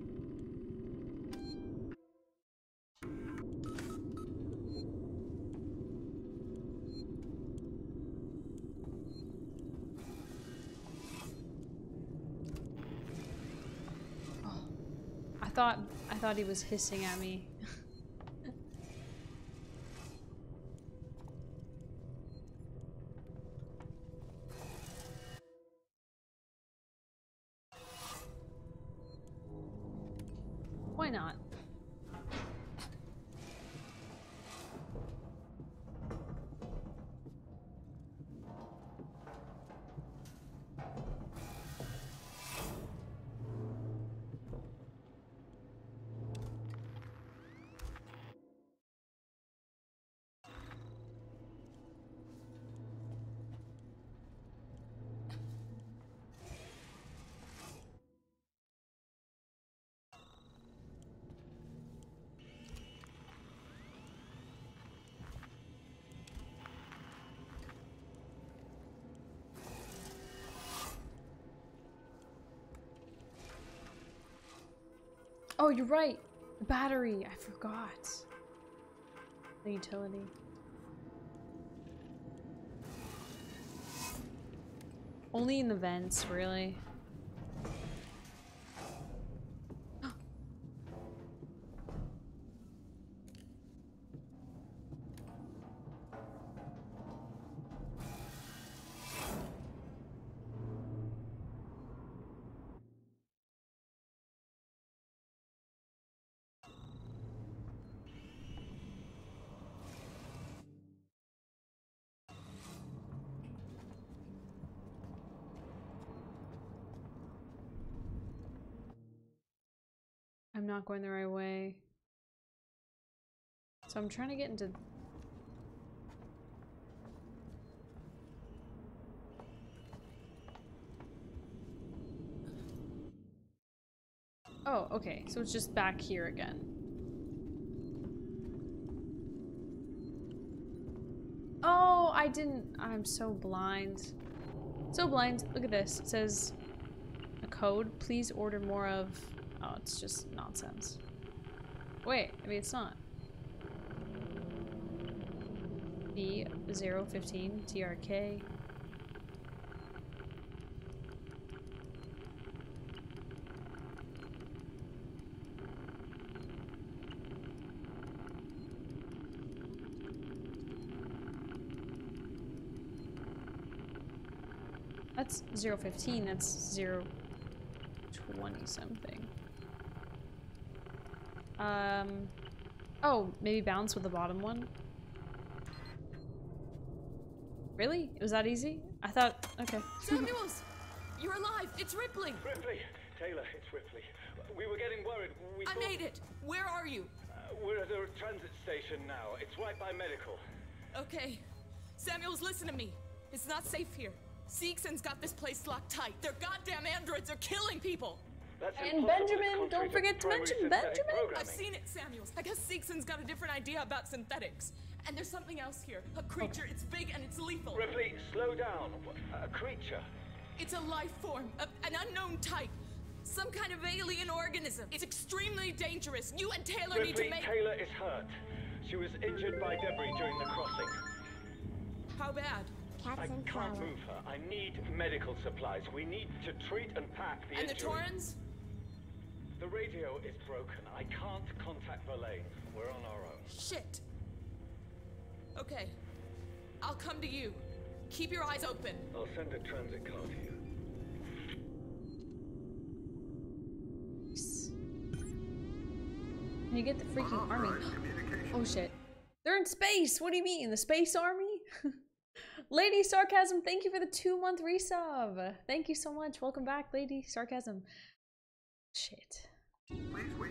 Oh, I thought he was hissing at me. Why not? Oh, you're right. The battery. I forgot. The utility. Only in the vents, really. I'm not going the right way. So I'm trying to get into... Oh, okay. So it's just back here again. Oh, I didn't... I'm so blind. So blind. Look at this. It says a code. Please order more of... Oh, it's just nonsense. Wait, maybe it's not. B015 TRK. That's 015, that's 020 something. Oh, maybe bounce with the bottom one? Really? It was that easy? I thought, okay. Samuels! You're alive! It's Ripley! Ripley! Taylor, it's Ripley. We were getting worried. I made it! Where are you? We're at a transit station now. It's right by medical. Okay. Samuels, listen to me. It's not safe here. Seegson's got this place locked tight. Their goddamn androids are killing people! And Benjamin! Don't forget to mention Benjamin! I've seen it, Samuels. I guess Seegson's got a different idea about synthetics. And there's something else here. A creature. It's big and it's lethal. Ripley, slow down. A creature? It's a life form. An unknown type. Some kind of alien organism. It's extremely dangerous. You and Taylor need to make... Taylor is hurt. She was injured by debris during the crossing. How bad? I can't move her. I need medical supplies. We need to treat and pack the injury. And the Torrens? The radio is broken. I can't contact Verlaine. We're on our own. Shit. Okay. I'll come to you. Keep your eyes open. I'll send a transit car to you. You get the freaking army. Oh shit. They're in space! What do you mean? The space army? Lady Sarcasm, thank you for the 2-month resub. Thank you so much. Welcome back, Lady Sarcasm. Shit. Please wait.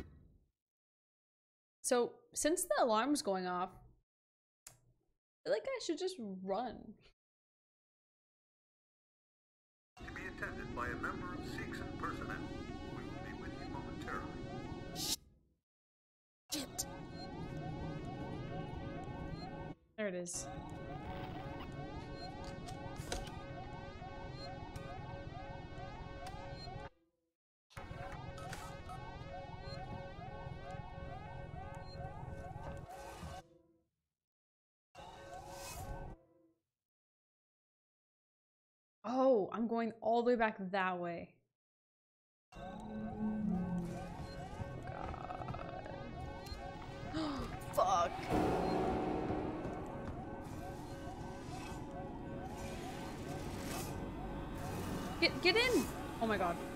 So, since the alarm's going off, I feel like I should just run. To be attended by a member of Seegson personnel. We will be with you momentarily. Shit. There it is. Oh, I'm going all the way back that way. God. Fuck. Get in! Oh my god.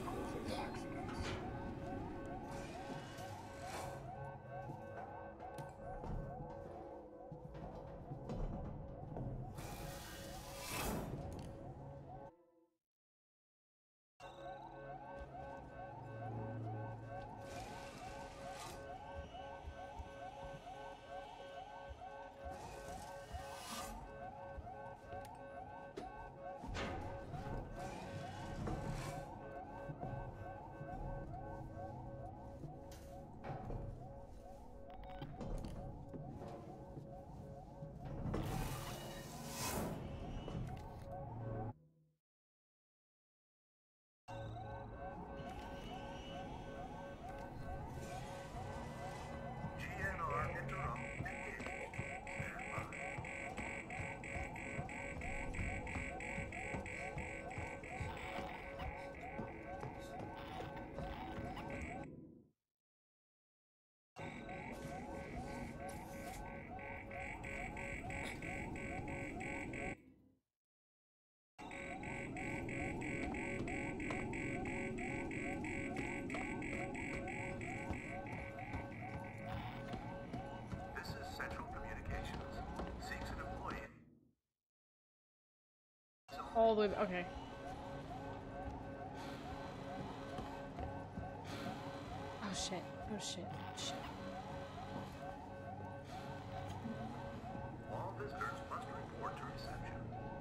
All the way, okay. Oh shit, oh shit, shit. All visitors must report to reception.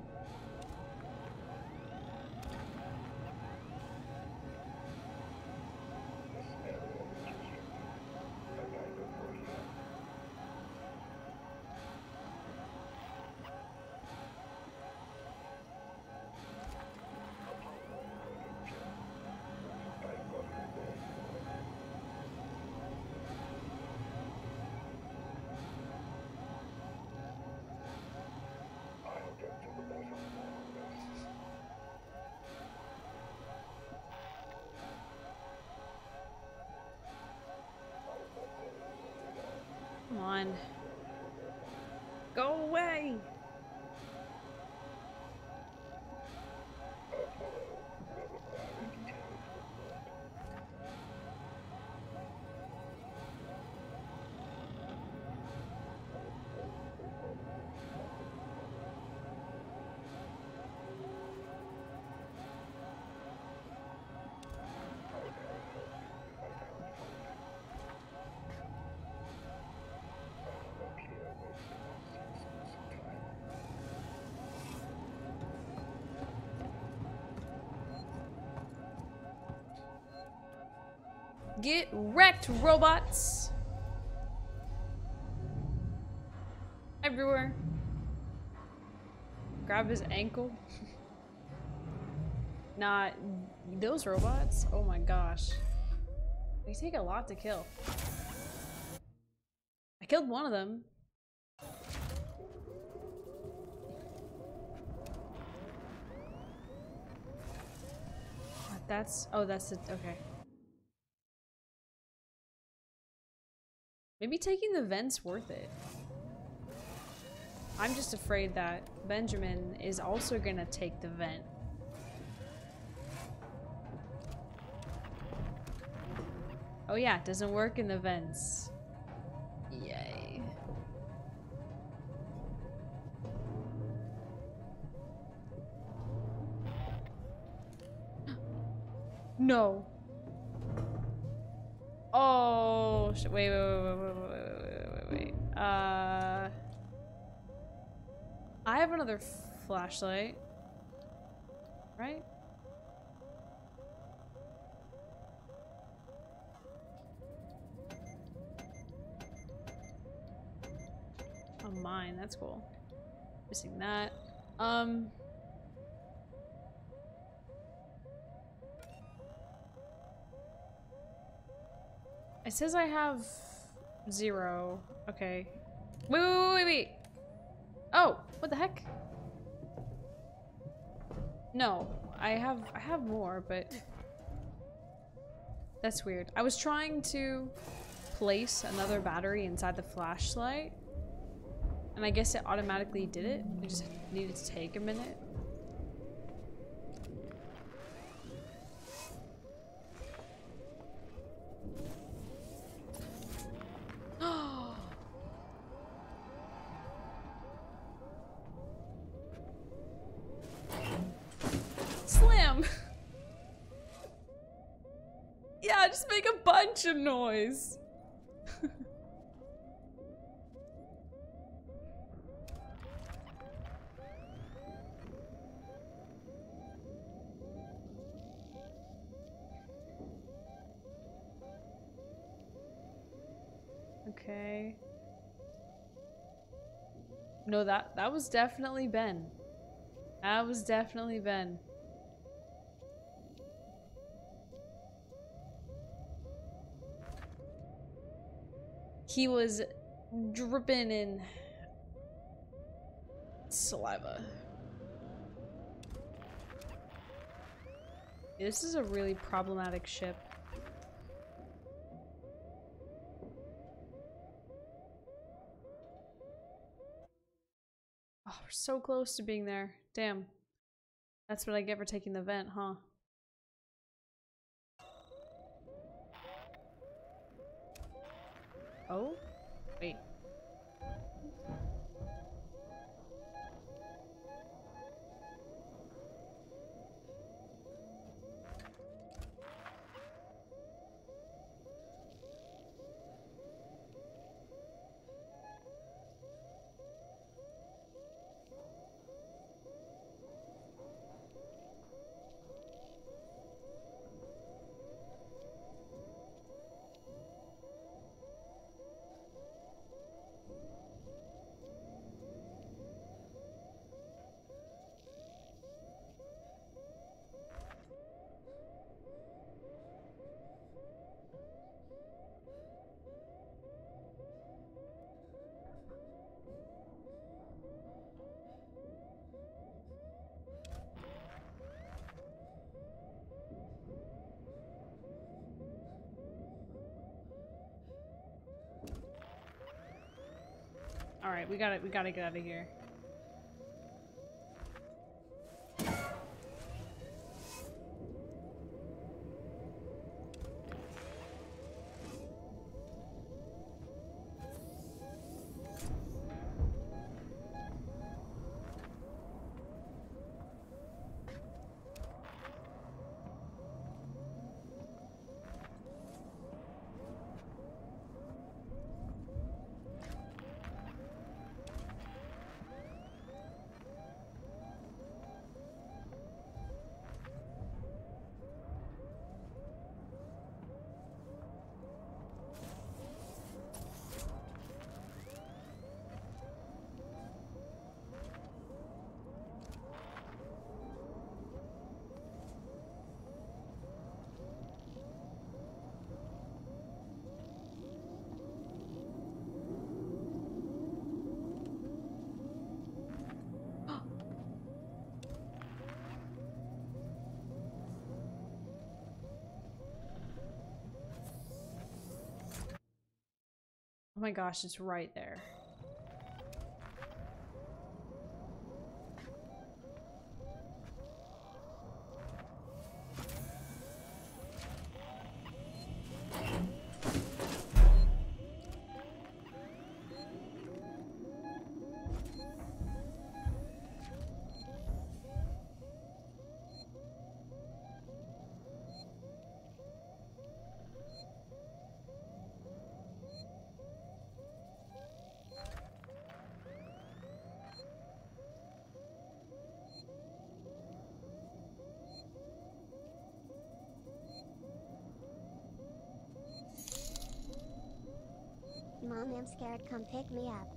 Come on. Go away! Get wrecked, robots! Everywhere. Grab his ankle. Nah, those robots? Oh my gosh. They take a lot to kill. I killed one of them. That's... oh, that's it. Okay. Maybe taking the vent's worth it. I'm just afraid that Benjamin is also gonna take the vent. Oh yeah, it doesn't work in the vents. No. Oh, shit. Wait. I have another flashlight. Right? Oh, mine. That's cool. Missing that. It says I have 0. Okay. Wait. Oh, what the heck? No, I have more, but that's weird. I was trying to place another battery inside the flashlight, and I guess it automatically did it. It just needed to take a minute. Slam! Yeah, just make a bunch of noise. Okay. No, that was definitely Ben. That was definitely Ben. He was dripping in saliva. This is a really problematic ship. Oh, we're so close to being there. Damn. That's what I get for taking the vent, huh? Oh? Wait. All right, we gotta get out of here. Oh my gosh, it's right there. damn scared, come pick me up.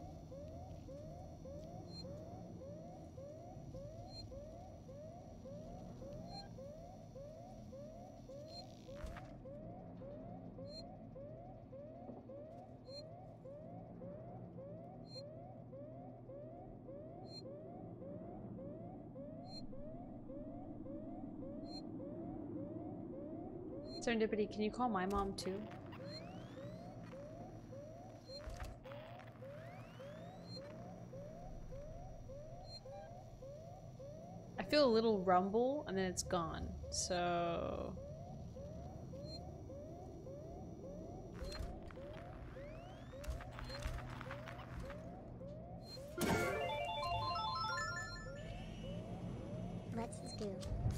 Serendipity, can you call my mom too? I feel a little rumble and then it's gone, so... Let's do.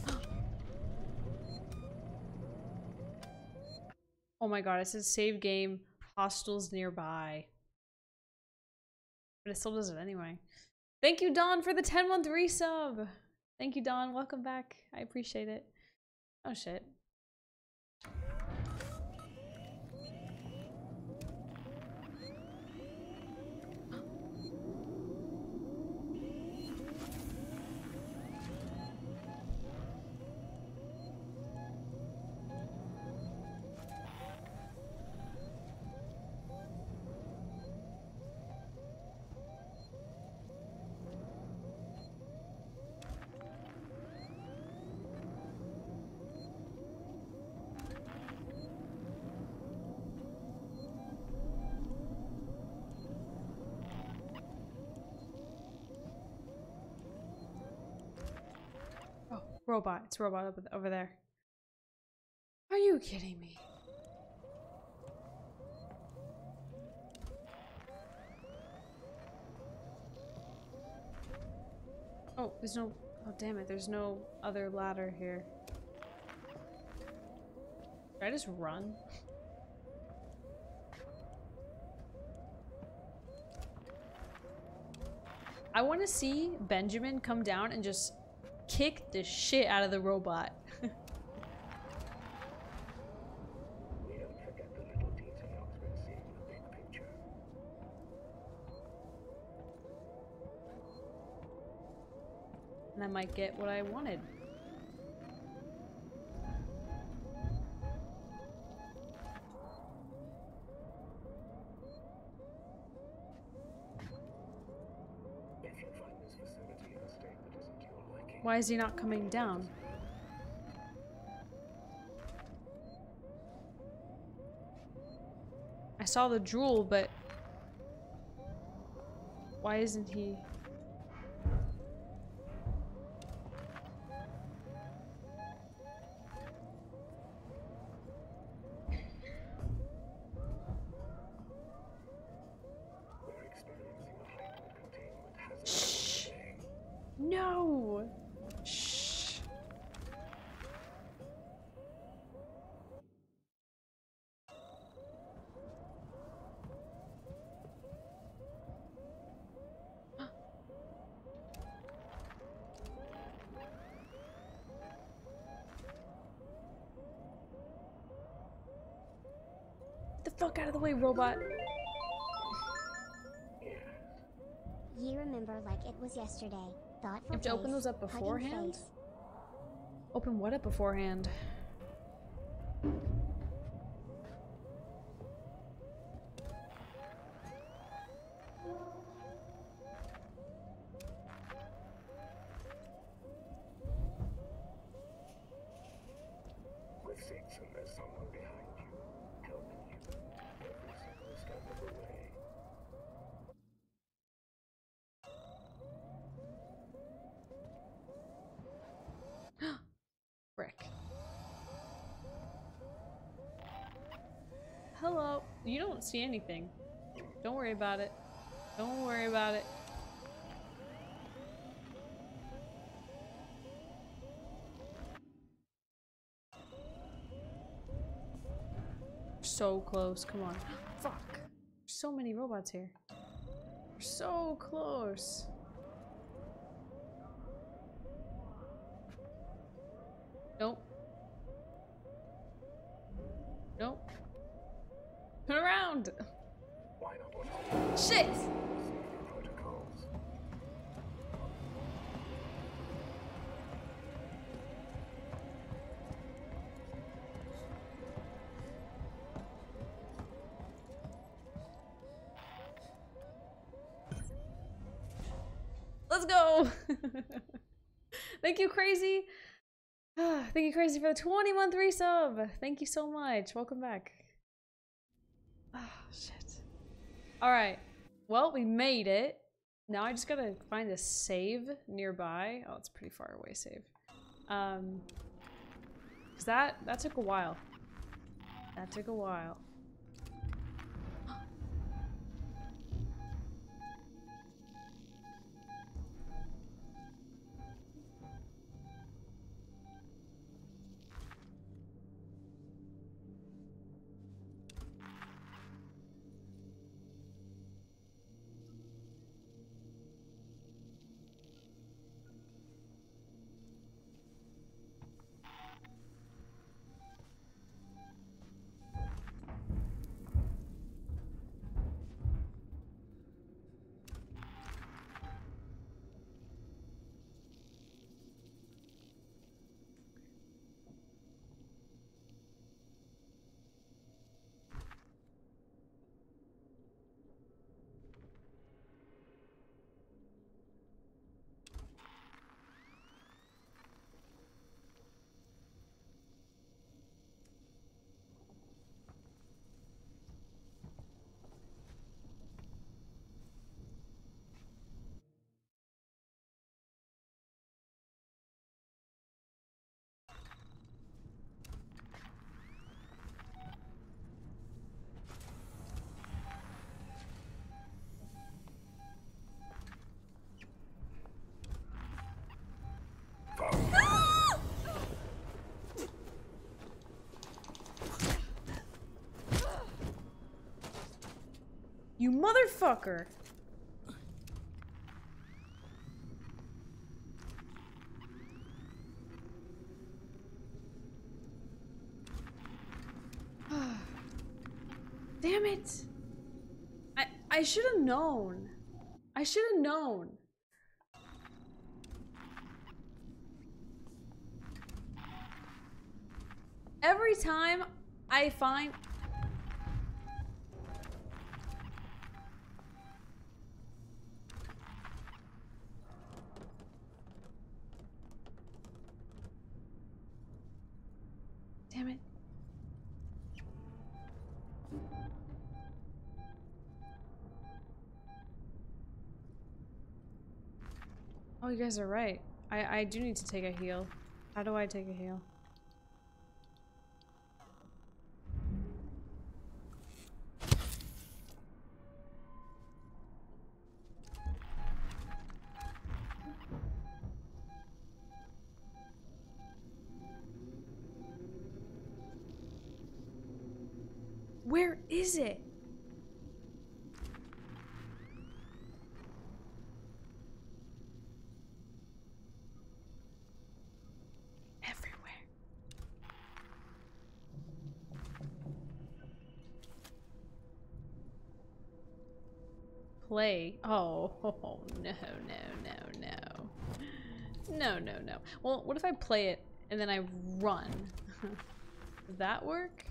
Oh my god, it says save game, hostels nearby. But it still does it anyway. Thank you, Dawn, for the 10-month resub! Thank you, Dawn. Welcome back. I appreciate it. Oh, shit. Robot. It's a robot over there. Are you kidding me? Oh, there's no... Oh, damn it. There's no other ladder here. Should I just run? I want to see Benjamin come down and just kick the shit out of the robot. We don't forget the little details when seeing the big picture. And I might get what I wanted. If you find this facility in a state that isn't your liking, Why is he not coming down? I saw the drool, but why isn't he? we're experiencing a hyper-containment hazard today. No! Shh. Get the fuck out of the way, robot. You remember like it was yesterday. Thoughtful You have to open face, those up hugging beforehand? face. Open what up beforehand? With Satan, there's someone behind you, helping you every single step of the way. Frick. Hello. You don't see anything. Don't worry about it. Don't worry about it. So close. Come on. Fuck. So many robots here. We're so close. Nope. Nope. Turn around. Why Shit! Let's go! Thank you, Crazy. Thank you, Crazy, for the 21 3 sub. Thank you so much. Welcome back. Oh, shit. Alright. Well, we made it. Now I just gotta find a save nearby. Oh, it's a pretty far away save. Cause that took a while. That took a while. You motherfucker! Damn it! I should have known. I should have known. Every time I find... Damn it. Oh, you guys are right. I do need to take a heal. How do I take a heal? Where is it? Everywhere. Play. Oh, no, no, no, no. No, no, no. Well, what if I play it and then I run? Does that work?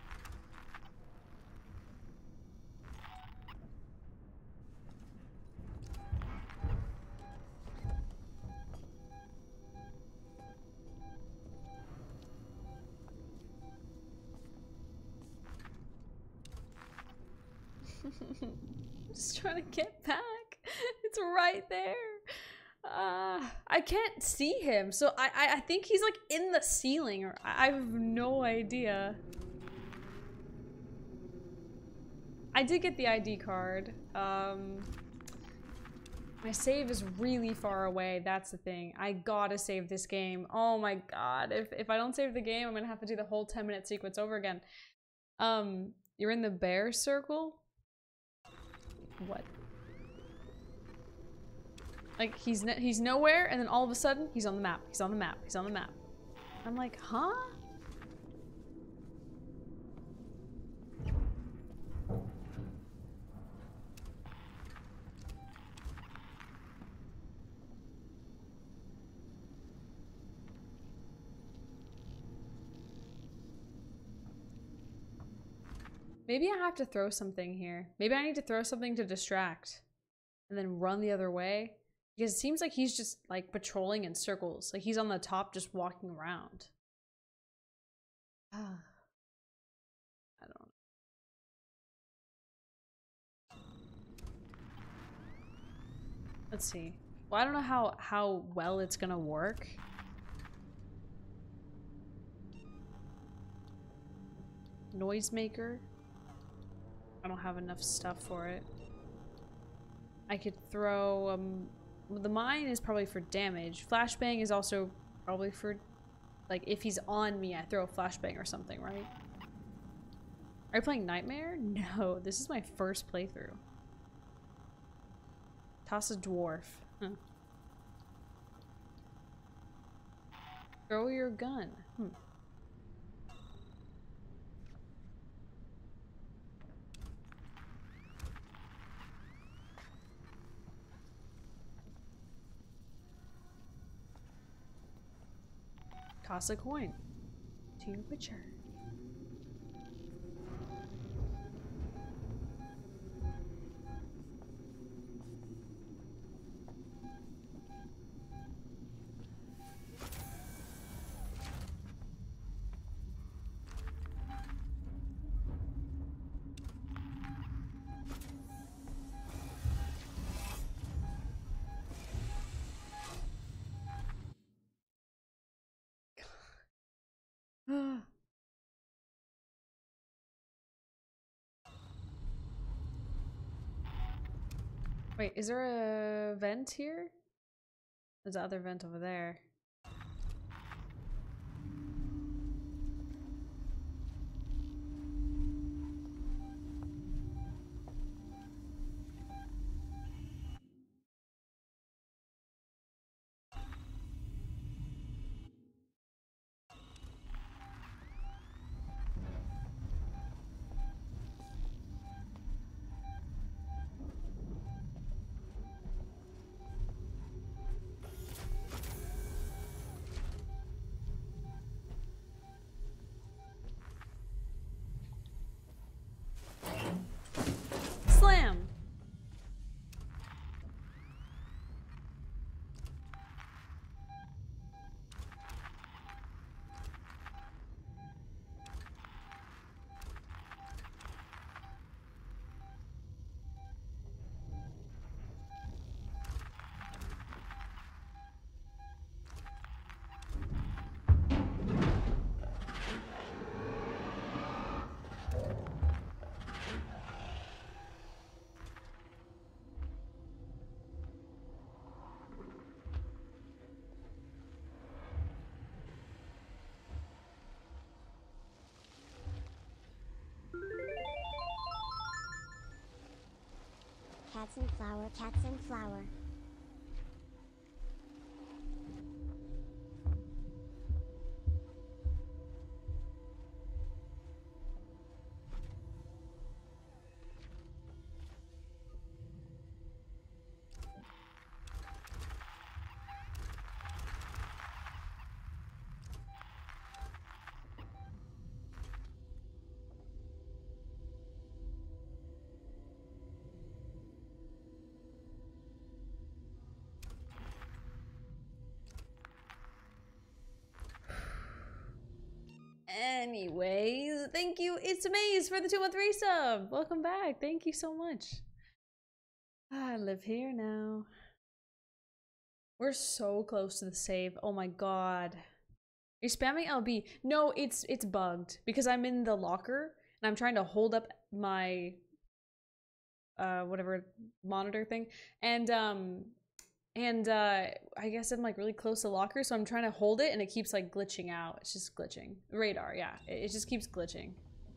I'm just trying to get back. It's right there. I can't see him, so I think he's like in the ceiling, or I have no idea. I did get the ID card. My save is really far away. That's the thing. I gotta save this game. Oh my god. If I don't save the game, I'm gonna have to do the whole 10-minute sequence over again. You're in the bear circle? What? Like, he's nowhere, and then all of a sudden, he's on the map. He's on the map. He's on the map. I'm like, huh? Maybe I have to throw something here. Maybe I need to throw something to distract and then run the other way. Because it seems like he's just like patrolling in circles. Like he's on the top just walking around. I don't know. Let's see. Well, I don't know how well it's gonna work. Noisemaker. I don't have enough stuff for it. I could throw the mine is probably for damage. Flashbang is also probably for, like, if he's on me, I throw a flashbang or something, right? Are you playing Nightmare? No, this is my first playthrough. Toss a dwarf. Huh. Throw your gun. Toss a coin to your Witcher. Wait, is there a vent here? There's the other vent over there. Slam! Cats and flower, cats and flower. Anyways, thank you, It's Maze, for the 213 sub. Welcome back. Thank you so much. I live here now. We're so close to the save. Oh my god. You're spamming LB. No, it's bugged because I'm in the locker and I'm trying to hold up my whatever monitor thing, and I guess I'm like really close to the locker, so I'm trying to hold it and it keeps like glitching out. It's just glitching. Radar, yeah. It just keeps glitching.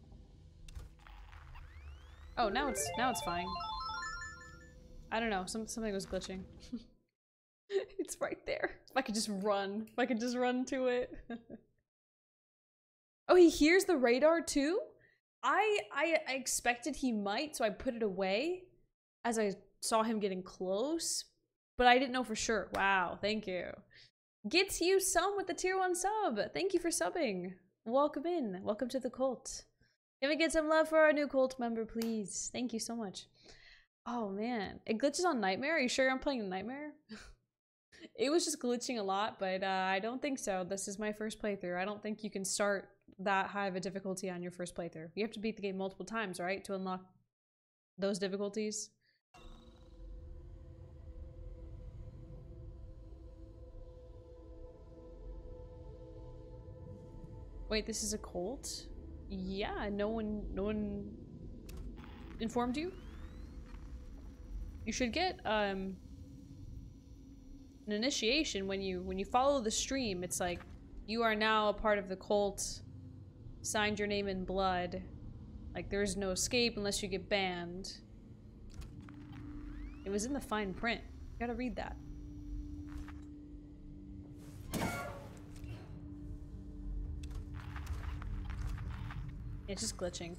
Oh, now it's fine. I don't know, something was glitching. It's right there. If I could just run. If I could just run to it. Oh, he hears the radar too? I expected he might, so I put it away as I saw him getting close. But I didn't know for sure. Wow, thank you. Gets you some with the tier 1 sub. Thank you for subbing. Welcome in. Welcome to the cult. Can we get some love for our new cult member, please? Thank you so much. Oh man, it glitches on Nightmare. Are you sure I'm playing Nightmare? It was just glitching a lot, but I don't think so. This is my first playthrough. I don't think you can start that high of a difficulty on your first playthrough. You have to beat the game multiple times, right? To unlock those difficulties. Wait, this is a cult? Yeah, no one informed you? You should get an initiation when you follow the stream. It's like you are now a part of the cult. Signed your name in blood. Like there's no escape unless you get banned. It was in the fine print. You gotta read that. It's just glitching.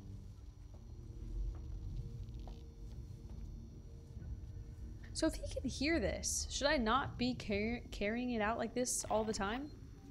So if he can hear this, should I not be carrying it out like this all the time?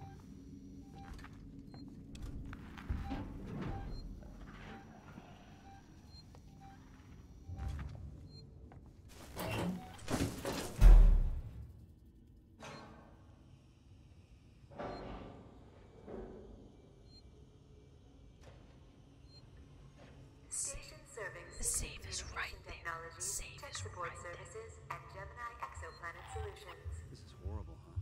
Station serving the save is right there. Save tech support services and Gemini Exoplanet Solutions. This is horrible, huh?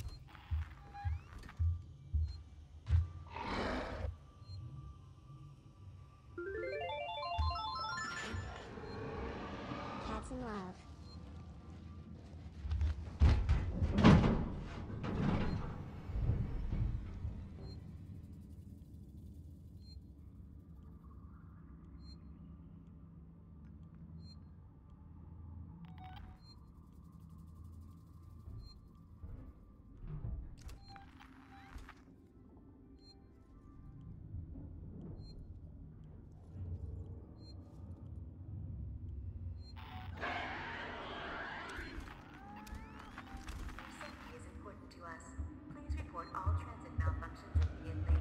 Cats in love. Safety is important to us. Please report all transit malfunctions immediately.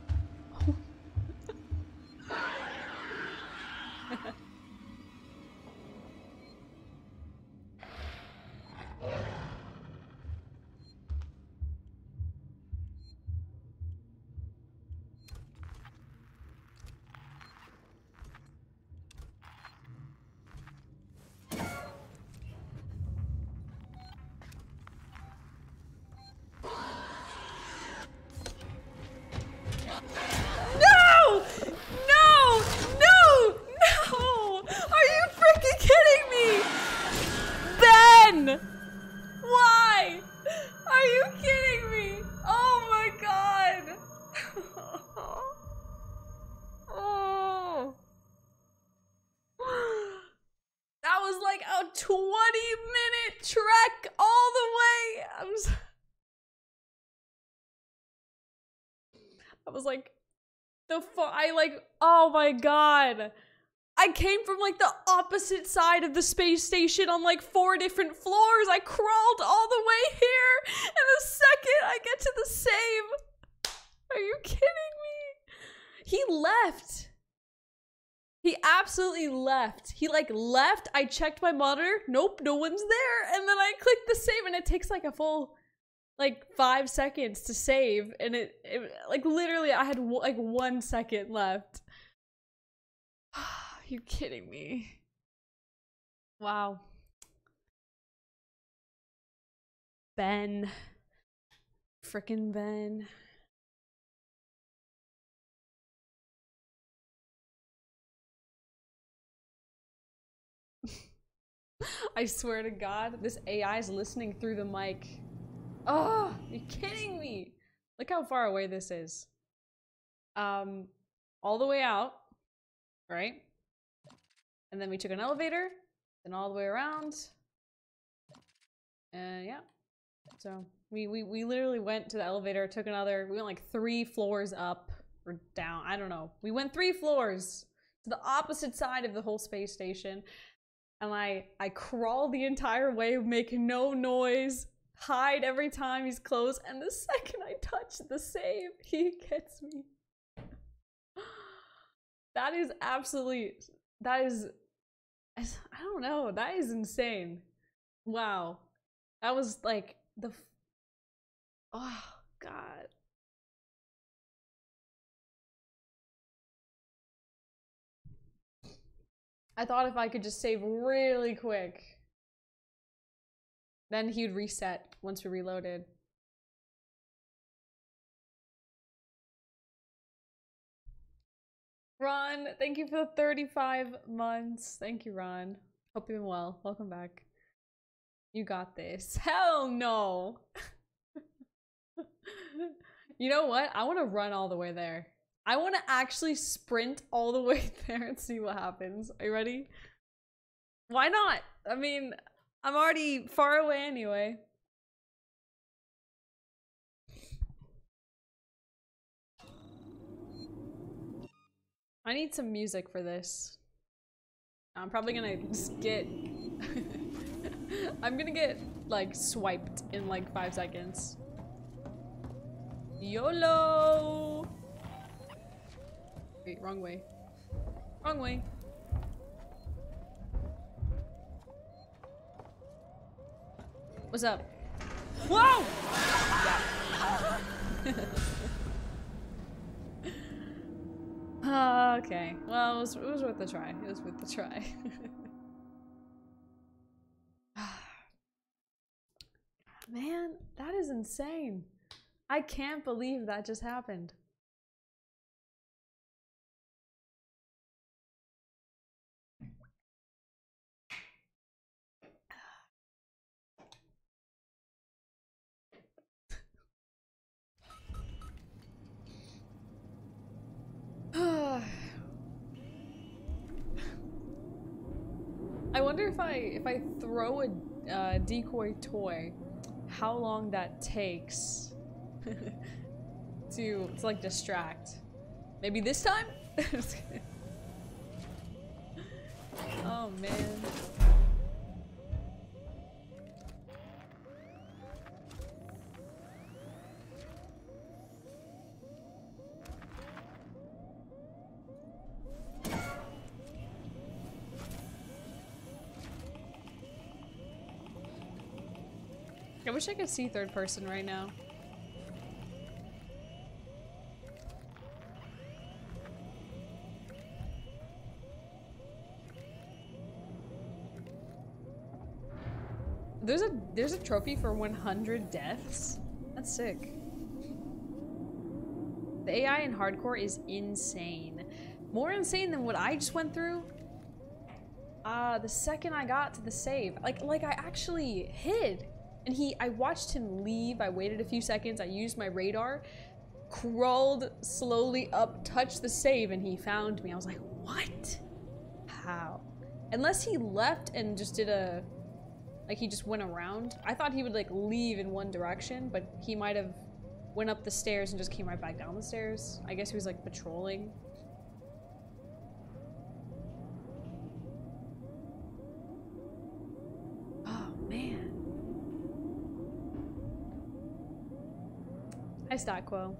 No! No! No! No! Are you freaking kidding me? Ben! Why? Are you kidding me? Oh my god! Oh. That was like a 20-minute trek all the way. I was like, oh my god. I came from like the opposite side of the space station on like 4 different floors. I crawled all the way here, and the second I get to the save. Are you kidding me? He left. He absolutely left. He like left. I checked my monitor. Nope, no one's there. And then I clicked the save, and it takes like a full like 5 seconds to save, and it like literally I had like 1 second left. Are you kidding me? Wow. Ben. Frickin' Ben. I swear to God, this AI is listening through the mic. Oh, you're kidding me. Look how far away this is. All the way out, right? And then we took an elevator, then all the way around. And yeah. So we literally went to the elevator, took another, we went like 3 floors up or down. I don't know. We went 3 floors to the opposite side of the whole space station. And I crawled the entire way, making no noise. Hide every time he's close, and the second I touch the save, he gets me. That is absolutely, that is, I don't know, that is insane. Wow. That was like the, oh God. I thought if I could just save really quick, then he would reset once we reloaded. Ron, thank you for the 35 months. Thank you, Ron. Hope you're well. Welcome back. You got this. Hell no! You know what? I want to run all the way there. I want to actually sprint all the way there and see what happens. Are you ready? Why not? I mean, I'm already far away anyway. I need some music for this. I'm probably gonna just get... I'm gonna get, like, swiped in, like, 5 seconds. YOLO! Wait, wrong way. Wrong way. What's up? Whoa! Okay. Well, it was worth a try. It was worth a try. Man, that is insane. I can't believe that just happened. I wonder if I throw a decoy toy, how long that takes to like distract. Maybe this time? Oh man. I wish I could see third person right now. There's a trophy for 100 deaths? That's sick. The AI in hardcore is insane. More insane than what I just went through. The second I got to the save, like I actually hid. And I watched him leave, I waited a few seconds, I used my radar, crawled slowly up, touched the save, and he found me. I was like, what? How? Unless he left and just did a, like he just went around. I thought he would like leave in one direction, but he might have went up the stairs and just came right back down the stairs. I guess he was like patrolling. Oh man. Hi, Statquo.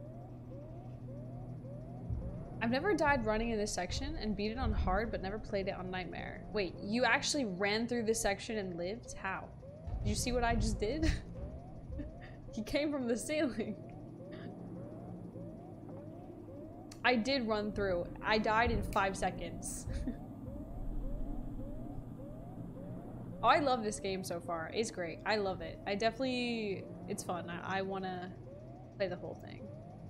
I've never died running in this section and beat it on hard, but never played it on Nightmare. Wait, you actually ran through this section and lived? How? Did you see what I just did? He came from the ceiling. I did run through. I died in 5 seconds. Oh, I love this game so far. It's great. I love it. It's fun. I wanna play the whole thing.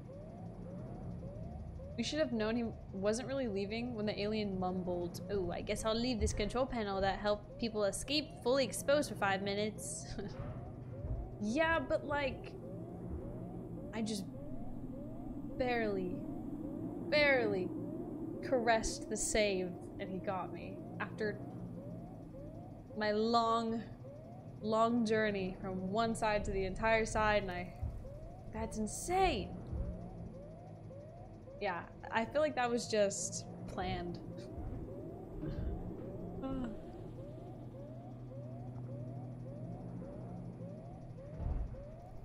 We should have known he wasn't really leaving when the alien mumbled, "Oh, I guess I'll leave this control panel that helped people escape fully exposed for 5 minutes." Yeah, but like, I just barely caressed the save and he got me after my long journey from one side to the entire side, and that's insane. Yeah, I feel like that was just planned.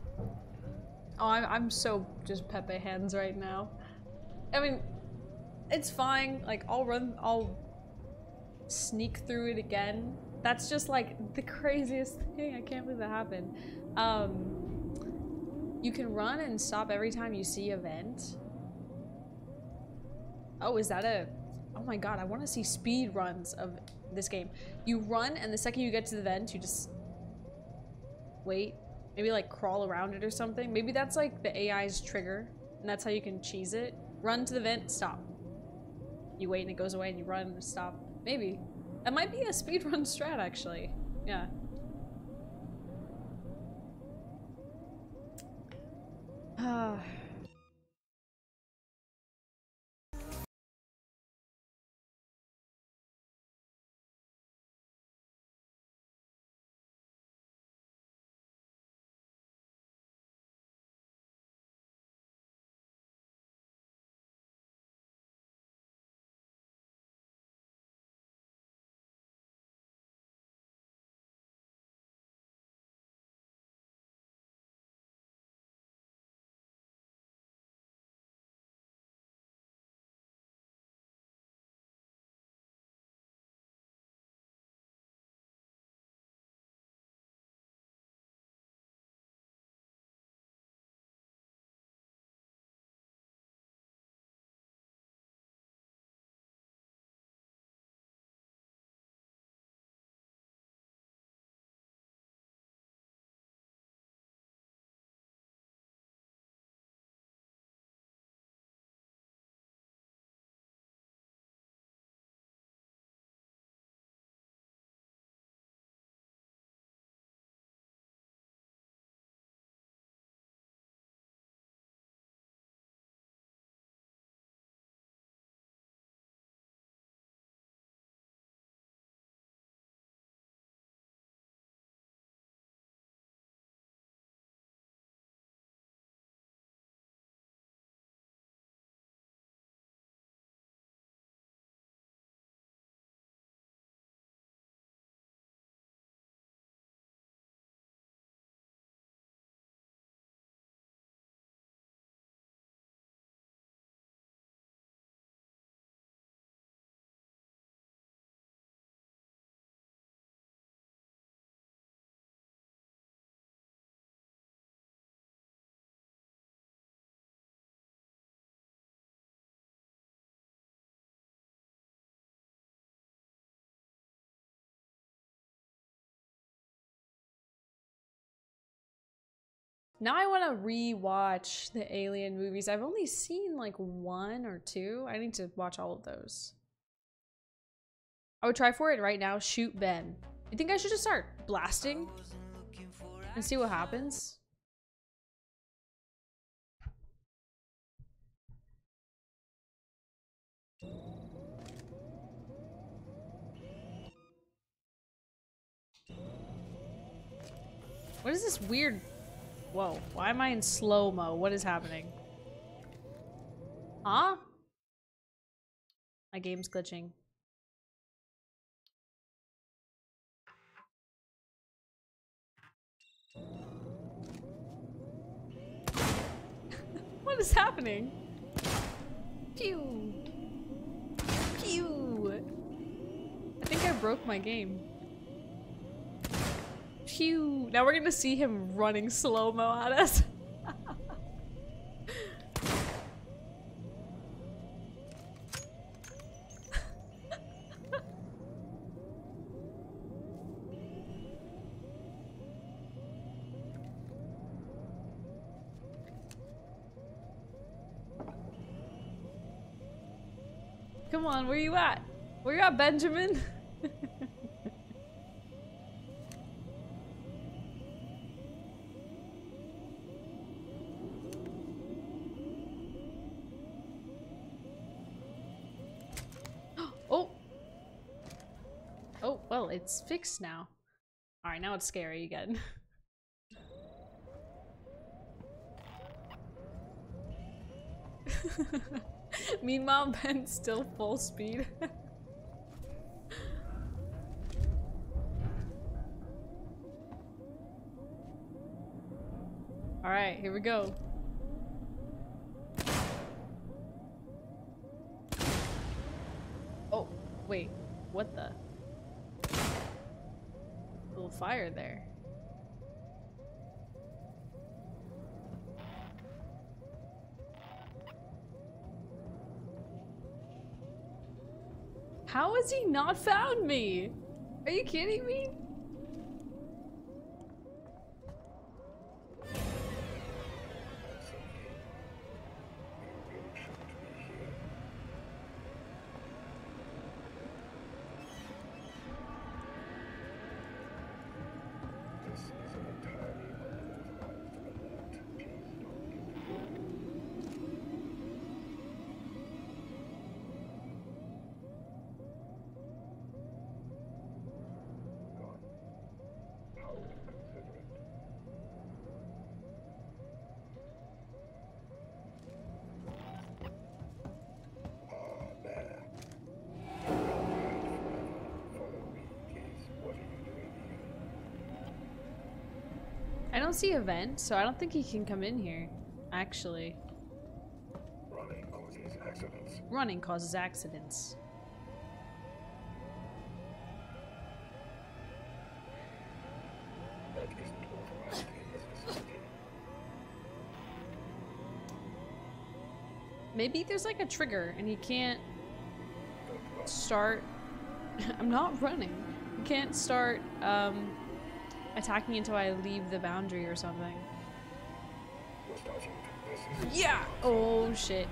Oh, I'm so just Pepe hands right now. I mean, It's fine. Like, I'll sneak through it again. That's just like the craziest thing. I can't believe that happened. You can run and stop every time you see a vent. Oh, is that a... Oh my god, I want to see speed runs of this game. You run, and the second you get to the vent, you just... wait. Maybe like crawl around it or something. Maybe that's like the AI's trigger, and that's how you can cheese it. Run to the vent, stop. You wait and it goes away, and you run and stop. Maybe. That might be a speedrun strat, actually. Yeah. Now I want to re-watch the Alien movies. I've only seen like 1 or 2. I need to watch all of those. I would try for it right now. Shoot Ben. You think I should just start blasting and see what happens? What is this weird... Whoa, why am I in slow-mo? What is happening? Huh? My game's glitching. What is happening? Pew! Pew! I think I broke my game. Pew! Now we're gonna see him running slow-mo at us. Come on, where you at? Where you at, Benjamin? Well, it's fixed now. Alright, now it's scary again. Meanwhile, Ben's still full speed. Alright, here we go. Wait, what the? Little fire there. How has he not found me? Are you kidding me? I don't see a vent, so I don't think he can come in here, actually. Running causes accidents. Running causes accidents. That isn't authorized in this facility. Maybe there's like a trigger and he can't start. I'm not running. He can't start attacking until I leave the boundary or something. Yeah! Oh shit.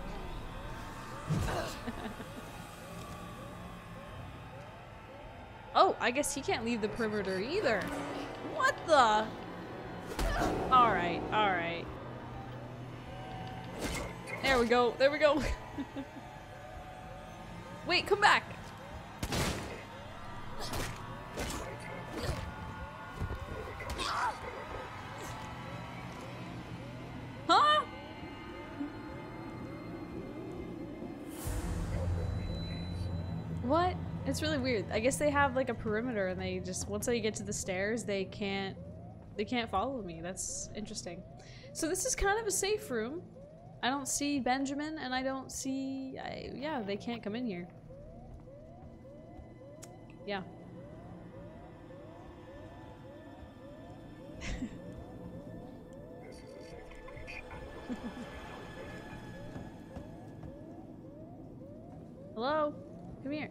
Oh, I guess he can't leave the perimeter either. What the? Alright, alright. There we go, there we go. Wait, come back. Huh? What? It's really weird. I guess they have like a perimeter and they just, once they get to the stairs, they can't follow me. That's interesting. So this is kind of a safe room. I don't see Benjamin and I don't see, yeah, they can't come in here. Yeah. Hello? Come here.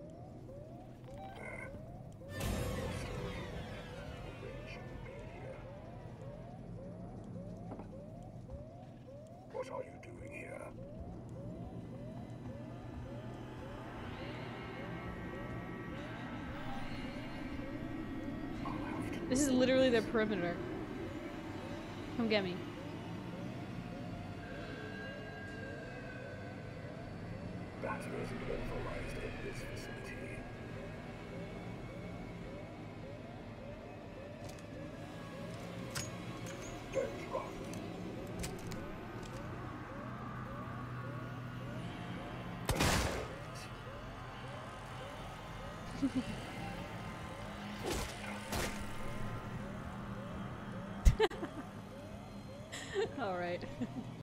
What are you doing here? This is literally the perimeter. Come get me. That is authorized in this facility. Don't run. All right.